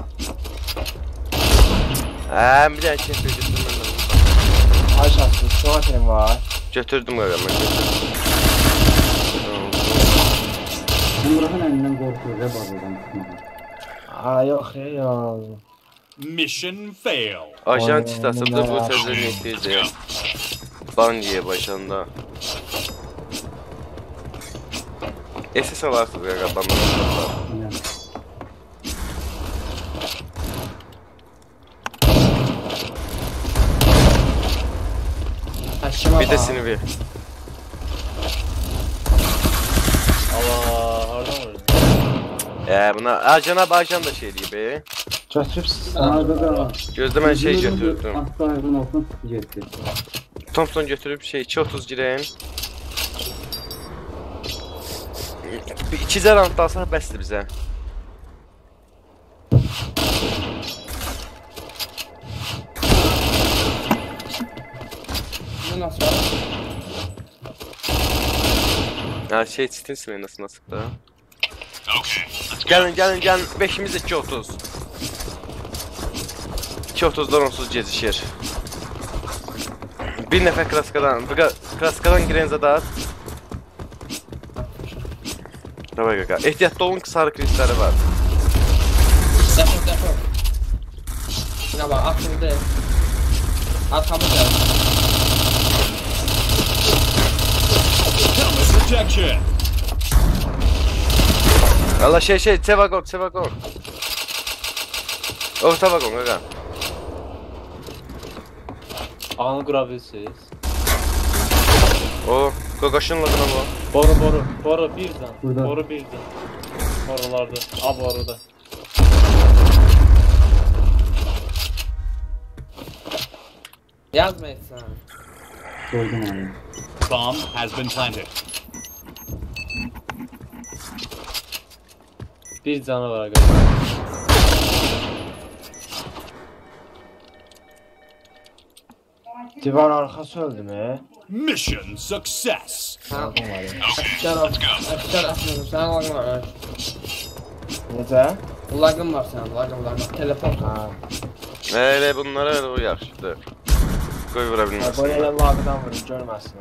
Hə, bir dənə kefir götürdüm mən də. Aşağısı, şuatrim var. Götürdüm qaqa, mən götürdüm. Emrah'ın elinden korkuyor ya babadan tutmadan. Aa yox ya. Mission fail. Ajan çitasında bu sözleri netliydi. Bandiye başında. SS alarsın qaqa, bandiye. Yani. Həşimə Bir də bax. sinivi. Allah, hardan vurdu? Buna Cənab Ajan da şey eləyib. Götürübsün. Arada da. Gözdə mən şey götürdüm. Asla ayrın olsun yetti. Thompson götürüb şey 2.30 girəyim. 2 round alsaq bəsdir bizə. Bu nasıl var? Ha şey çitin sırasına sıktı. Okay, let's go. Gəlin. 5'imiz 2.30. 2.30'dan onsuz gecişir. Bir nəfər kraskadan girenza da at. Davay qaqa. Ehtiyatlı olun ki sarı kristalleri var. Defol. Yine bak atıldı. Arkamı geldi. Helmet protection. Allah şey Tevagon. O Tevagon qaqa. Ağını qura bilirsiniz. O Qoqaşınla qına bu. Boru birdən. Burada. Boru birdən. Borularda. A boruda. Yazma etsen. Koydum onu. Bomb has been planted. Bir canavar arkadaşlar. Divar arxası öldü mü? Mission success. Aldım var ya. Gel abi. Aşkar atmadım. Sen lagın var. Necə? Lagın var senin. Lagın. Teleport. Ha. Elə bunlara elə o yaxşıdır. Qoy vura bilməsin. Böyle elə lagdan vurur, görməsin.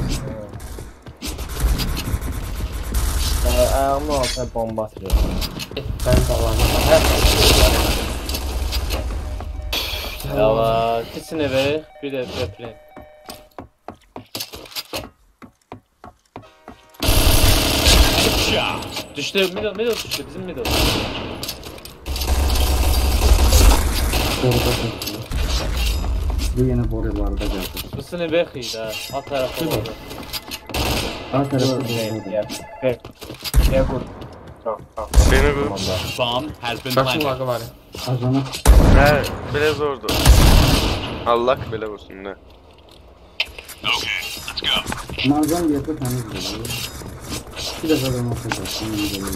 Ayağımın altına bomba atırıyor. Ben sağlamam. Yala, kesin eve bir de replen. Shot. Düştü, middle düştü, bizim middle. Boruda tuttu. Bu yine borularda geldi. Bu sene bekiydi ha, alt tarafı oldu. A tarafı Dur, boruda. Ne kur? Beni bu. Bomb has been Kaçın planted. lagı var. Azana Hə, belə zordur. Allah belə olsun da. Okay, let's go. Mazan bir yapı temiz geliyor. Bir defa ben atacaktım.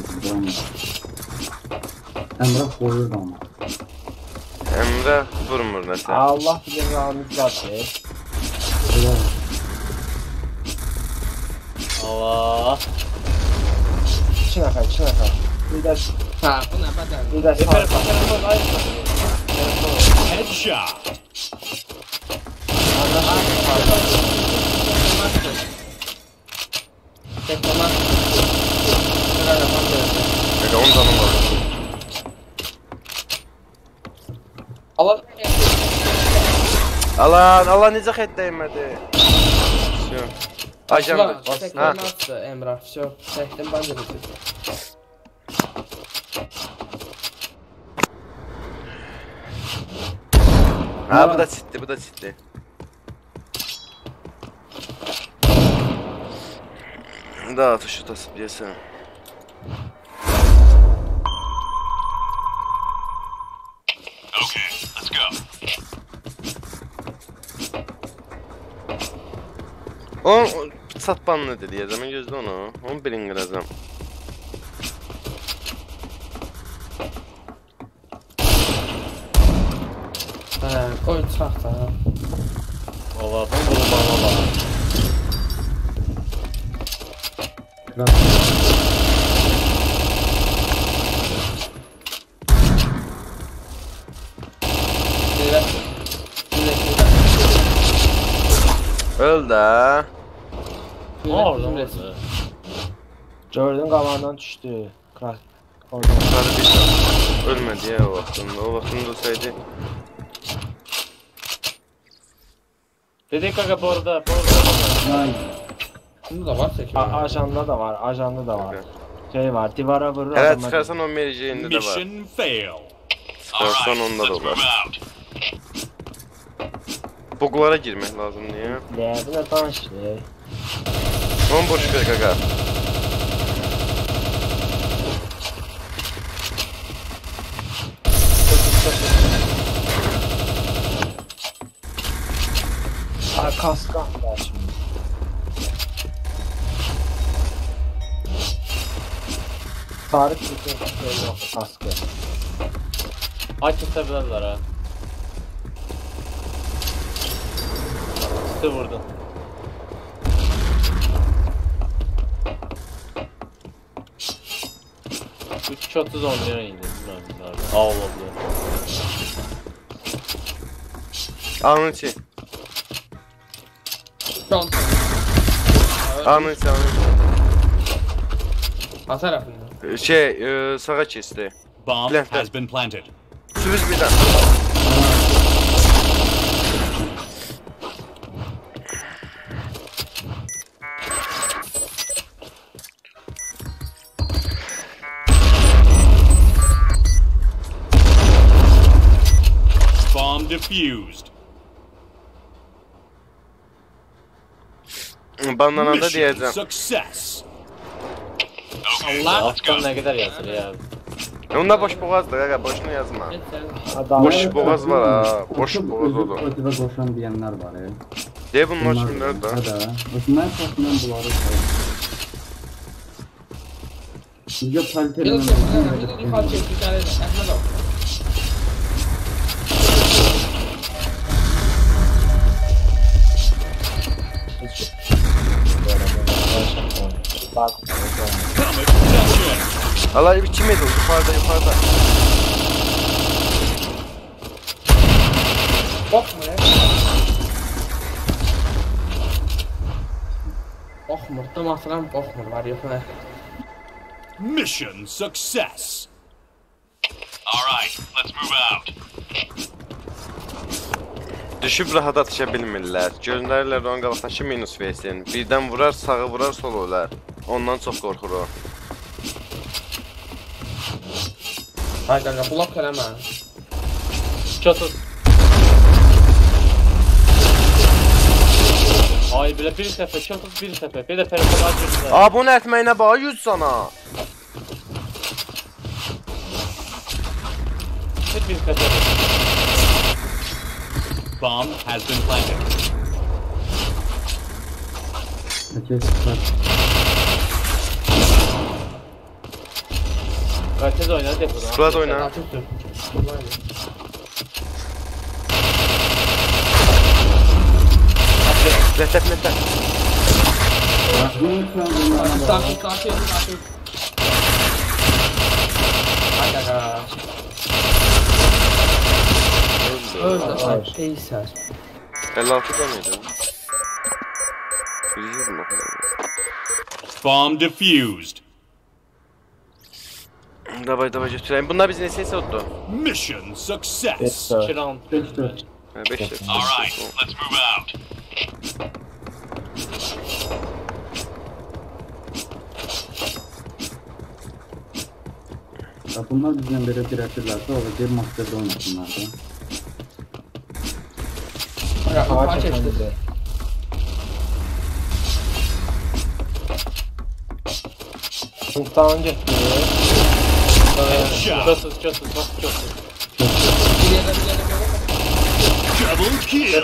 Emrah boruyor da ama. Emrə vurmur nəsə. Allah bilir rahmet zaten. Helal. Allah. 2 nəfər. Bir də Ha bu ne beden? bir də sağ. Tarafı ayıp. Headshot. Teknomat. Şuraya yapan verirsin. Elə 10 canım var. Allah. Allah necə xət dəymədi. Ajandır. Ha. Teknomat'tı Emrah. Все. Tektim ben de bitir. Ha bu da çitdi. Da atışı tasıp yesən. Okay, let's go. O satbanlı dedi ya zaman gözlə onu. Onu bilin qıracam. Koy çıxaq da. Allah, bu bana bak. Kral. Öl də. Orada. Gördün qalandan düşdü. Krak. Oradan. Sarı bir can. Ölmədi ya o vaxtında. O vaxtında olsaydı. Dedik kanka bu arada. Ay. Bunda da var çekim. Ajanda da var. Şey var, divara vurur Hələ adama. çıxarsan o mericəyində də var. Mission fail. Çıxarsan onda da Let's move olar. out. Buglara girmək lazımdır ya. Bu ne danış. Onu boş ver qaqa. Kaska var şimdi. Tarık bütün şey yok kaskı. Aç istebilirler ha. Sıkı vurdun. Bu 330 oynayan iyiydi. Bilmiyorum. Allah Allah. Anın içi. Son. Anın içi. Ha tarafında. Sağa keçdi. Bomb Left, has left. been planted. Sürüz birdən. Bomb defused. Banlananda Mission deyəcəm. success. Allah alttan ne kadar yazır ya. Onda boş boğazdır qaqa, boşuna yazma. Et sen. Adam Boş boğaz var ha. Boş boğaz Özü olur. pozitive koşan diyenler var ya. De bunlar kimlər da? Hə də. Mən çoxundan bunları sayıyorum. Sizce kaliteli Yok yok, bir fark et, bir tane Ahmet ol. Bak. Allah bir kim edin? Yukarıda. Bakma ya. Bakmır, tam atıram bakmır var yok ne. Mission success. All right, let's move out. Düşüb rahat atışa bilmirlər. Gözlərlər onun qabaqdakı minus versin. Birdən vurar, sağı vurar, sol olar. Ondan çox qorxur o. Hay kanka, blok eləmə. Çatır. Ay belə bir səfər, çatır bir səfər. Bir də perifera girdi. Abunə etməyinə bax 100 sana. Bir səfər. Bomb has been planted. Peki, süper. Qaçız oynadı depodan. Suat oyna. Açıktır. Lətət. Sakin. Hay kanka. Öldü. İyisen. 56 da mıydı? Biliyordum mu? Bomb defused. Davay götüreyim. Bunlar biz nesiyse oldu. Mission success. 2 round. 5-4. 5 All right, let's move out. Bunlar bizden beri diretirlerse olacak mahkede oynasınlar da. Kaç etti? Sultan getdi. Çatır, çok. Double kill.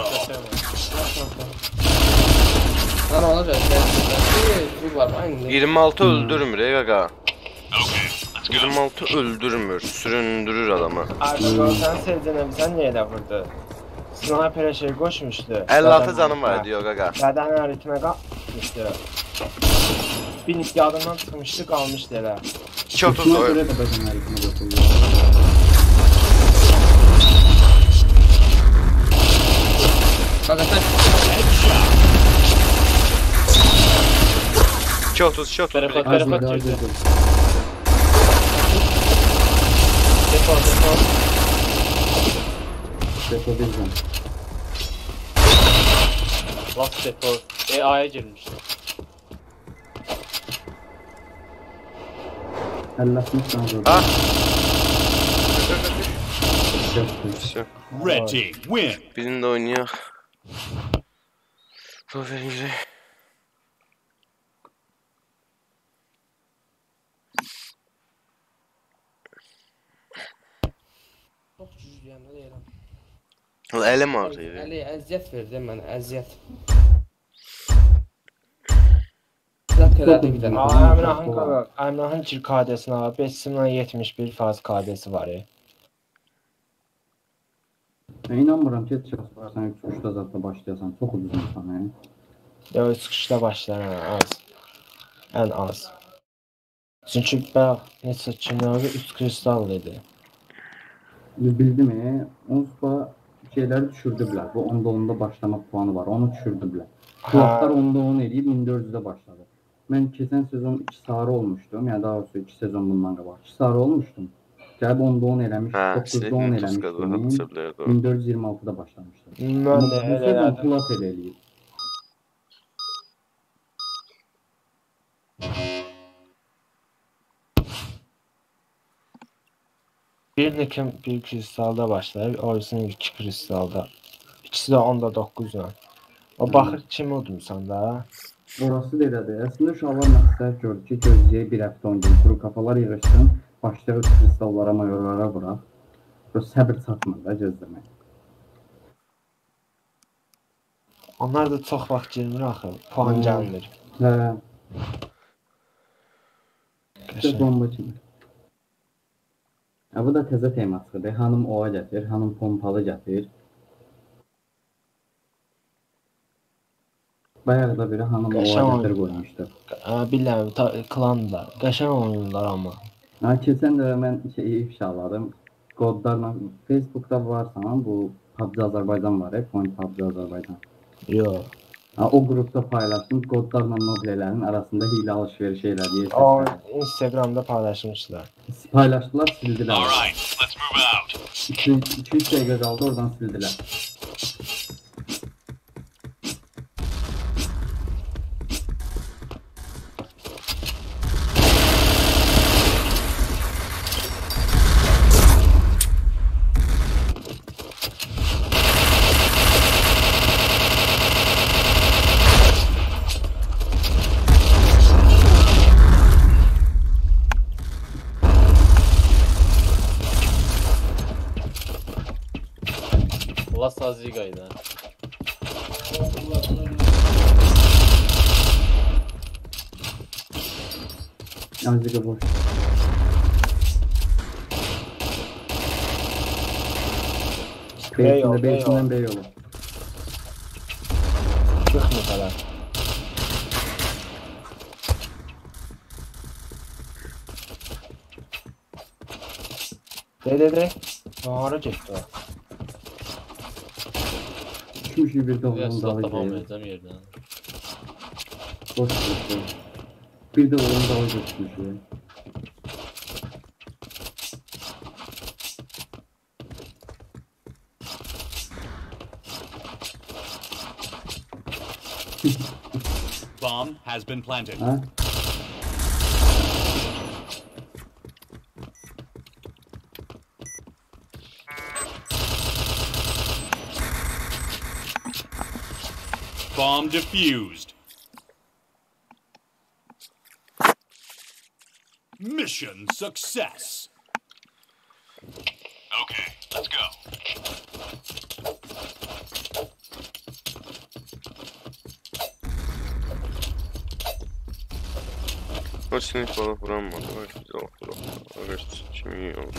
Lan olacak. Bu var aynı. 26 öldürmür qaqa. Okay, let's go. 26 öldürmür, süründürür adamı. Erdoğan sen sevdiğine bizden niye de vurdu? Sniper'e şey koşmuştu. 56 canım var diyor qaqa. Bədənin ritmə qalmışdı. Bir nit yadından çıxmışdı, qalmışdı elə. 230 Buna oyun. göre de bedenler hükmü yapılıyor. Kanka sen 230. Perifera Az girdi. daha girdim. Depo. Depo bizden. Last depo. A'ya girmişti. Ellasmışsan zorda. Ah. Göster. Red team win. Birini de oynayaq. Doferin girək. çok cüzlüyəm ne deyirəm. Əlim ağrıyır. Əli əziyyət verdi mənə, əziyyət. Zət elədi bir dənə. Əmrahın ki KD-sini var. 5.71% KD-si var. Ben inanmıram ki çalışırsan 3-3'da zaten başlayasan. Çok uzun sana. Ya 3-3'də başlayan az. Ən az. Çünki bax, neçə kimyəvi 3 kristal dedi. Bildim Onspa şeyler düşürdüler. Bu 10'da 10'da başlamak puanı var. Onu düşürdüler. Kulaklar 10'da 10 edip 1400'de başladı. Ben geçen sezon 2 sarı olmuştum. Yani daha doğrusu 2 sezon bundan qabaq. 2 sarı olmuştum. Gəlib 10'da 10 eləmişdim. 9'da 10 eləmişdim. 1426'da başlamışdım. Mən də Bu sezon elədim. plat eləyib. Bir nekim bir kristalda başlayıb, orisinin 2 kristalda. İkisi də 10'da 9 ilə. O baxır kim udumsan da. Orası da elədir. Əslində uşaqlar məqsəd gördü ki, gözləyək bir həftə 10 gün. Kuru kafalar yığışsın, başlayır kristallara, mayorlara bıraq. Səbir çatmır da gözləmək. Onlar da çox vaxt girmir axı. Puan gəlmir. Hə. Qəşəng. Bomba kimi. Bu da təzə temasıdır. Hanım ova gətir, hanım pompalı gətir. Bayaq da biri hanım ova gətir qoymuşdu. Bilirəm, klanlar. Qəşəng oyunlar amma. Keçən də mən ifşaladım. Kodlarla Facebookda varsa bu PUBG Azərbaycan var, Point PUBG Azərbaycan. Yox. O qrupda paylaşdım. Kodlarla noblelerin arasında hile alış-veriş elədiyi. O Instagramda paylaşmışlar. Paylaşdılar, sildilər. All right, let's move out. 2-3 dəqiqə qaldı, oradan sildilər. Las Aziga'ydı. Azıcık boş. Beysinden bey olur. Çıxmır hələ. De. Hara getdi o? Çünkü bir de Ya onun silah dalı tamam gelir. edeceğim yerden. Boş. Bir de onun dalı geçmiş ya. Bomb has been planted. Ha? Bomb defused. Mission success. Okay, let's go. O sinik balık vuranmadı. Bak güzel vuran. Evet, şimdi iyi oldu.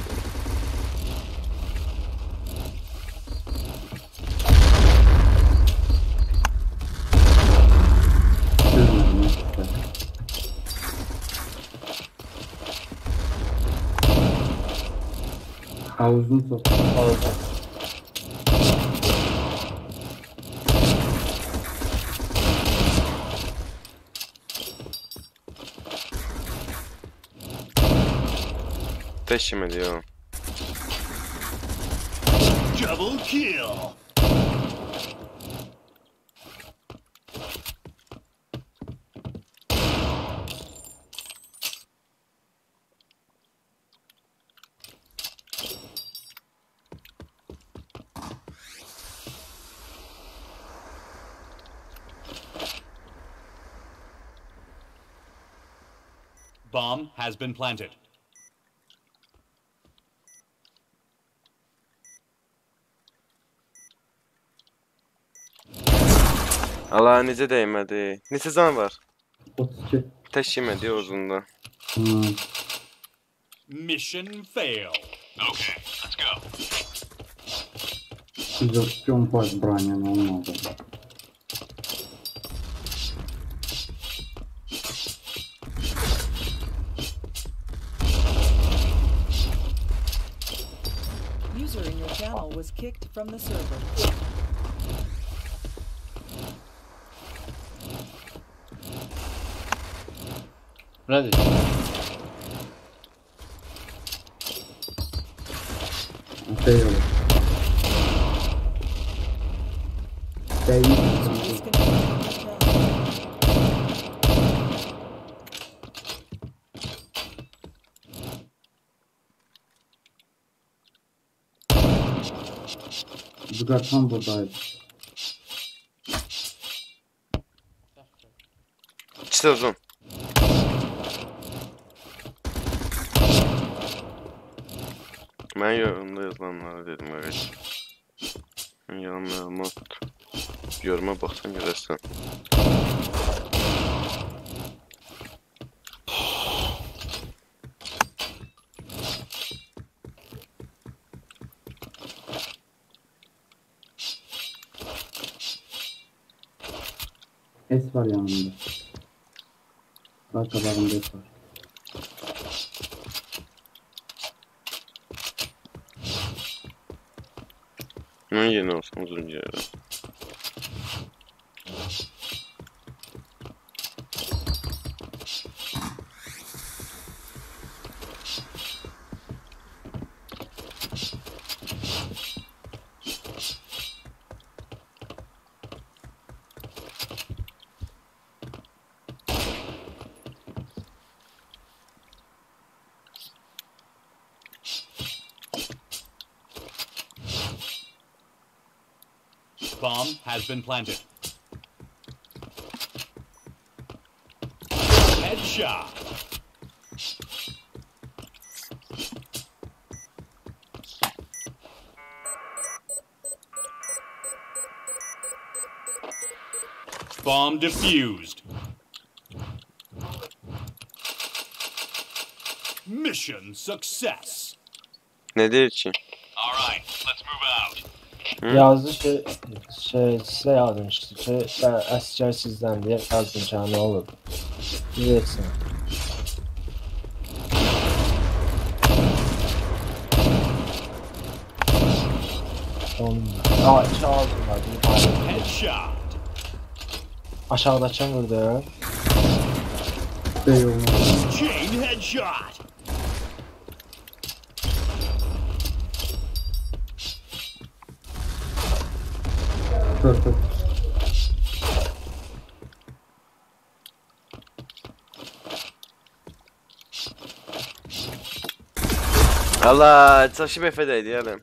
Havuzun sok. Teşhim ediyor. Double kill. Bomb has been planted. Allah necə dəymədi. Neçə can var? 32. Teşhim ediyor uzunda. Mission fail. Okay, let's go. 132 10 faiz bранyan olmadı. User in your channel was kicked from the server. Nedir? Şey olur. Değil. Disconnected from your channel. Zugar tam buradaydı. İkisi uzun. Ben yorumda yazılanları dedim evet. Yalan yoruma baxsan görərsən. S var yanında. Bak kabağında S var. Mən yeni olsam uzun gəlirəm. Bomb has been planted. Headshot. Bomb defused. Mission success. Nə deyir ki? All right, let's move out. Yazdı ki, sizə yazmışdı ki, əsgər sizdən deyə yazdım ki, nə olur? Bilirsin. İki aldım var, bir paylaşım. Headshot. Aşağıdakini vurdu. B olmaz. Chain headshot. Perfect. Allah, çaşıb Efədəydi yəni.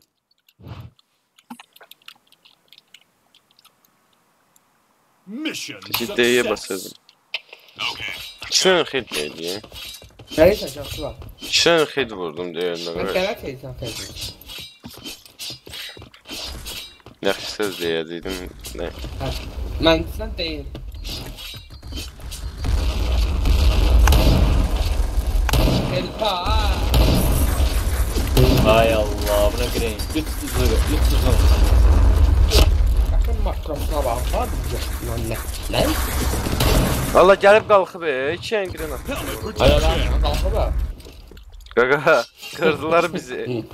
Mission Ciddiyə success. basırdım. Okay. İkisindən xeyli deyildi. Gəlirsən şahsı var. İkisindən xeyli vurdum deyəndə. Mən gələr teysən teysən. Yaxşı söz deyəcəkdim. Nə? Mən sən deyil. Elpa. Ay Allah, buna gireyim. Lütfü. Bakın makrosuna bak. Var mı? Lan. Allah gəlib qalxıb, iki əngirən atdı. Helmet Ay protection. lan qalxa bak. Qaqa, qırdılar bizi.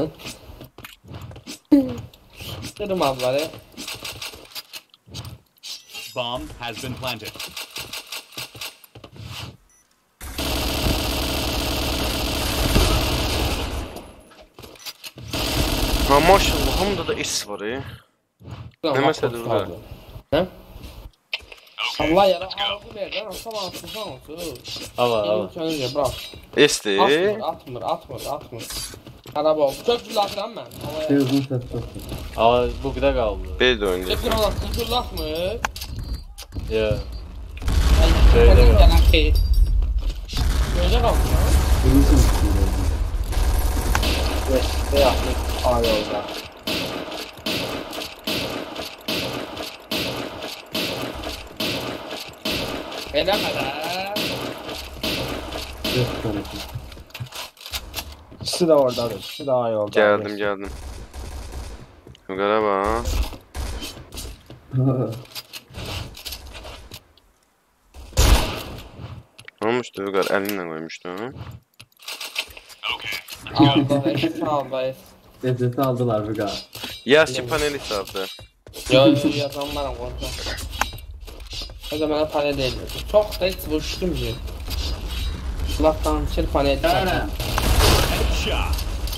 Kırmazlar. Bomb has been planted. Ha maşallah, hamıda da S var. Ne mesele var? Hə? Okay, Allah yara let's go. aldı nereden? Asal alsın olsun. Hava. Önce bırak. S'dir. Atmır. Araba oldu. Çok güzel atıram ben. B uzun ses çok. Hava bu kadar kaldı. B də oynayır. Hepsini alasın. Güzel atmır. Ya. Böyle Böyle gelen şey. Böyle kaldı ya. Birinci üstünde. Ne yaptık? Ay olacaq. Eləmədə. Ses tarafı. İkisi də oradadır, ikisi də ay oldu. Gəldim. Yuqara bax. Ne olmuşdu Vüqar? Əlinlə qoymuşdu. Okay. Aldayız. Sesi aldılar Vüga. Yaz ki paneli çaldı. Yo yazanlarım konuşma. O zaman panel değil. Çok da hiç vuruştum ki. Kulaktan çil panel. Headshot.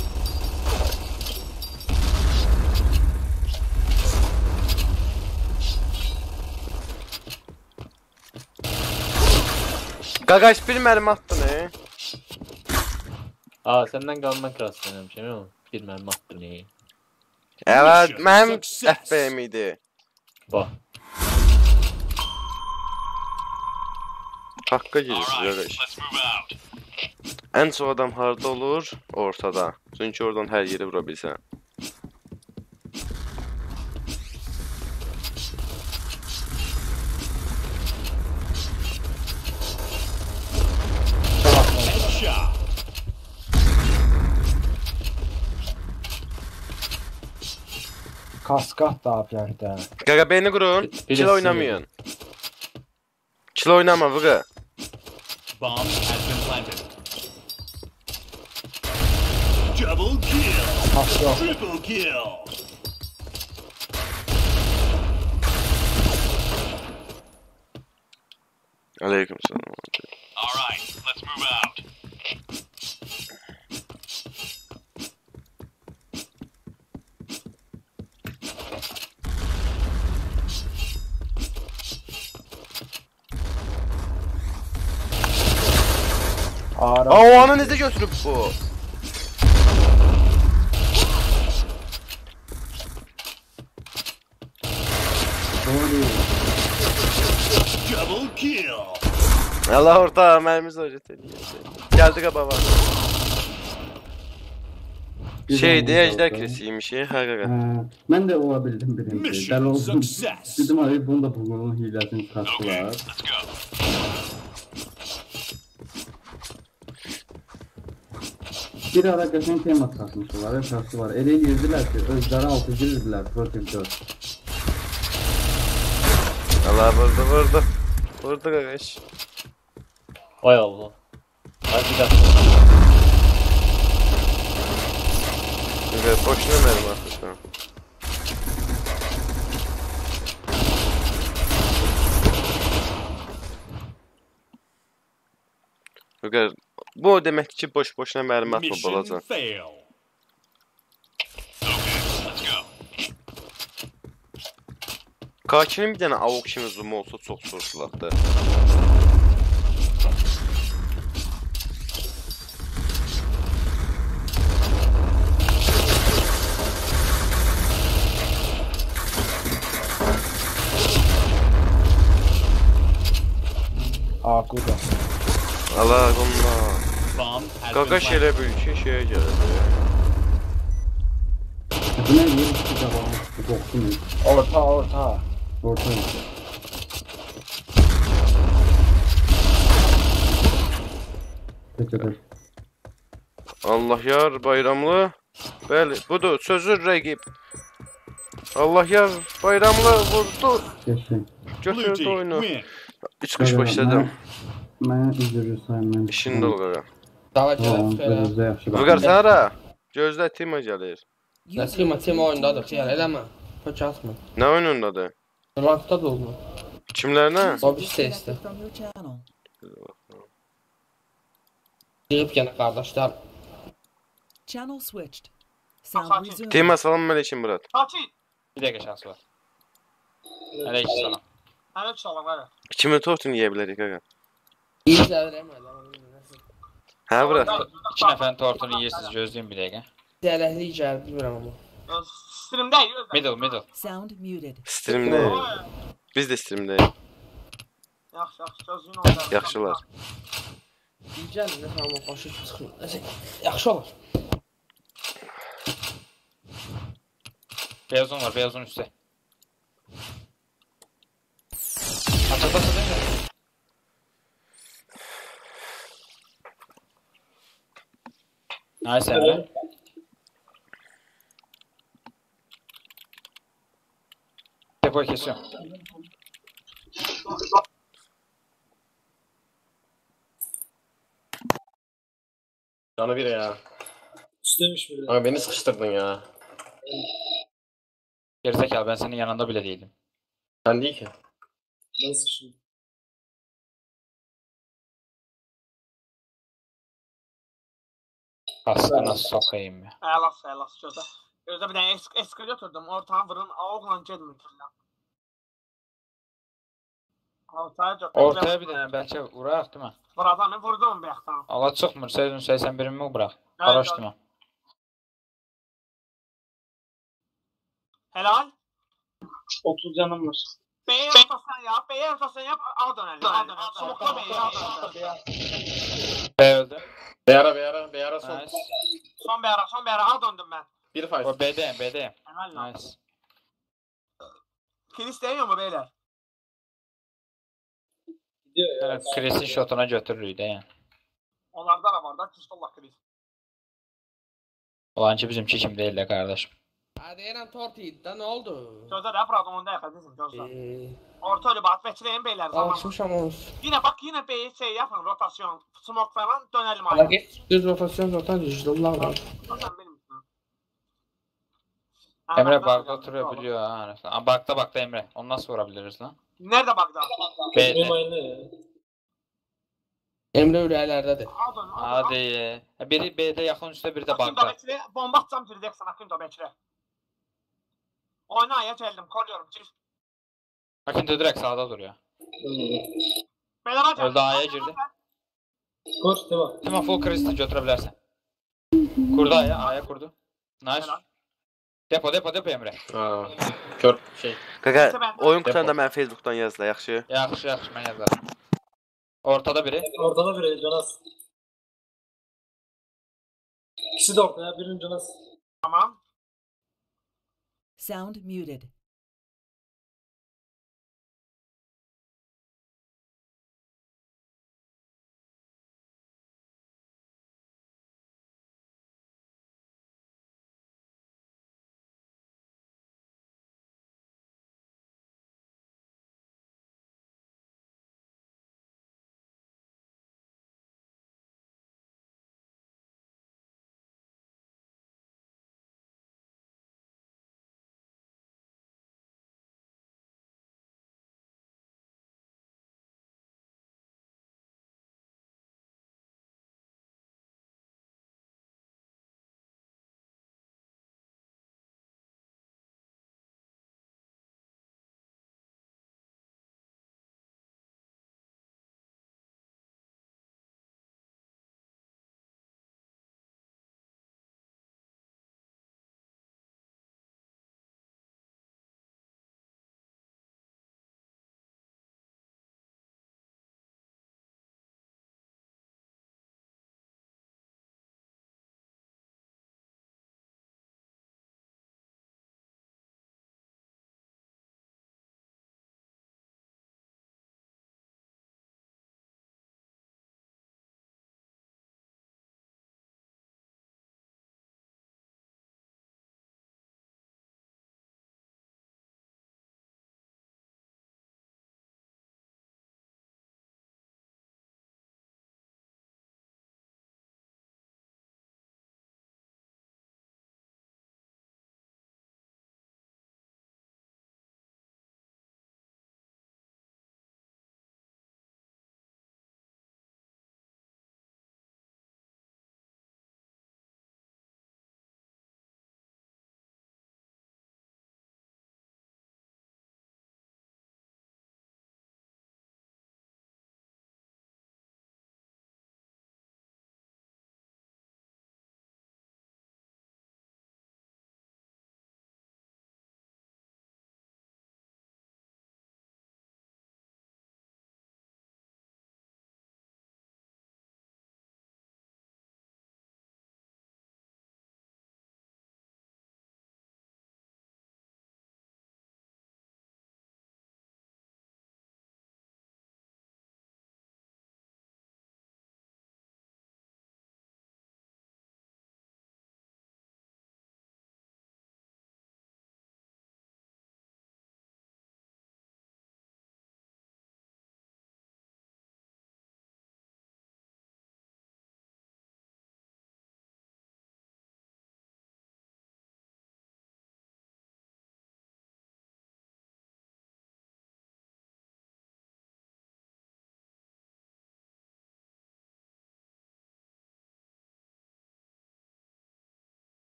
Qaqaş bir mənim attın, Aa senden kalman kras denemişim ama bilmem attı neyi. Evet, mənim FBM idi. Bak. Haqqa All girirsiz right, qaqaş. let's move out. Ən çox adam harda olur? Ortada. Çünki oradan hər yeri vura bilsən. Kaskad da plantdə. Qaqa beni qurun. Bir Kill de oynamayın. Kill oynama vıqa. Bomb has been planted. Double kill. Kask yox. Triple kill. Aleyküm selam. All right, let's move out. Ara. Aa o anı necə götürüb bu? Double kill. Allah orta mərimiz öyrət eləyəcək. Gəldi qabağa. Şeydi, əjdər kilisiymiş, həqiqət. Mən də ola bildim birinci. Mission Dəli oldum. success. Dedim ay bunu da bunun hiləsini Okay, çıxartdılar. let's go. Bir ara qəşəng tema çıxartmışlar, şahsı var. Elə girdilər ki, özləri altı girdilər protector. Allah vurdu, vurdu. Vurdu qardaş. Vay Allah. Ay bir dakika. Qaqa boşuna mənim atırsan. Qaqa bu demək ki boş-boşuna mənim atma Mission olacaq. fail. Okay, let's go. Kakinin bir dənə avuk kimi zoom olsa çox sorsulaqdır. Aquda. Allah qonma. Bomb has Qaqa been şeylə planted. bir şeyə gəlir. Bu nə yer ki qabağım, qorxdum. Orta, orta. Orta. Peki. Allah yar bayramlı. Bəli, budur sözü rəqib. Allah yar bayramlı vurdu. Geçin. Blue Götürdü team oyunu. win. 3 qış başladım. Mən üzürü sayım. İşin dolu qaqa. Dava Tamam, gələk. özdə yaxşı. Vıqar sənə gözlə Tima gəlir. Nə Tima oyundadır, xeyr eləmə. Pök atma. Nə oyunundadır? Rankda da olma. Kimlərlə? Bobby Stace'də. From your channel. Deyib yenə qardaşlar. Channel switched. Sound resumed. Tima salam aleyküm Murat. Bir dəqiqə şans var. Aleykümselam. Aleykümselam. Kimin tortunu yeyə bilərik qaqa? İyi zəvrəm hələ. Hə Murat. 2 nəfərin tortunu yeyirsiniz, gözləyin bir dəqiqə. Dələkli gəl, bilmirəm amma. Middle, middle. Sound muted. Streamdəyik. Biz də streamdəyik. Yaxşı, yaxşı, gözləyin orada. Yaxşılar. İyi gəl, nə amma başı çıxmır. Nəsə, yaxşı olur. Beyazon var, beyazon üstə. Açılda açılda. Nice Emre. Depoyu kesiyorum. Canı bir ya. İstemiş bile. Abi beni sıkıştırdın ya. Gerizekalı, ben senin yanında bile değilim. Sen değil ki. Nasıl şimdi? Aslında sokayım ya. Əlas, əlas, gözə. Gözə bir dənə eski götürdüm, ortaya vurun, oğlan gedmir türlə. Ortaya götürdüm. Ortaya bir dənə bəlkə vuraq, değil mi? Buradan vurdum bir yaxdan. Allah çıxmır, sezon 81'imi bırak. Araştırma. Helal. 30 canım var. B'ye ortasından yap, B'ye ortasından yap, A dönelim, A dönelim. Smokla B'ye, A dönelim. B öldü. Beyara son. Nice. Son bir ara A döndüm ben. Bir fight. O B'deyim, B'deyim. Helal lan. Nice. Kill istemiyor mu beyler? Evet, Chris'in shotuna götürürüydü yani. Onlarda da var da, Kristollah Chris. Ulan ki bizimki kim değil de kardeşim. deyirəm tort yedi də, nə oldu? Gözlə də, Fırat, onu da yapacaqsın, gözlə. Orta ölü bak, bekleyin beyler zaman. Alışmışam onu. Yine bak, yine bey şey yapın, rotasyon, smoke falan, dönelim Hala ayağa. geç, düz rotasyon zaten yüzdolar var. Sen bilmişsin. Emre bug'da oturabiliyor ha. Anasını. Aa, Bug'da Emre. Onu nasıl vurabiliriz lan? Nerede bug'da? B'de. Emre ürəklərdədir. Hadi. Biri B'de yakın üstte biri de Akın bug'da. bekle, bomba atacağım gireceksin, Akın bekle. Oyna aya geldim, koruyorum, gir. Bakın da direkt sağda duruyor. Beyler aç. Öldü A'ya girdi. Koş devam. Tamam full crystal götürebilirsin. Kurdu A'ya kurdu. Nice. Depo Emre. Kör şey. Qaqa, oyun qutanda mən Facebookdan yazla, yaxşı? Yaxşı mən yazarım. Ortada biri. Ortada biri Canas. İkisi de ortaya, birinin Canas. Tamam. Sound muted.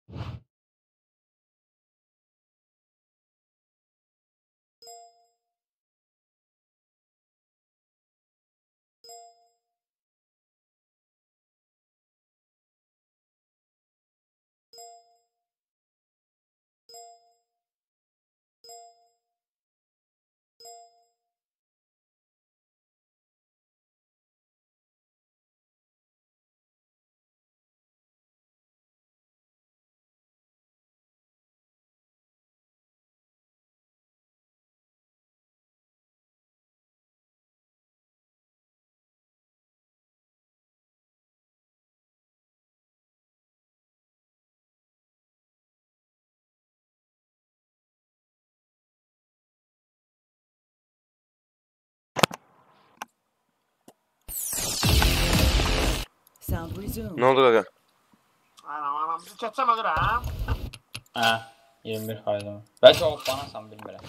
Sound resumed. Ne oldu qaqa? Anam, bizi keçsəm ölür ha? Hə, 21 fayda. Bəlkə o banasan bilmirəm.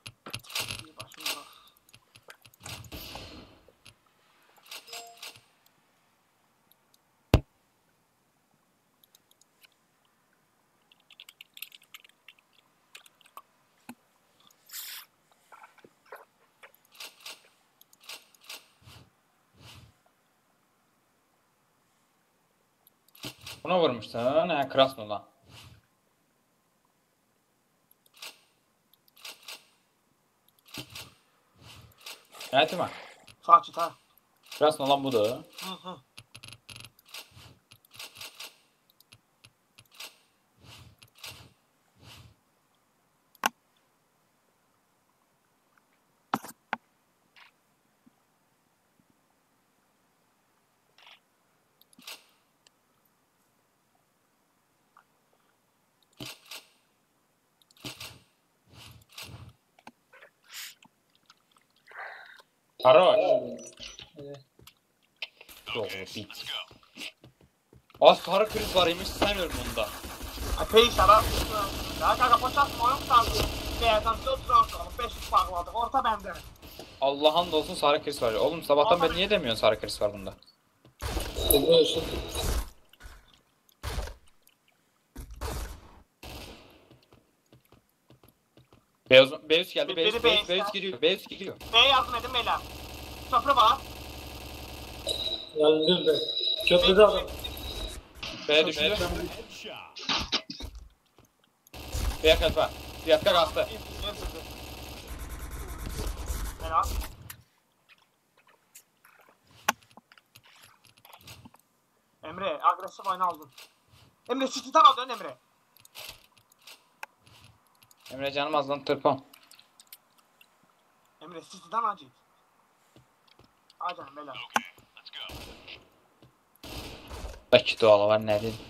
Buna vurmuşsun, hə, Krasnodan. Həyəti mi? Sakit ha. Krasnodan budur. Hı. Haroş. Doğru, bit. Az sarı kriz var imiş, istemiyorum bunda. Epey şarap. Ya kanka boşaltma oyun sandı. Beyazdan tutuyorsun sonra 500 bağladık. Orta bende. Allah'ın da olsun sarı kriz var. Oğlum sabahtan beri niye demiyorsun sarı kriz var bunda? Beyuz geldi, Beyuz giriyor. B'ye yardım edin beyler. Köprü var. Geldim de. Köprüde adam. B'ye düştü. B'ye kalpa. Fiyatka kastı. Helal. Emre agresif oyunu aldın. Emre City'den aldın Emre. Emre canım az lan tırpam. Emre City'den acil. Ay canım beyler. Belki doğalı var ne dedi?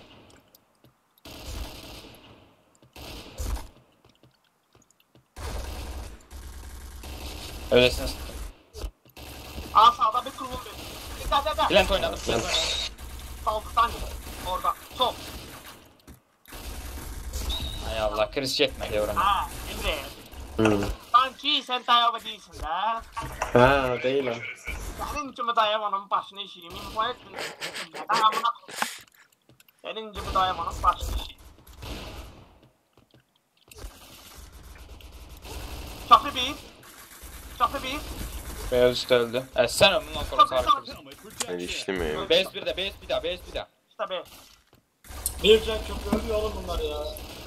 Öylesine sıktım. Aa sağda bir kuruldu. Dikkat. Plant oynadım. Saldıktan orada. Sol. Hay Allah kriz çekmedi oranı. Ha Emre. Sanki sen dayağı değilsin de. Ha, değilim. Senin gibi dayamanın başını işeyim. İmkan ettin. Neden amına koyayım? Senin gibi dayamanın başını işeyim. Çapı bir. Beyaz üstü öldü. Sen ondan sonra sarı kriz. Ben işlemiyorum. Beyaz bir daha. İşte be. Bir can köprü ölüyor oğlum bunlar ya.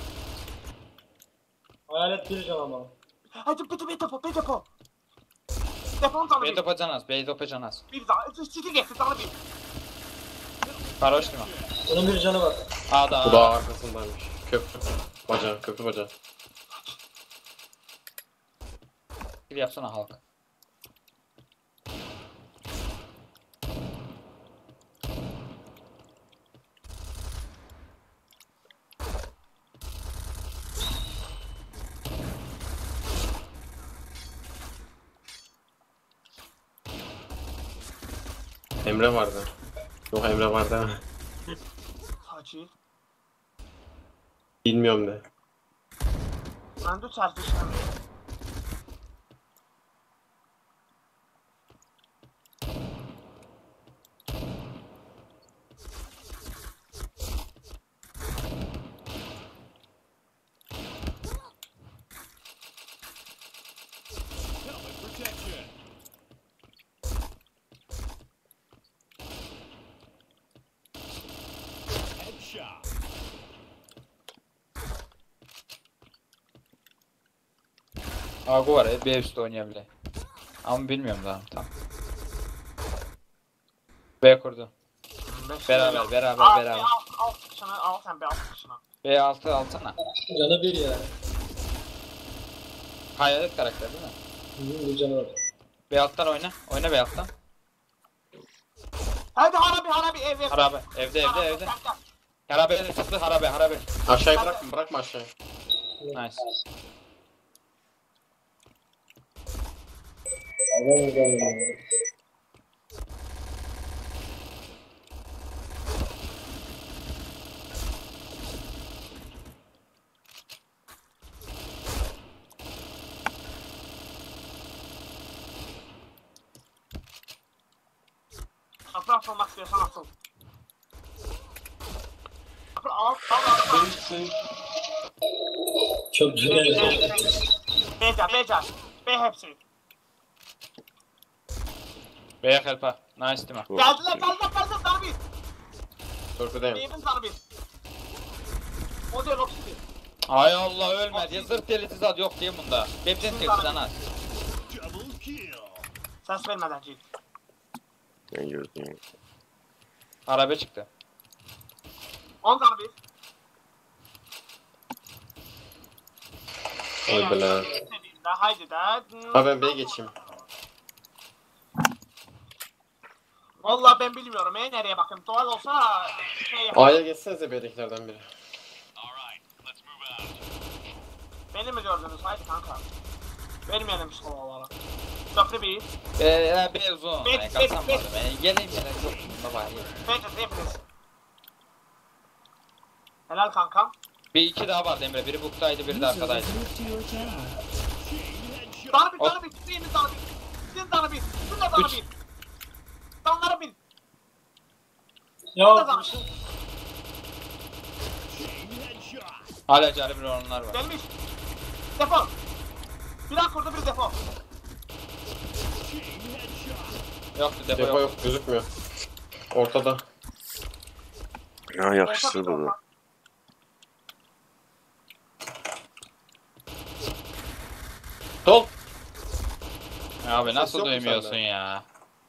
Hayalet bir can ama. Hadi bir depo. Deponun canı bir. Beydopa canaz. Bir daha. City getir canı bir. Karoş değil mi? Bunun bir canı var. Bu da arkasındaymış. Köprü bacağı. Bir yapsana halk. Emre vardı. Yok Emre vardı. Hacı. Bilmiyorum de. Ben de çarpıştım. Agu var ya, B üstü oynayabilir. Ama bilmiyorum daha. Tamam. B kurdu. Beraber. Al kışını, al sen be al kışını. B6 alsana. Canı bir ya. Hayalet karakter değil mi? Bir canı var. B6'dan oyna. Oyna B6'dan. Hadi harabi ev. Harabe. Evde. Harabe çıktı harabe. Aşağıya bırakma aşağıya. Nice. Afra olmak istiyorsan asıl. Afra al. Çok güzel. Beca. B hepsi. B'ye helpa. Nice değil mi? Geldiler darbe. Torpideyim. B'nin darbe. O diyor Roxy. Ay Allah ölmedi. Ya zırt deliti zat yok diye bunda. Hepsini tek sana. Ses vermeden Cilt. Ben gördüm. Harabe çıktı. 10 darbe. Oy bela. Haydi de. Ha ben B'ye geçeyim. Vallahi ben bilmiyorum nereye bakayım. Doğal olsa şey. A'ya geçsenize B'dekilerden biri. Beni mi gördünüz? Haydi kanka. Vermeyelim şu havalara. Köprü bir. B uzun. Ben kapsamadım. Geleyim çok. Baba. Bence hepiniz. Helal kankam. Bir iki daha vardı Emre. Biri buktaydı, biri de User arkadaydı. was moved to your channel. Darbe. Sizin darbe. Sizin darbe. Danlara bin. Ya. Hala cari bir olanlar var. Gelmiş. Defol. Bir daha kurdu bir defol. Yoktu Depo yok gözükmüyor. Ortada. Ya yaxşısı budur. Sol. Abi nasıl Ses yok mu duymuyorsun sende? ya?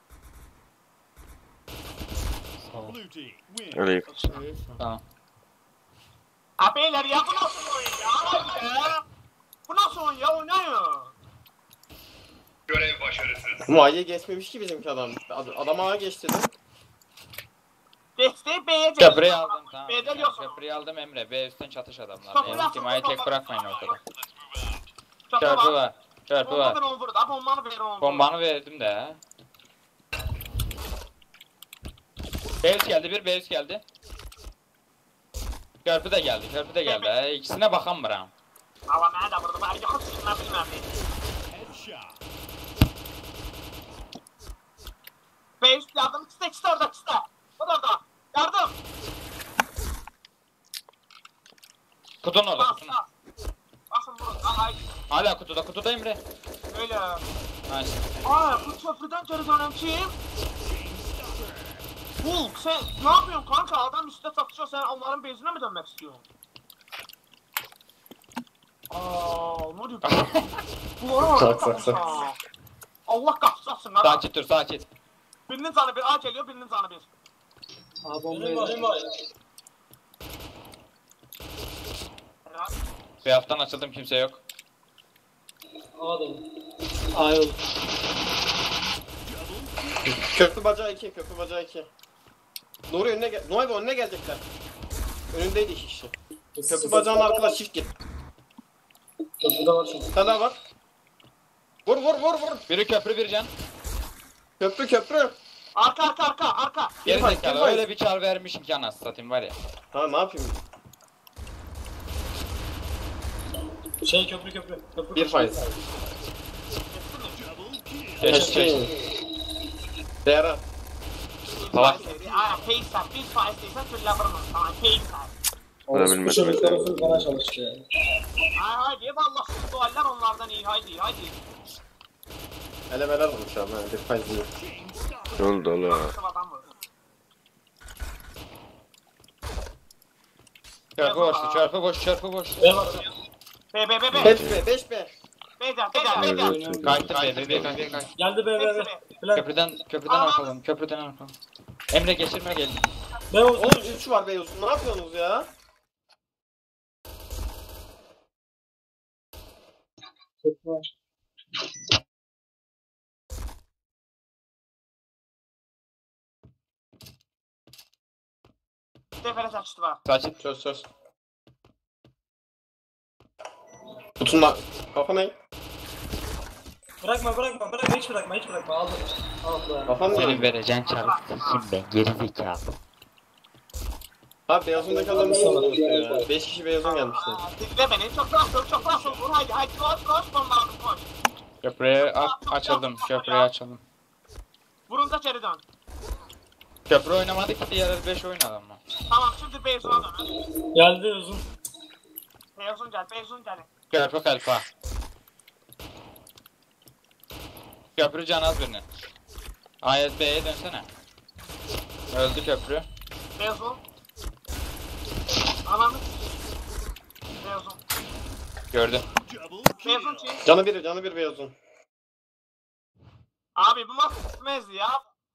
Öyle Tamam. Abiler ya bu nasıl oyun ya? Bu nasıl oyun ya oynayın. Görev başarısız. Ama A'ya geçmemiş ki bizimki adam. Adam A'ya geçti değil mi? Geçti B'ye geçti. Köprüyü aldım tamam. B'de yoksun. Köprüyü aldım Emre. B üstten çatış adamlar. Köprüyü Benim aldım. timayı tek bırakmayın ortada. Köprü Körpü var. var. Körpü Bomba var. ver onu vur da bombanı ver onu vur. Bombanı verdim de. Beus geldi bir, Beus geldi. Körpü de geldi. İkisine bakamıram. Ama mənə də vurdu, bari yox çıxma bilməm. Beus yardım ikisi orada. O da orada. Yardım. Kutunun orada, kutunun. Basın vurun, haydi. Hala kutuda Emre. Öyle. Nice. Aa, bu köprüden geri dönem kim? Hulk, sen ne yapıyorsun kanka? Adam üstte çatışıyor, sen onların bezine mi dönmek istiyorsun? Ne oluyor? Bu var kanka. Allah kahretsin lan. Sakin. Birinin canı bir, A geliyor, birinin canı bir. Aa bombayı var. Bir haftan açıldım, kimse yok. Adam. Ayol. Köprü bacağı 2. Nuri önüne gelecekler. Önündeydi iki kişi. Köprü bacağının arkada çift git. Köprüde var çünkü. Sen daha var. Vur. Biri köprü, bir can. Köprü. Arka. Geri faiz, zekalı, bir faiz. öyle bir çar vermişim ki anasını satayım var ya. Ha ne yapayım? Köprü. Bir faiz. Geçti. Değera. Tamam. Peyser, bir faiz değilsen türlü vurma. Tamam, peyser. Olabilmez. Bana çalıştı yani. Haydi, valla şu dualler onlardan iyi, haydi. Hele beler olmuş abi. Bir faiz değil. Dolu. Adam vurdu. Çarpı boş. B. 5B. Beyler. Kayıttım B. Geldi be. Bilal. Köprüden arkalım. Emre geçirme geldi. Beyaz. Oğlum 3 var Beyaz'ın. Ne yapıyorsunuz ya? Defere saçtı var. Saçın. Söz. Tutunma. Kafa ne? Bırakma. Hiç bırakma. Aldım. Kafan Senin ne? vereceğin çarık. Şimdi geri zekalı. Abi Beyaz'ındaki adamı niye vurdunuz ya? 5 kişi Beyaz'ın gelmişti. Dinle beni. Çok nasıl. Vur haydi. Koş. Bomba koş. Köprüyü açıldım. Vurun da geri dön. Köprü oynamadı ki diğer 5 oynadı ama. Tamam şimdi Beyaz'ına dön. Geldi uzun. Beyaz'ın gel. Köprü kalfa. Köprü canaz birinin. Ayet B'ye dönsene. Öldü köprü. Beyaz'ın. Ananı. Beyaz'ın. Gördüm. Beyaz'ın çiğ. Canı bir Beyaz'ın. Abi bu maç bitmez ya.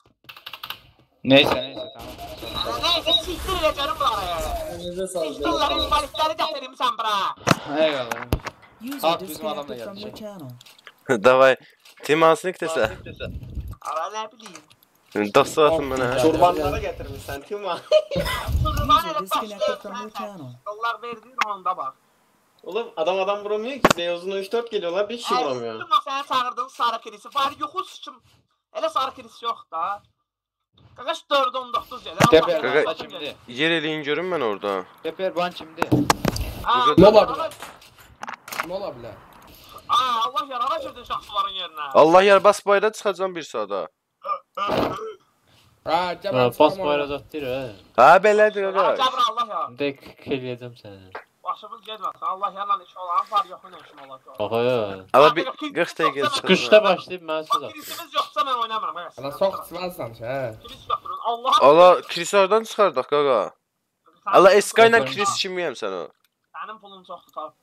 Neyse tamam. Neyse siktir edeceğim bu araya. Elinize sağlık. Siktirlerin balıkları getirim sen bura. Eyvallah. User Abi bizim adam da disconnected from your gelecek. channel. Davay. Timasını kitese. Ama ne bileyim. Dası atın bana. Çorbanlara getirmişsen Tima. User disconnected from your channel. Yollar verdiğin onda bak. Oğlum adam vuramıyor ki. Beyaz'ına 3-4 geliyorlar. Bir kişi vuramıyor. Sıkma sen çağırdığın sarı kirisi. Var yoxu sıçım. Elə sarı kirisi yok da. Qaqaş 4-19 gəlir. Teper kimdi? Yer eləyin görün mən orada. Teper ban kimdi? Ne olabilir? Ne olabilir? Allah yarana girdin şahsıların yerine. Allah yer bas bayrağı çıxacam bir saata. Ha, Bas bayrağı atdır Ha belədir Cəbr qardaş. Allah ya. Dek eləyəcəm səni. Başımız getməsin. Allah yanla iş olan var yoxu nə işim olar. Baxa ya. Ala bir 40 dəqiqə Çıxışda başlayıb mən söz atdım. Kirisimiz yoxsa mən oynamıram. Evet. Ana çok sıvazsan ha. Kiris yoxdur. Allah. Ala Chris oradan çıxardıq qaqa. Ala Sky ilə Chris kimiyəm sən o? Sənin pulun çoxdur ta.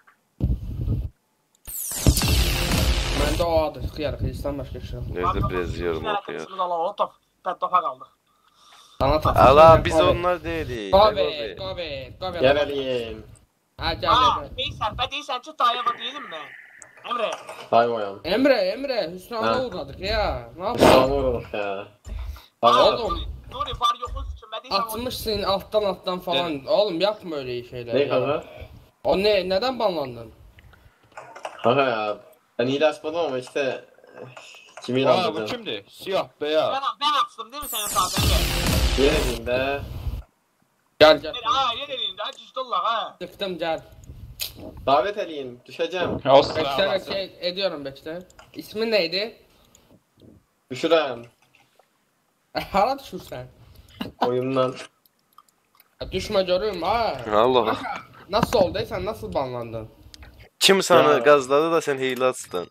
Ben de o adı. Xiyar, Xristan başka şey yok. Nerede biraz yorum oxuyaq. Kirisimiz Allah top. Topa qaldı. Sana tak. Ala biz onlar deyilik. Covid. Gel eləyim. Ha gel. Deyirsən, deyirsən ki, Dayeva deyiləm mən. Emre. Hayvoyam. Emre, Hüsnü'na uğradık ya. Ne yapıyorsun? Tamam vurmuş ya. Oğlum, Nuri var yoxuz üçün mən deyirsən. atmışsın alttan falan. Oğlum yapma öyle şeyler. Ne ya. kanka? O ne? Neden banlandın? Kanka ya. Ben iyi açmadım ama işte kimi Bu inandırdım. kimdi? Siyah beyaz. Ben açtım değil mi senin sağdan? Yer elinde. Gel. Yer elinde, cüzdullah ha. Tıktım gel. Davet eleyim. Düşeceğim. Bekle ediyorum bekle. İsmin neydi? Düşürem. Hala düşürsen. Oyundan. Düşme görüyorum ha. Allah. Nasıl oldu? Sen nasıl banlandın? Kim sana gazladı da sən heylə açdın?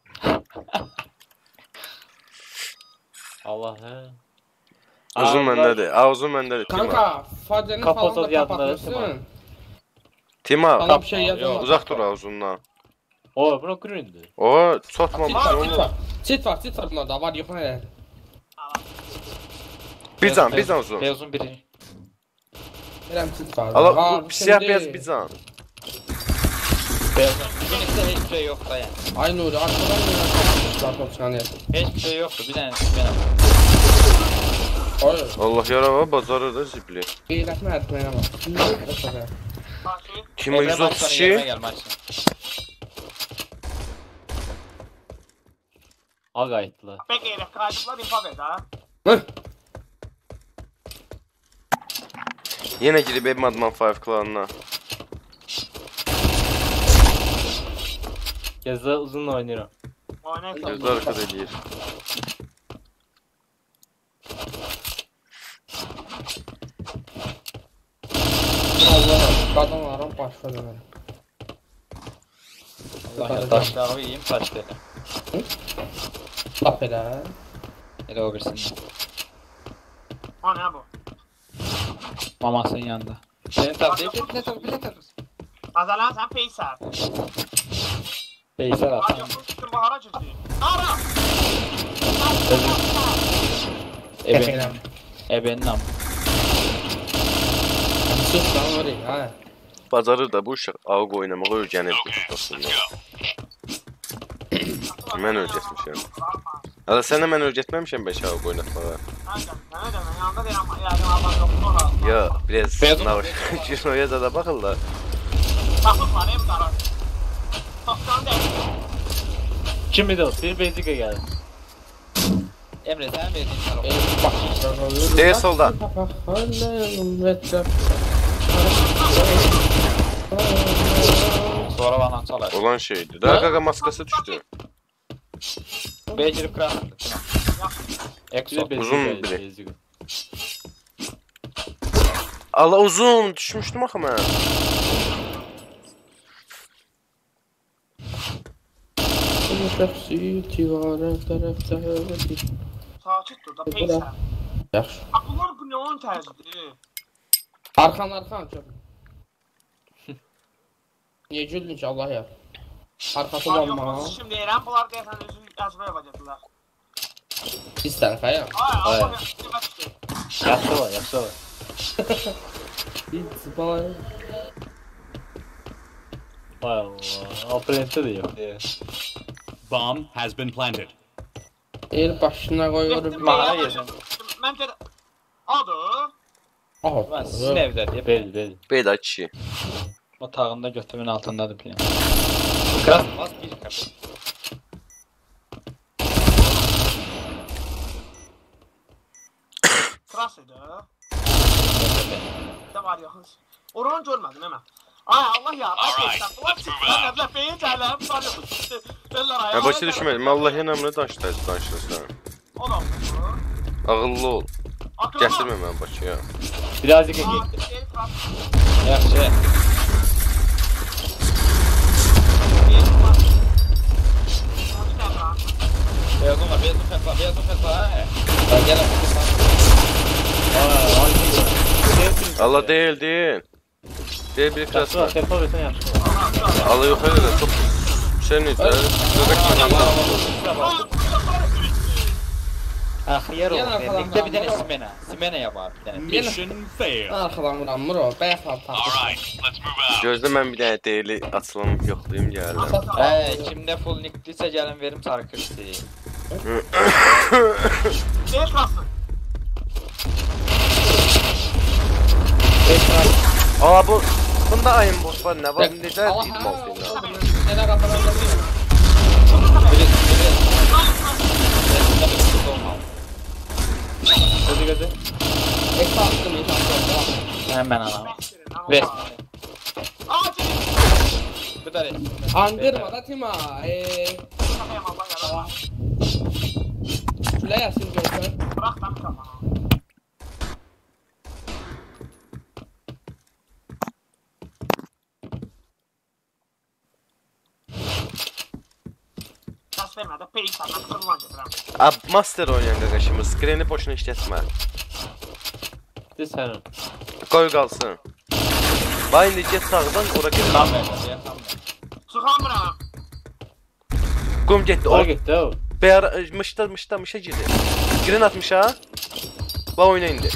Allah hə. Uzun məndədir. Uzun məndədir. Kanka, facenin Kapat falan o da yanları, kapatmışsın. Tima, Bana bir şey yazamaz. uzaq dur uzundan. O, buna gründür. O, çatmamış oğlum. Çit var bunlarda var yok ne? Bir can uzun. Beyazın biri. Verem çit var. Ala, bu siyah beyaz bir can. Beyazın. Bugün hiçbir şey yok da yani. Ay Nuri, arkadan zaten çıkanı. Hiçbir şey yoktu. Bir tane Hayır. Allah yarava bacarır da zibli. İyiləşmə etməyinə bax. Kimi 132? Gel maçın. Ağaytlı. Pek eylek kaydıklar infaz et ha. Yenə girib ev Madman 5 klanına. Gezdə uzun oynayıram. Oynayın. Gözlər arkad eləyir. Allah, qadınların başqa dönər. Allah ya taşları yiyeyim taşları. Lap elə. Elə o birisini. O ne bu? Mamasının yanında. Senin tabi bilet alırız. Azalan sen peyser. Veysel atsan. Radiyasını bahara girdi. Ara! Ebenin am. Sus lan oraya ha. Bacarır da bu uşaq AUG oynamağa öyrənirdi aslında. Mən öyrətmişəm. Hələ sənə mən öyrətməmişəm bəlkə AUG oynatmağa. Ya, biraz Cino'ya da baxırlar. Kim idi o? Bir basic geldi. Emre sen verdin sana. Değil solda. Sonra bana çalar. Olan şeydi. Daha qaqa maskası düşdü. Becirip kırar. Uzun biri. Allah uzun düşmüşdüm axı mən. Sakit dur da peysən. Yaxşı. Bunlar bu ne oyun tərzidir? Arxan çok. Niye güldün ki Allah ya? Arkası olma. Şimdi deyirəm, bunlar deyəsən özü yazma yapacaqlar. Pis tərəfə ya. Ay, Yaxşı var, yaxşı var. Hiç bana. Vay Allah, operante de yok. Bomb has been planted. El başına koyuyorum. Mahara yesin. Mən deyirəm, adı? Ben sizin evdə deyə Belli. Beyda kişi. otağında götümün altındadır plan. Kırar bas bir kapı. Kras idi. Də var yaxın. Oranı görmədim hemen. Ay Allah ya. Mən də beyin gələm, var yox. Mən başa düşmədim. Allah yanımda danışırsan. O da. Ağıllı ol. Gətirmə mən Bakıya. Birazcık gitti. Yaxşı. Beyazın var, beyazın fefa. Gel Allah değil. Değil bir Yaxşı klas var, var. telefon versen yaxşı var. Allah yok öyle de çok şey neydi? Xiyar oldu. Birlikte bir tane Simena yapar bir tane. Mission failed. Arkadan vuran vur o. Beyaz altı. Alright, let's move out. Gözde mən bir dənə deyili açılım yoxlayım gəldim. Kimdə full nicklisə gəlin verim sarı kristi. Ne krası? Aa bunda ayın boss var nə var? Necə dedim olsun. Neler kafadan geliyor? Gözü. Eksa attım inşallah. Hemen anam. Ver. Bu da Andırma da Tima. Şöyle yazsın görsen. Bırak ben kafana. Kas vermedi. Peysan ben kırılan Ab master oynayan qaqaşımız. Screen-i boşuna işlətmə. Sen. Qoy qalsın. Vay indi get sağdan ora get. Tam ver. Sıxamıram. Qum getdi. Ora getdi o. Bəyər mışa girdi. Girin atmışa. Va oyna indi.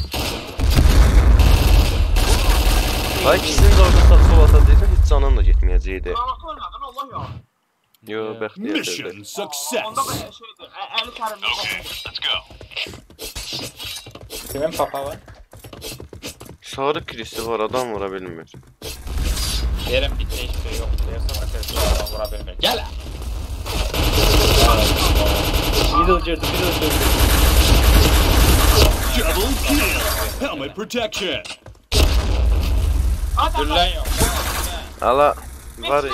Vay ikisini də orada sağ sol atacaqsan heç canın da getməyəcəkdi. Rahat ölmədin Allah ya. Yo bəxtiyar. Mission success. Onda böyle şeydi. Eli kərimli. Let's go. Kimin papa var? Sarı kristi var adam vura bilmir. Yerim bir şey yok. Derse arkadaşlar vura bilmir. Gel. Middle girdi. Double kill. Helmet protection. Güllen yok. Hala var.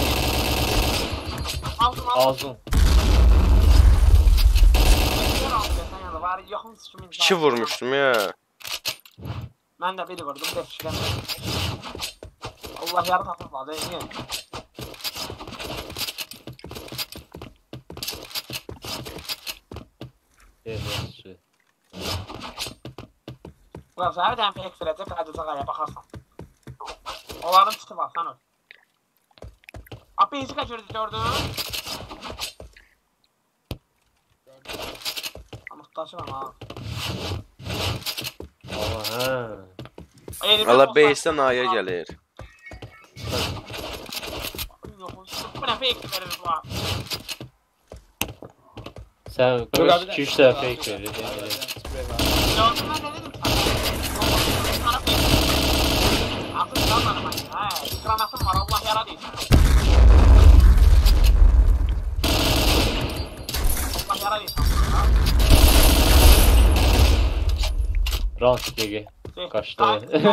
Ağzın. İki vurmuştum ya. Ben de biri vurdum. 5 kişiden. Allah yardım atmadı. Niye? Evet. Ulan sana bir tane fake verecek. Hadi Zaga'ya bakarsan. Onların çiti var. Sen öl. Abi hiç kaçırdı gördün. Muhtaçım ama. Aha. Allah base'den A'ya gəlir. Bu ne fake verir bu. Sen 2-3 dəfə fake verir. Gördün ne dedim sana? Akıl kalmadı bak. Granatım var Allah yaradı. Allah yaradı. Round GG. Kaçtı.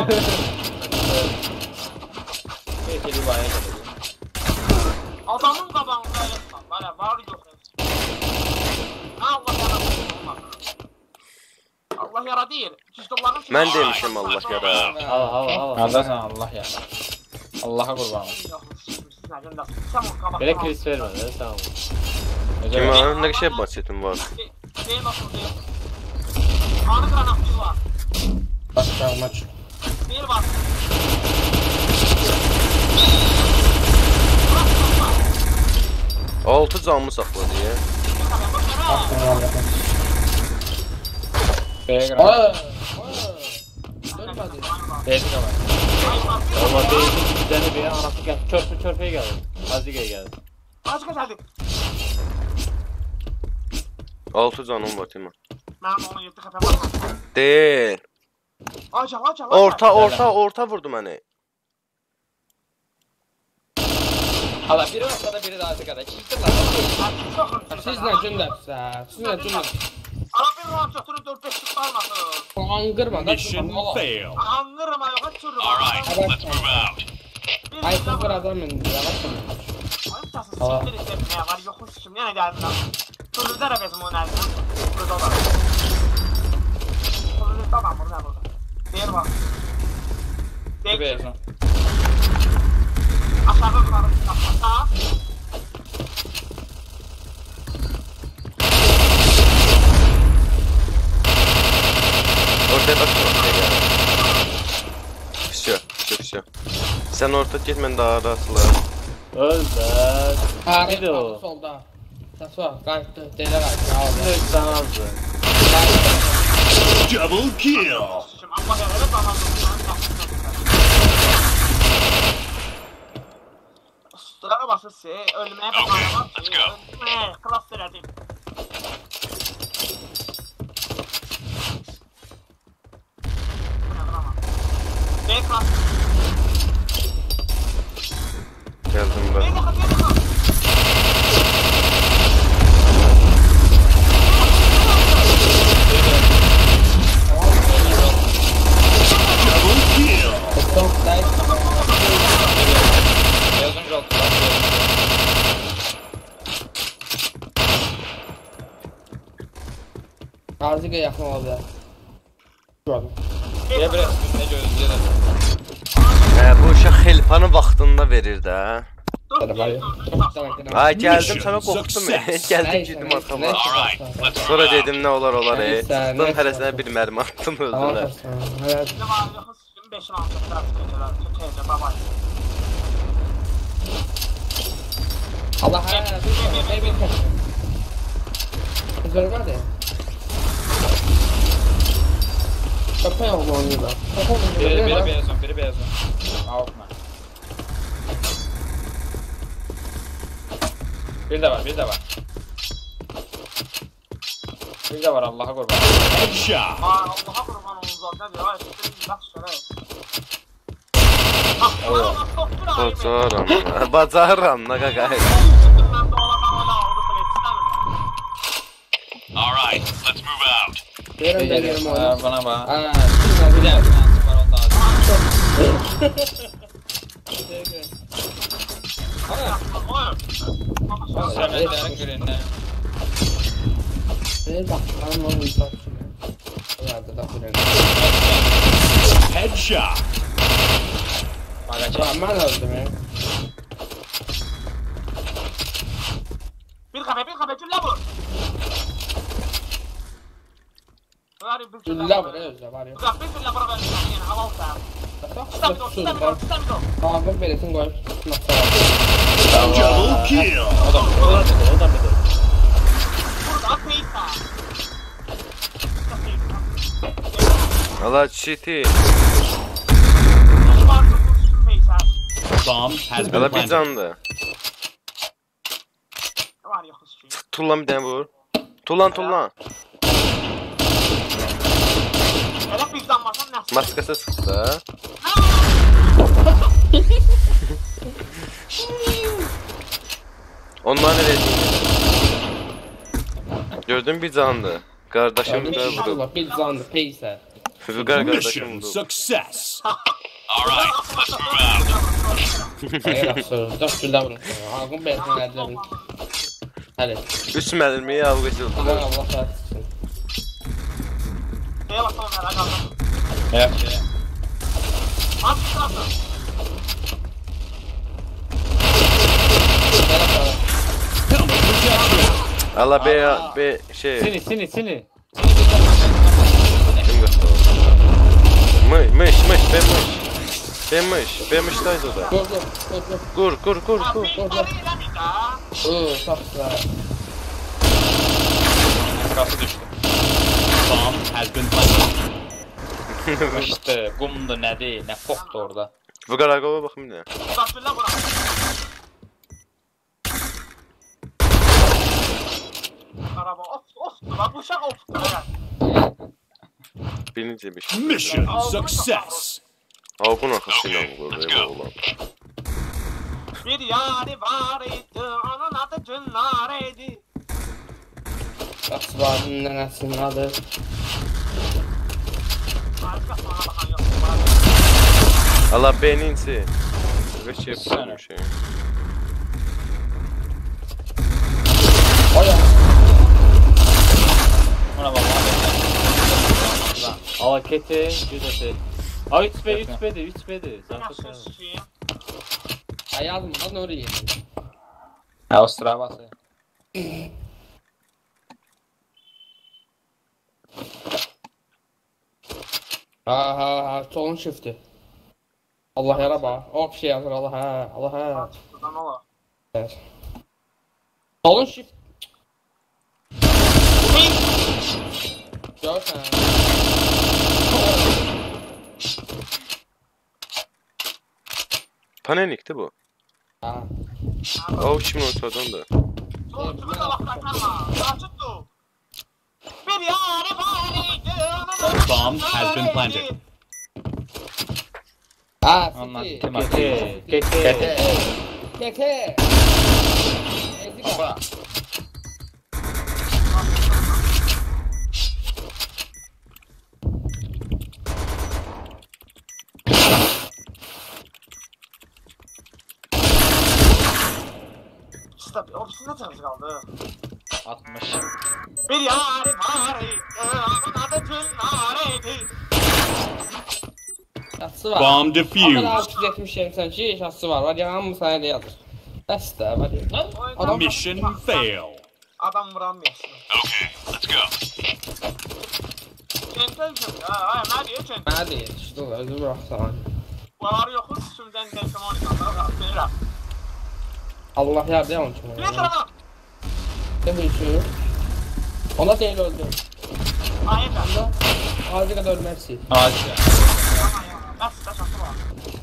Tehlikeli bayağı geldi. Adamın qabağında elə tutan. Böyle var yok. Allah yaradı. Allah yaradı. Mən demişim Allah yaradı. Hava. Qardaşım Allah ya. Allah'a qurban olsun. Belə kriz vermə, sağ ol. Kim var? Nə şey bahsetim var? Değil nasıl değil. Anı granatlı var. Başka maç. Bir var. Altı canımı saxladı ya. B'ye qranat. B'ye qranat. Amma deyildi ki, bir dənə bir anası gəl. Körpəyə gəlir. Azigəyə gəlir. Başka geldik. Altı canım var Timon. Ben onu yettik efendim. Deyil. Aç. Orta vurdu məni. Hala biri ortada biri de arkada. Çizdirler. Sizlə gündəfsə. Sizlə gündəfsə. Ara bir round götürüp 4-5 şut varmasın. Angırma da. Mission failed. Angırma yok hiç sürü. Alright, let's move out. Ay sıfır adam indi. Yavaş mı? Ayıptasın siktir etmeye var yokun sikim. Yine geldin lan. Sürüzde de bezim onun elinden. Sürüzde olan. Sürüzde olan burada burada. Değer bak. B'ye son. Aşağıda duralım. Aşağı. Ortaya bakma. Все. Sen orta git, mən daha arasılar. Öldür. Neydi o? Solda. Səs var. Qayıtdı. Delə qayıtdı. Aldı. Sen aldı. Double kill. Allah yaralı tamam. Sıra basırsa ölmeye bakalım. Ölmeye klas verdim. Klas. Geldim ben. Double kill. Beyazın joltu. Azigə yaxın ola bilər. Gördüm. B'ye bir ne gözleyeceğiz. Bu uşaq xelpanı vaxtında verir də. Ay gəldim sana qorxdum. Gəldim girdim arxama. Sonra dedim nə olar Sıxdım hərəsinə bir mərmi attım özünə. Allah bir Güzel var ya. Kapıya mı oynuyorlar? Biri B'ye son. Avukma. Bir de var. Bir de var Allah'a kurban. Headshot. Allah'a kurban olun zaten ya. Bak şöyle. Bacarıram nə qaqay. Alright, let's move out. Bana bak. Bir de var ondan az. Semetlerin gününde. Bir bak ben onu izledim. Nerede da buraya. Headshot. Ben öldüm ya. Bir kafe cülle vur. Güllə var özə var ya. Abi veresin koyup Double kill. O da bir. Allah çiti. Bomb has been Allah bir planted. candı. Tullan bir tane vur. Tullan. Maskası sıktı. Onlar nereye gördün bir candı. Kardeşim de vurdu. bir zandı peyser. Fügar kardeşim Mission vurdu. success. All right, let's move out. Hayır aksırır. 4 güllə vurun. Ağın belki nerede? Hadi. 3 mermiyi avga edildi. Allah razı olsun. Evet. Allah be şey. Seni. Kim gösterdi? Ben mışdaydı o da. Kur. Çok güzel. Maskası düştü. Bomb has been planted. İşte kumdu ne değil ne koktu orada. Fügar agava bakayım ne. Birinci bir şey. Mission success. Avukun arkasıyla mı vurdu ya oğlan? Bir yari var idi, onun adı Cünnareydi. Aslanın nenesinin adı. Allah beğeninsi. Ve şey yapıyor şey. Oya. Ona bak. Ala kete, bir de şey. Aa 3B'di. Zaten Ayağım lan oraya. Ha o sıra bası. Ha solun shift'i. Allah yaraba. O bir şey yazır Allah. Evet. Solun shift. Gör sen. Panelikti bu. Ha. O şimdi ortadan da. Bir yari var idi, Bomb has been planted. Ha, Onlar City. kim Kete. Keke. Baba. Tabii, ofisinde canınız kaldı. 60. Bir yari var idi, onun adı Cünnareydi. Şahsı var. Bomb defused. Ama 670-82 şahsı var. Var ya hamı sayede yazır. Dəstə var ya. Adam Mission fail. Adam vuramıyorsun. Okay, let's go. Gentelsin ya, ay ne diyor gentel? Mənə deyil, işte özü bıraxsan. Var yoxuz üstümdən gentel oynayanlara qalıb, bilirəm. Allah yardım onun kimi. Bir tarafa! Ne bu işi? Ona değil öldü. Hayır da. Ağzı kadar ölmezsin. Ağacı. Bəs şası var.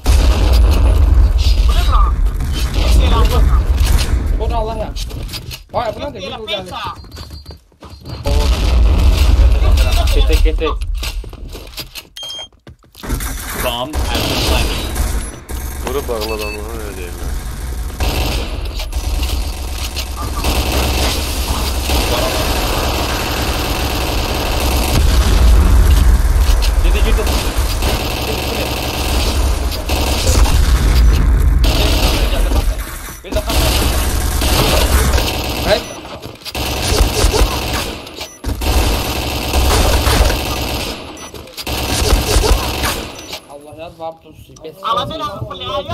Bu ne bura? Selam bakma. Vur Allah ya. Vay buna değil bu geldi. Kete. Bomb has been planted. Vurup bağladan onu öyle değil mi? Girdi. Bir daha. Hayır. Allah ya var tutsun. Ama ben yazma.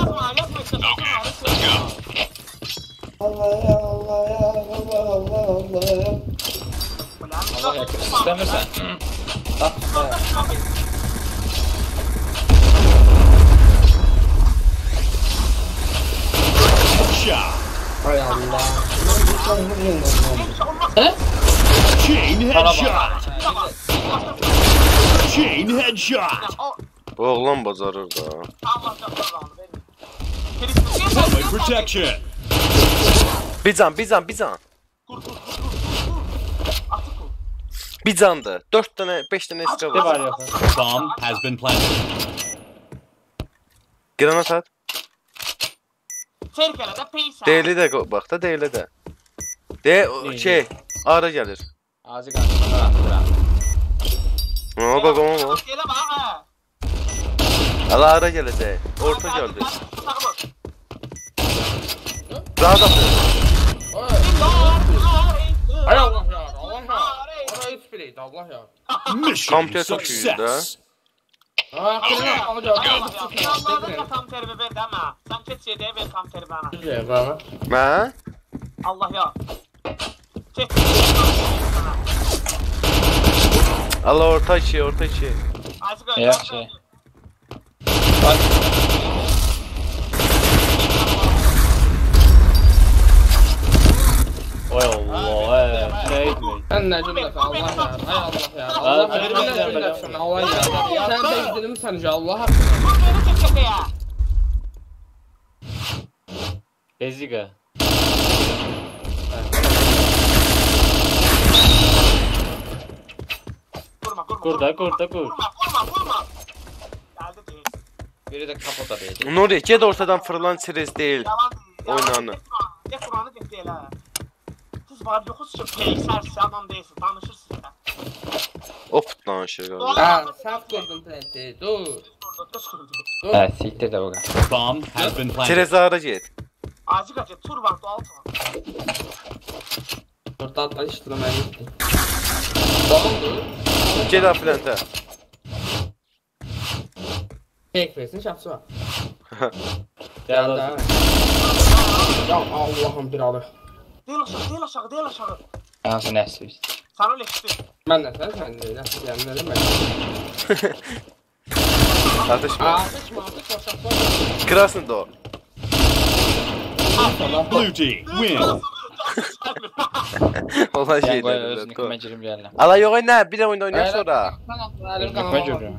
Allah ya. Allah yakın. İstemirsen. Hay Allah. Chain headshot. Chain headshot. Bu oğlan bacarır da. Public protection. Bir can. Bir candı. 4 tane, 5 tane esra Ne var. var yok. Bomb has been planted. Granat at. Serkələdə peysə. Değerli de bak da değerli de. Şey, ara gelir. Ağzı qaçdı. Aa bak ama. Elə bax, hə. Ala ara gelecek. Orta geldi. Rahat at. Hay Allah ya. Allah ya. Orayı spireydi Allah ya. Mission Komple çok iyi de. success. Ha kırma hocam. Allah'ın tam terimi ver demə. Sən keç yedəyə ver tam terimi bana. Güzel baba. Ha? Allah ya. Keç. Allah orta içi. Azıqı. Yaxşı. Oy Allah. Neydi? Sen ne cümlesi Allah ya. Hay Allah ya. Allah birbirine cümlesin Allah ya. Sen de izledim sence Allah hakkı. Beziga. Kurda. Vurma. Geldi değil. Biri de kapıda beydi. Nuri get ortadan fırılan çerez değil. Oynanı. Ne Kur'an'ı getdi elə. Siz var yoxuz ki, peysərsiz adam deyilsin, danışırsınız da. Op danışır galiba. Ha saf kurdum plenti. Dur. Hə, siktir də o qədər. Bomb has been planted. Çerez ara get. Azıqı ki, tur var, altına. Orta atla işte ben gittim. Ne oldu? Get afilente. Tek versin şapsı var. Geldi. Ya Allah'ım bir alı. Deyil aşağı. Hansı nəsil? Sən öyle işdir. Ben de sen de öyle. Yani ne demek? Atışma. Atışma şapsı. Krasın da o. Blue team win. Olan Sən şey qoy de. özünü kimə girim gəlirəm. Ala yok oyna. Bir de oynar sonra. Özünü kimə girim?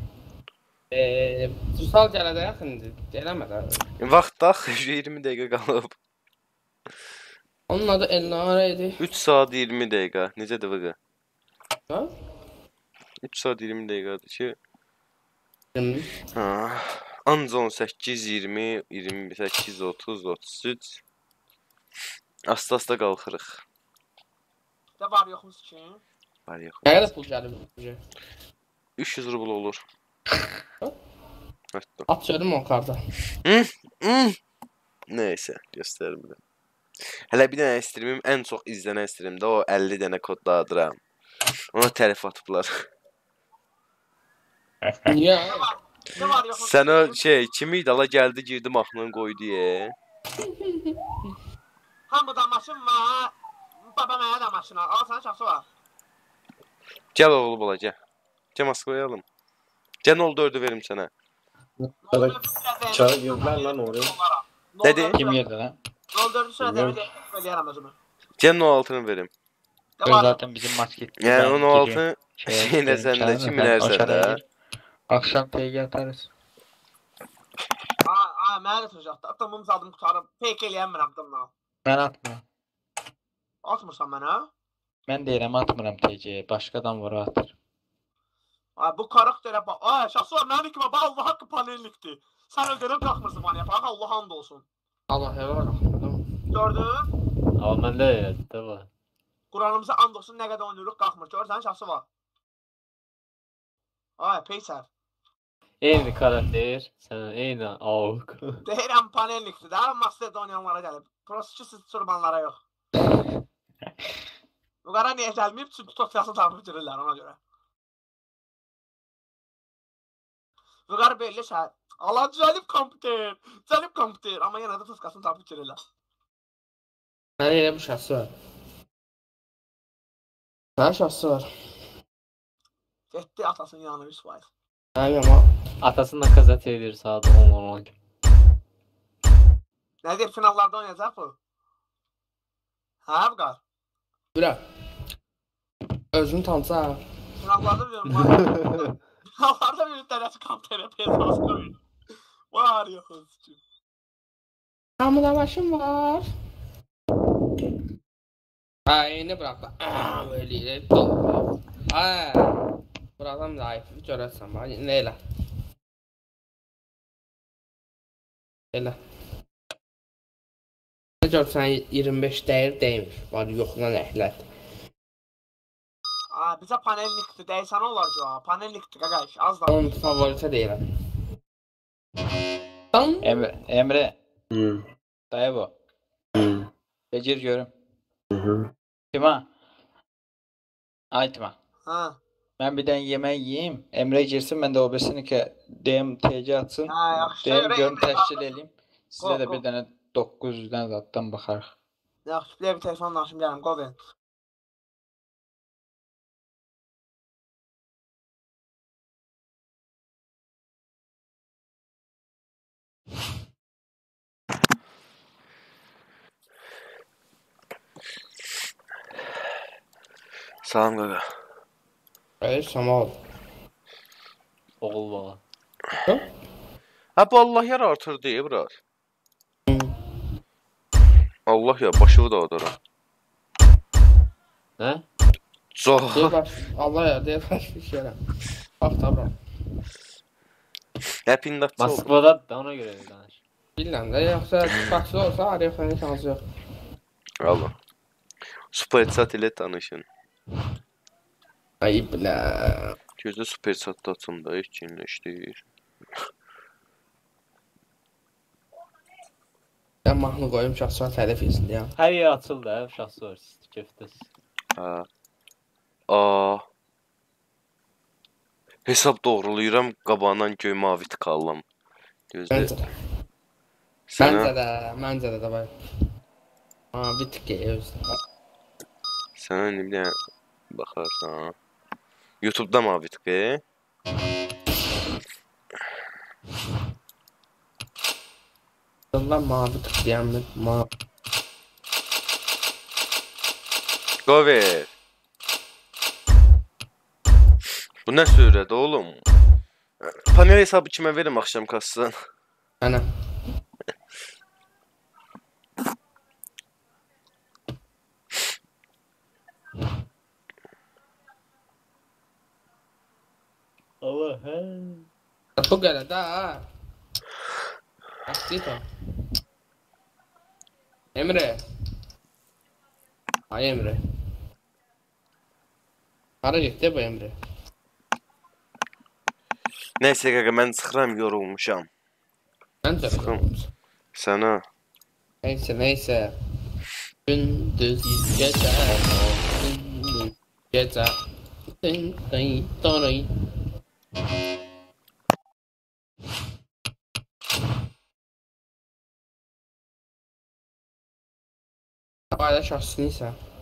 Susal gələdə yaxındır. Gələmədə. Vaxtda 20 dəqiqə qalıb. Onun adı Elnara idi. 3 saat 20 dəqiqə. Necədir bu? Ha? 3 saat 20 dəqiqədir ki. Şimdi. Ha. Anca 18, 20, 28, 30, 33. Asta qalxırıq. Də var yoxuz ki. Var yox. Nə qədər pul gəlir? 300 rubl olur. At söyledim o karda. Neyse göstərim. Hələ bir dənə streamim ən çox izlənən streamdə o 50 dənə kodladıram. Ona tərif atıblar. Niyə? Sən o şey kimi idi ala gəldi girdi mahnını qoydu ye. Hamıda maşın var. Baba mənə də maşın var. Al sənin şahsı var. Gəl oğlu bala gəl. Gəl Moskvaya alım. Gəl 04'ü verim sənə. Çara girdiler lan oraya. Dedi? Kim yerdə lan? 04'ü sürədə bir eləyərəm özümü. Gəl 06'ını verim. Zaten bizim maç getdi. Yəni 16 şeyinə səndə kiminərsən də. Akşam peygi atarız. Mənə də tutacaqdı. Atımım zadım qutarım. Peyk eləyəmirəm adımla. Mən atmıram. Atmırsan mənə? Mən deyirəm atmıram peygi. Başqadan vura atır. Bu karakterə bax. Şahsı var mənim kimi. Bax Allah haqqı panellikdir. Sən öldürüb qalxmırsın bana. Bax Allah hamd olsun. Allah eyvallah. Gördün? Ama məndə elədi də var. Quranımıza and olsun nə qədər oynayırıq qalxmır. Görsən şahsı var. Peysər. Eyni karakter, sən eyni avuk. Deyirəm panellikdir də. Masterdə oynayanlara gəlib. Prosto ki siz turbanlara yox. Bu qara niyə gəlməyib? Çünki tutasını tapıb girirlər ona görə. Bu qara belli şəhər. Allah cəlib kompüter. Amma yenə də tuskasını tapıb girirlər. Mənə elə bu şahsı var. Mənə şahsı var. Getdi atasının yanına 100%. Aynen ama Atasından qəzət edir saat 10-10 kimi. Nə deyir, finallarda oynayacaq bu? Hə, bu qar? Bırak. Özünü tanısa. Finallarda biliyorum. Finallarda bir tənəsi kampanya piyasası koyuyor. Var yoxuz ki. Hamıda başım var. Ha yeni bıraktı. Böyle doldu. Buradan zayıf görürsən bax. Nə elə? Elə. Nə görsən 25 dəyir deymiş. Var yoxla əhlət. Bizə panellikdir. Deysən olar ki, panellikdir qaqaş. Az da. Onun favoritə deyirəm. Emre. Dayı bu. Gir görüm. Tima. Ay Tima. Ha. Ben bir tane yemek yiyeyim. Emre girsin, ben de o besini ki DM TC atsın. DM görüm təşkil edeyim. Size de bir tane 900'den zattan bakarıq. Yaxşı, bir telefon danışım gələm, qol verin. Salam qaqa. Samal. Oğul bala. Ha bu Allah yer artır diye bırak. Allah ya başımı da odurum. Ne? Çok. Allah ya diye baş bir şeyler. Bak tabi. Hep indatçı oldu. Moskva'da da ona göre danış. Bilmem de yoksa farklı olsa Arif'in şansı yok. Allah. Superchat ile tanışın. Ayıp la. Gözde Superchat'da açımda etkinleştir. Ben mahnı koyum şahsına təlif etsin ya. Her yer açıldı ha, şahsı var, köftesi. Ha. Hesab doğrulayıram, qabağından göy mavi tıkallam. Gözde. Məncə də davay. Mavi tıkayız. Sənə ne bileyim baxarsan. YouTube'da mavi tıkayı. Allah mavi tıklayan mavi. Go ver. Bu nə sürədə oğlum? Panel hesabı kimə verim axşam kassın? Ana. Allah he. Bu qədər də ha. Astito. Emre. Ay Emre. Hara getdi bu Emre? Neyse qaqa mən çıxıram, yorulmuşam. Mən də çıxıram. Sənə. Neyse. Gündüz gecə. Gecə. Dın. Paylaş aslıysa.